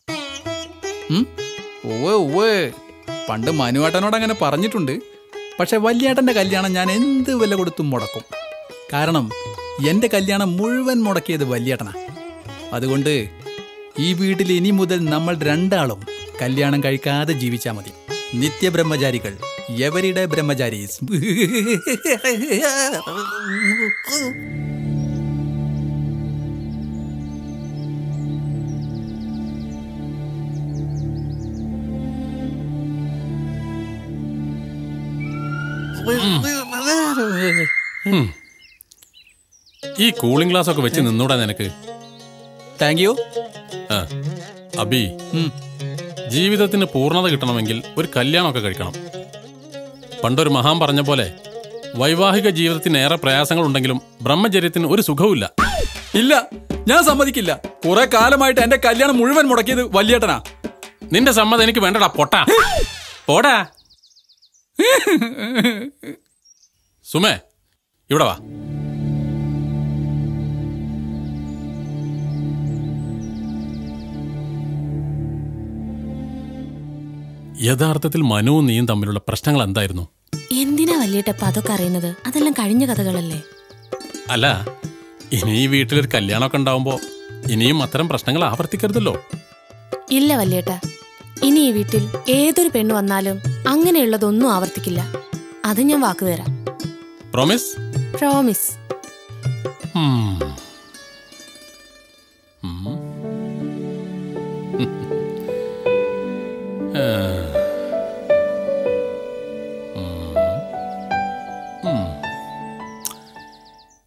പണ്ട് മനുവേട്ടനോട് അങ്ങനെ പറഞ്ഞിട്ടുണ്ട്. പക്ഷെ വല്യേട്ടൻ്റെ കല്യാണം ഞാൻ എന്ത് വില കൊടുത്തും മുടക്കും. കാരണം എൻ്റെ കല്യാണം മുഴുവൻ മുടക്കിയത് വല്യേട്ടനാ. അതുകൊണ്ട് ഈ വീട്ടിൽ ഇനി മുതൽ നമ്മൾ രണ്ടാളും കല്യാണം കഴിക്കാതെ ജീവിച്ചാൽ മതി. നിത്യബ്രഹ്മചാരികൾ, എവരിടെ ബ്രഹ്മചാരീസ്. ഈ കൂളിംഗ് ഗ്ലാസ് ഒക്കെ വെച്ച് നിന്നൂടാ നിനക്ക്? Thank you. അബി, ജീവിതത്തിന് പൂർണ്ണത കിട്ടണമെങ്കിൽ ഒരു കല്യാണമൊക്കെ കഴിക്കണം. പണ്ടൊരു മഹാൻ പറഞ്ഞ പോലെ വൈവാഹിക ജീവിതത്തിന് ഏറെ പ്രയാസങ്ങൾ ഉണ്ടെങ്കിലും ബ്രഹ്മചര്യത്തിന് ഒരു സുഖവുമില്ല. ഇല്ല, ഞാൻ സമ്മതിക്കില്ല. കുറെ കാലമായിട്ട് എന്റെ കല്യാണം മുഴുവൻ മുടക്കിയത് വല്യേട്ടനാ. നിന്റെ സമ്മതം എനിക്ക് വേണ്ടടാ പൊട്ടാ. പോടാ. സുമേ, ഇവിടെ വാ. യഥാർത്ഥത്തിൽ മനുവും നീയും തമ്മിലുള്ള പ്രശ്നങ്ങൾ എന്തായിരുന്നു? എന്തിനാ വല്യേട്ടപ്പ അതൊക്കെ അറിയുന്നത്? അതെല്ലാം കഴിഞ്ഞ കഥകളല്ലേ. അല്ല, ഇനി ഈ വീട്ടിലൊരു കല്യാണമൊക്കെ ഉണ്ടാവുമ്പോ ഇനിയും അത്തരം പ്രശ്നങ്ങൾ ആവർത്തിക്കരുതല്ലോ. ഇല്ല വല്യേട്ട, ഇനി ഈ വീട്ടിൽ ഏതൊരു പെണ്ണ് വന്നാലും അങ്ങനെയുള്ളതൊന്നും ആവർത്തിക്കില്ല. അത് ഞാൻ വാക്ക് തരാം. പ്രോമിസ്? പ്രോമിസ്.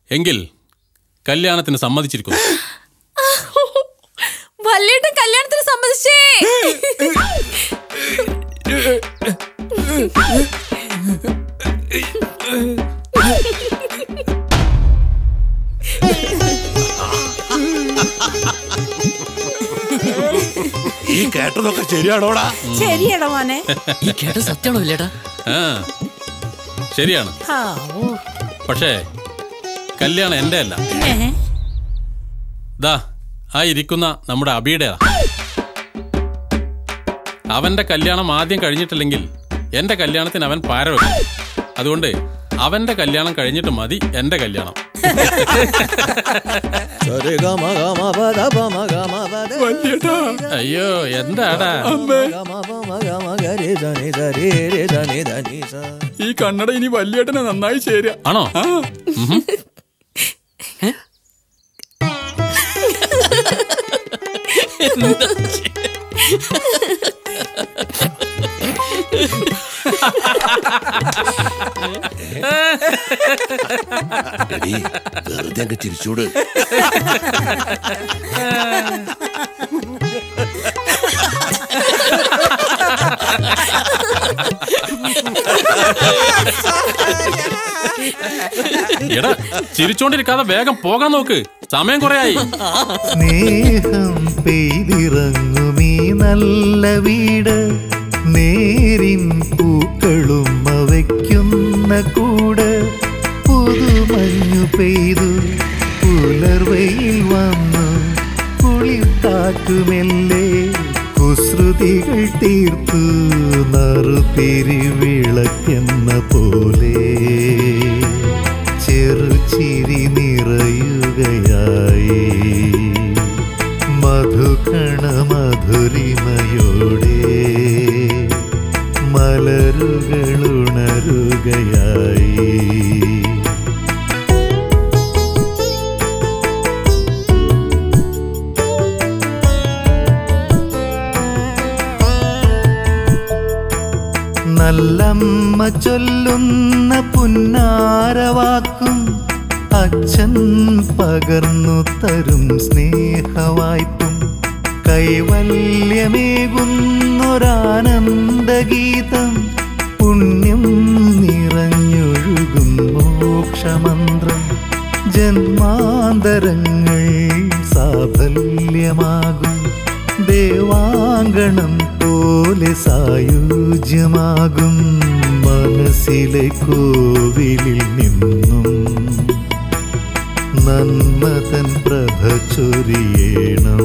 എങ്കിൽ കല്യാണത്തിന് സമ്മതിച്ചിരിക്കുന്നു. വല്യേട്ടൻ കല്യാണത്തിന് സമ്മതിച്ചേ. ഈ കേട്ടതൊക്കെ ശരിയാണോടാ? ശരിയാണോ മോനെ? ഈ കേട്ട സത്യമാണോ ഇല്ലേട്ടാ? ആ ശരിയാണ്. പക്ഷേ കല്യാണം എന്റെ അല്ല. ദാ ആ ഇരിക്കുന്ന നമ്മുടെ അബിയുടെ. അവന്റെ കല്യാണം ആദ്യം കഴിഞ്ഞിട്ടില്ലെങ്കിൽ എന്റെ കല്യാണത്തിന് അവൻ പാര വെക്കും. അതുകൊണ്ട് അവന്റെ കല്യാണം കഴിഞ്ഞിട്ട് മതി എന്റെ കല്യാണം. അയ്യോ എന്താടാ? ഈ കണ്ണട ഇനി വല്യേട്ടനെ നന്നായി ചേരുക. ആണോ? വെറുതെ അങ്ങ് ചിരിച്ചൂട്. എടാ ചിരിച്ചോണ്ടിരിക്കാതെ വേഗം പോകാൻ നോക്ക്, സമയം കുറയായി. സ്നേഹം പെയ്തിറങ്ങുമീ നല്ല വീട്, നേരിൻ പൂക്കളും അവയ്ക്കുന്ന കൂട്, പുതുമഞ്ഞു പെയ്തു പുലർവയിൽ വന്നു, കുളിർക്കാറ്റുമെല്ലെ കുസൃതികൾ തീർത്തു, നറുതിരിവിളക്കെന്ന പോലെ ചെറുചിരി നിറയുകയായി, മധുകണ മധുരിമയോടെ മലരുകളുണരുകയായി. നല്ലമ്മ ചൊല്ലുന്ന പുന്നാരവാക്കും, അച്ഛൻ പകർന്നു തരും സ്നേഹവായ്പും, കൈവല്യമേകുന്നൊരാനന്ദഗീതം, പുണ്യം നിറഞ്ഞൊഴുകും മോക്ഷമന്ത്രം, ജന്മാന്തരങ്ങൾ സാഫല്യമാകും, ദേവാങ്കണം പോലെ സായുജ്യമാകും, മനസ്സിലെ കോവിലിൽ നിന്നും നന്മതൻ പ്രഭ ചൊരിയണം.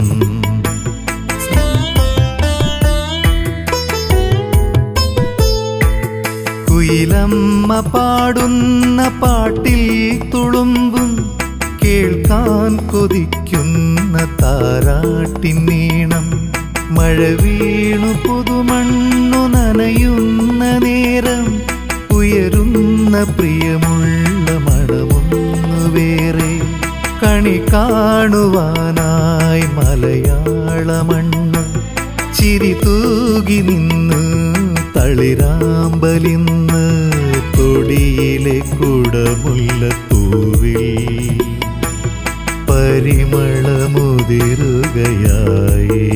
കുയിലമ്മ പാടുന്ന പാട്ടിൽ തുളുമ്പും, കേൾക്കാൻ കൊതിക്കുന്ന താരാട്ടിൻ നീണം, മഴ വീണു പുതുമണ്ണു നനയുന്ന നേരം, ഉയരുന്ന പ്രിയമുള്ള മണമൊന്നു വേറെ, കണി കാണുവാനായി മലയാള മണ്ണ്, ചിരി തൂകി നിന്ന് തളിരാമ്പലിന്ന്, തൊടിയിലെ കുടമുല്ലപ്പൂവിൽ പരിമളമുതിരുകയായി.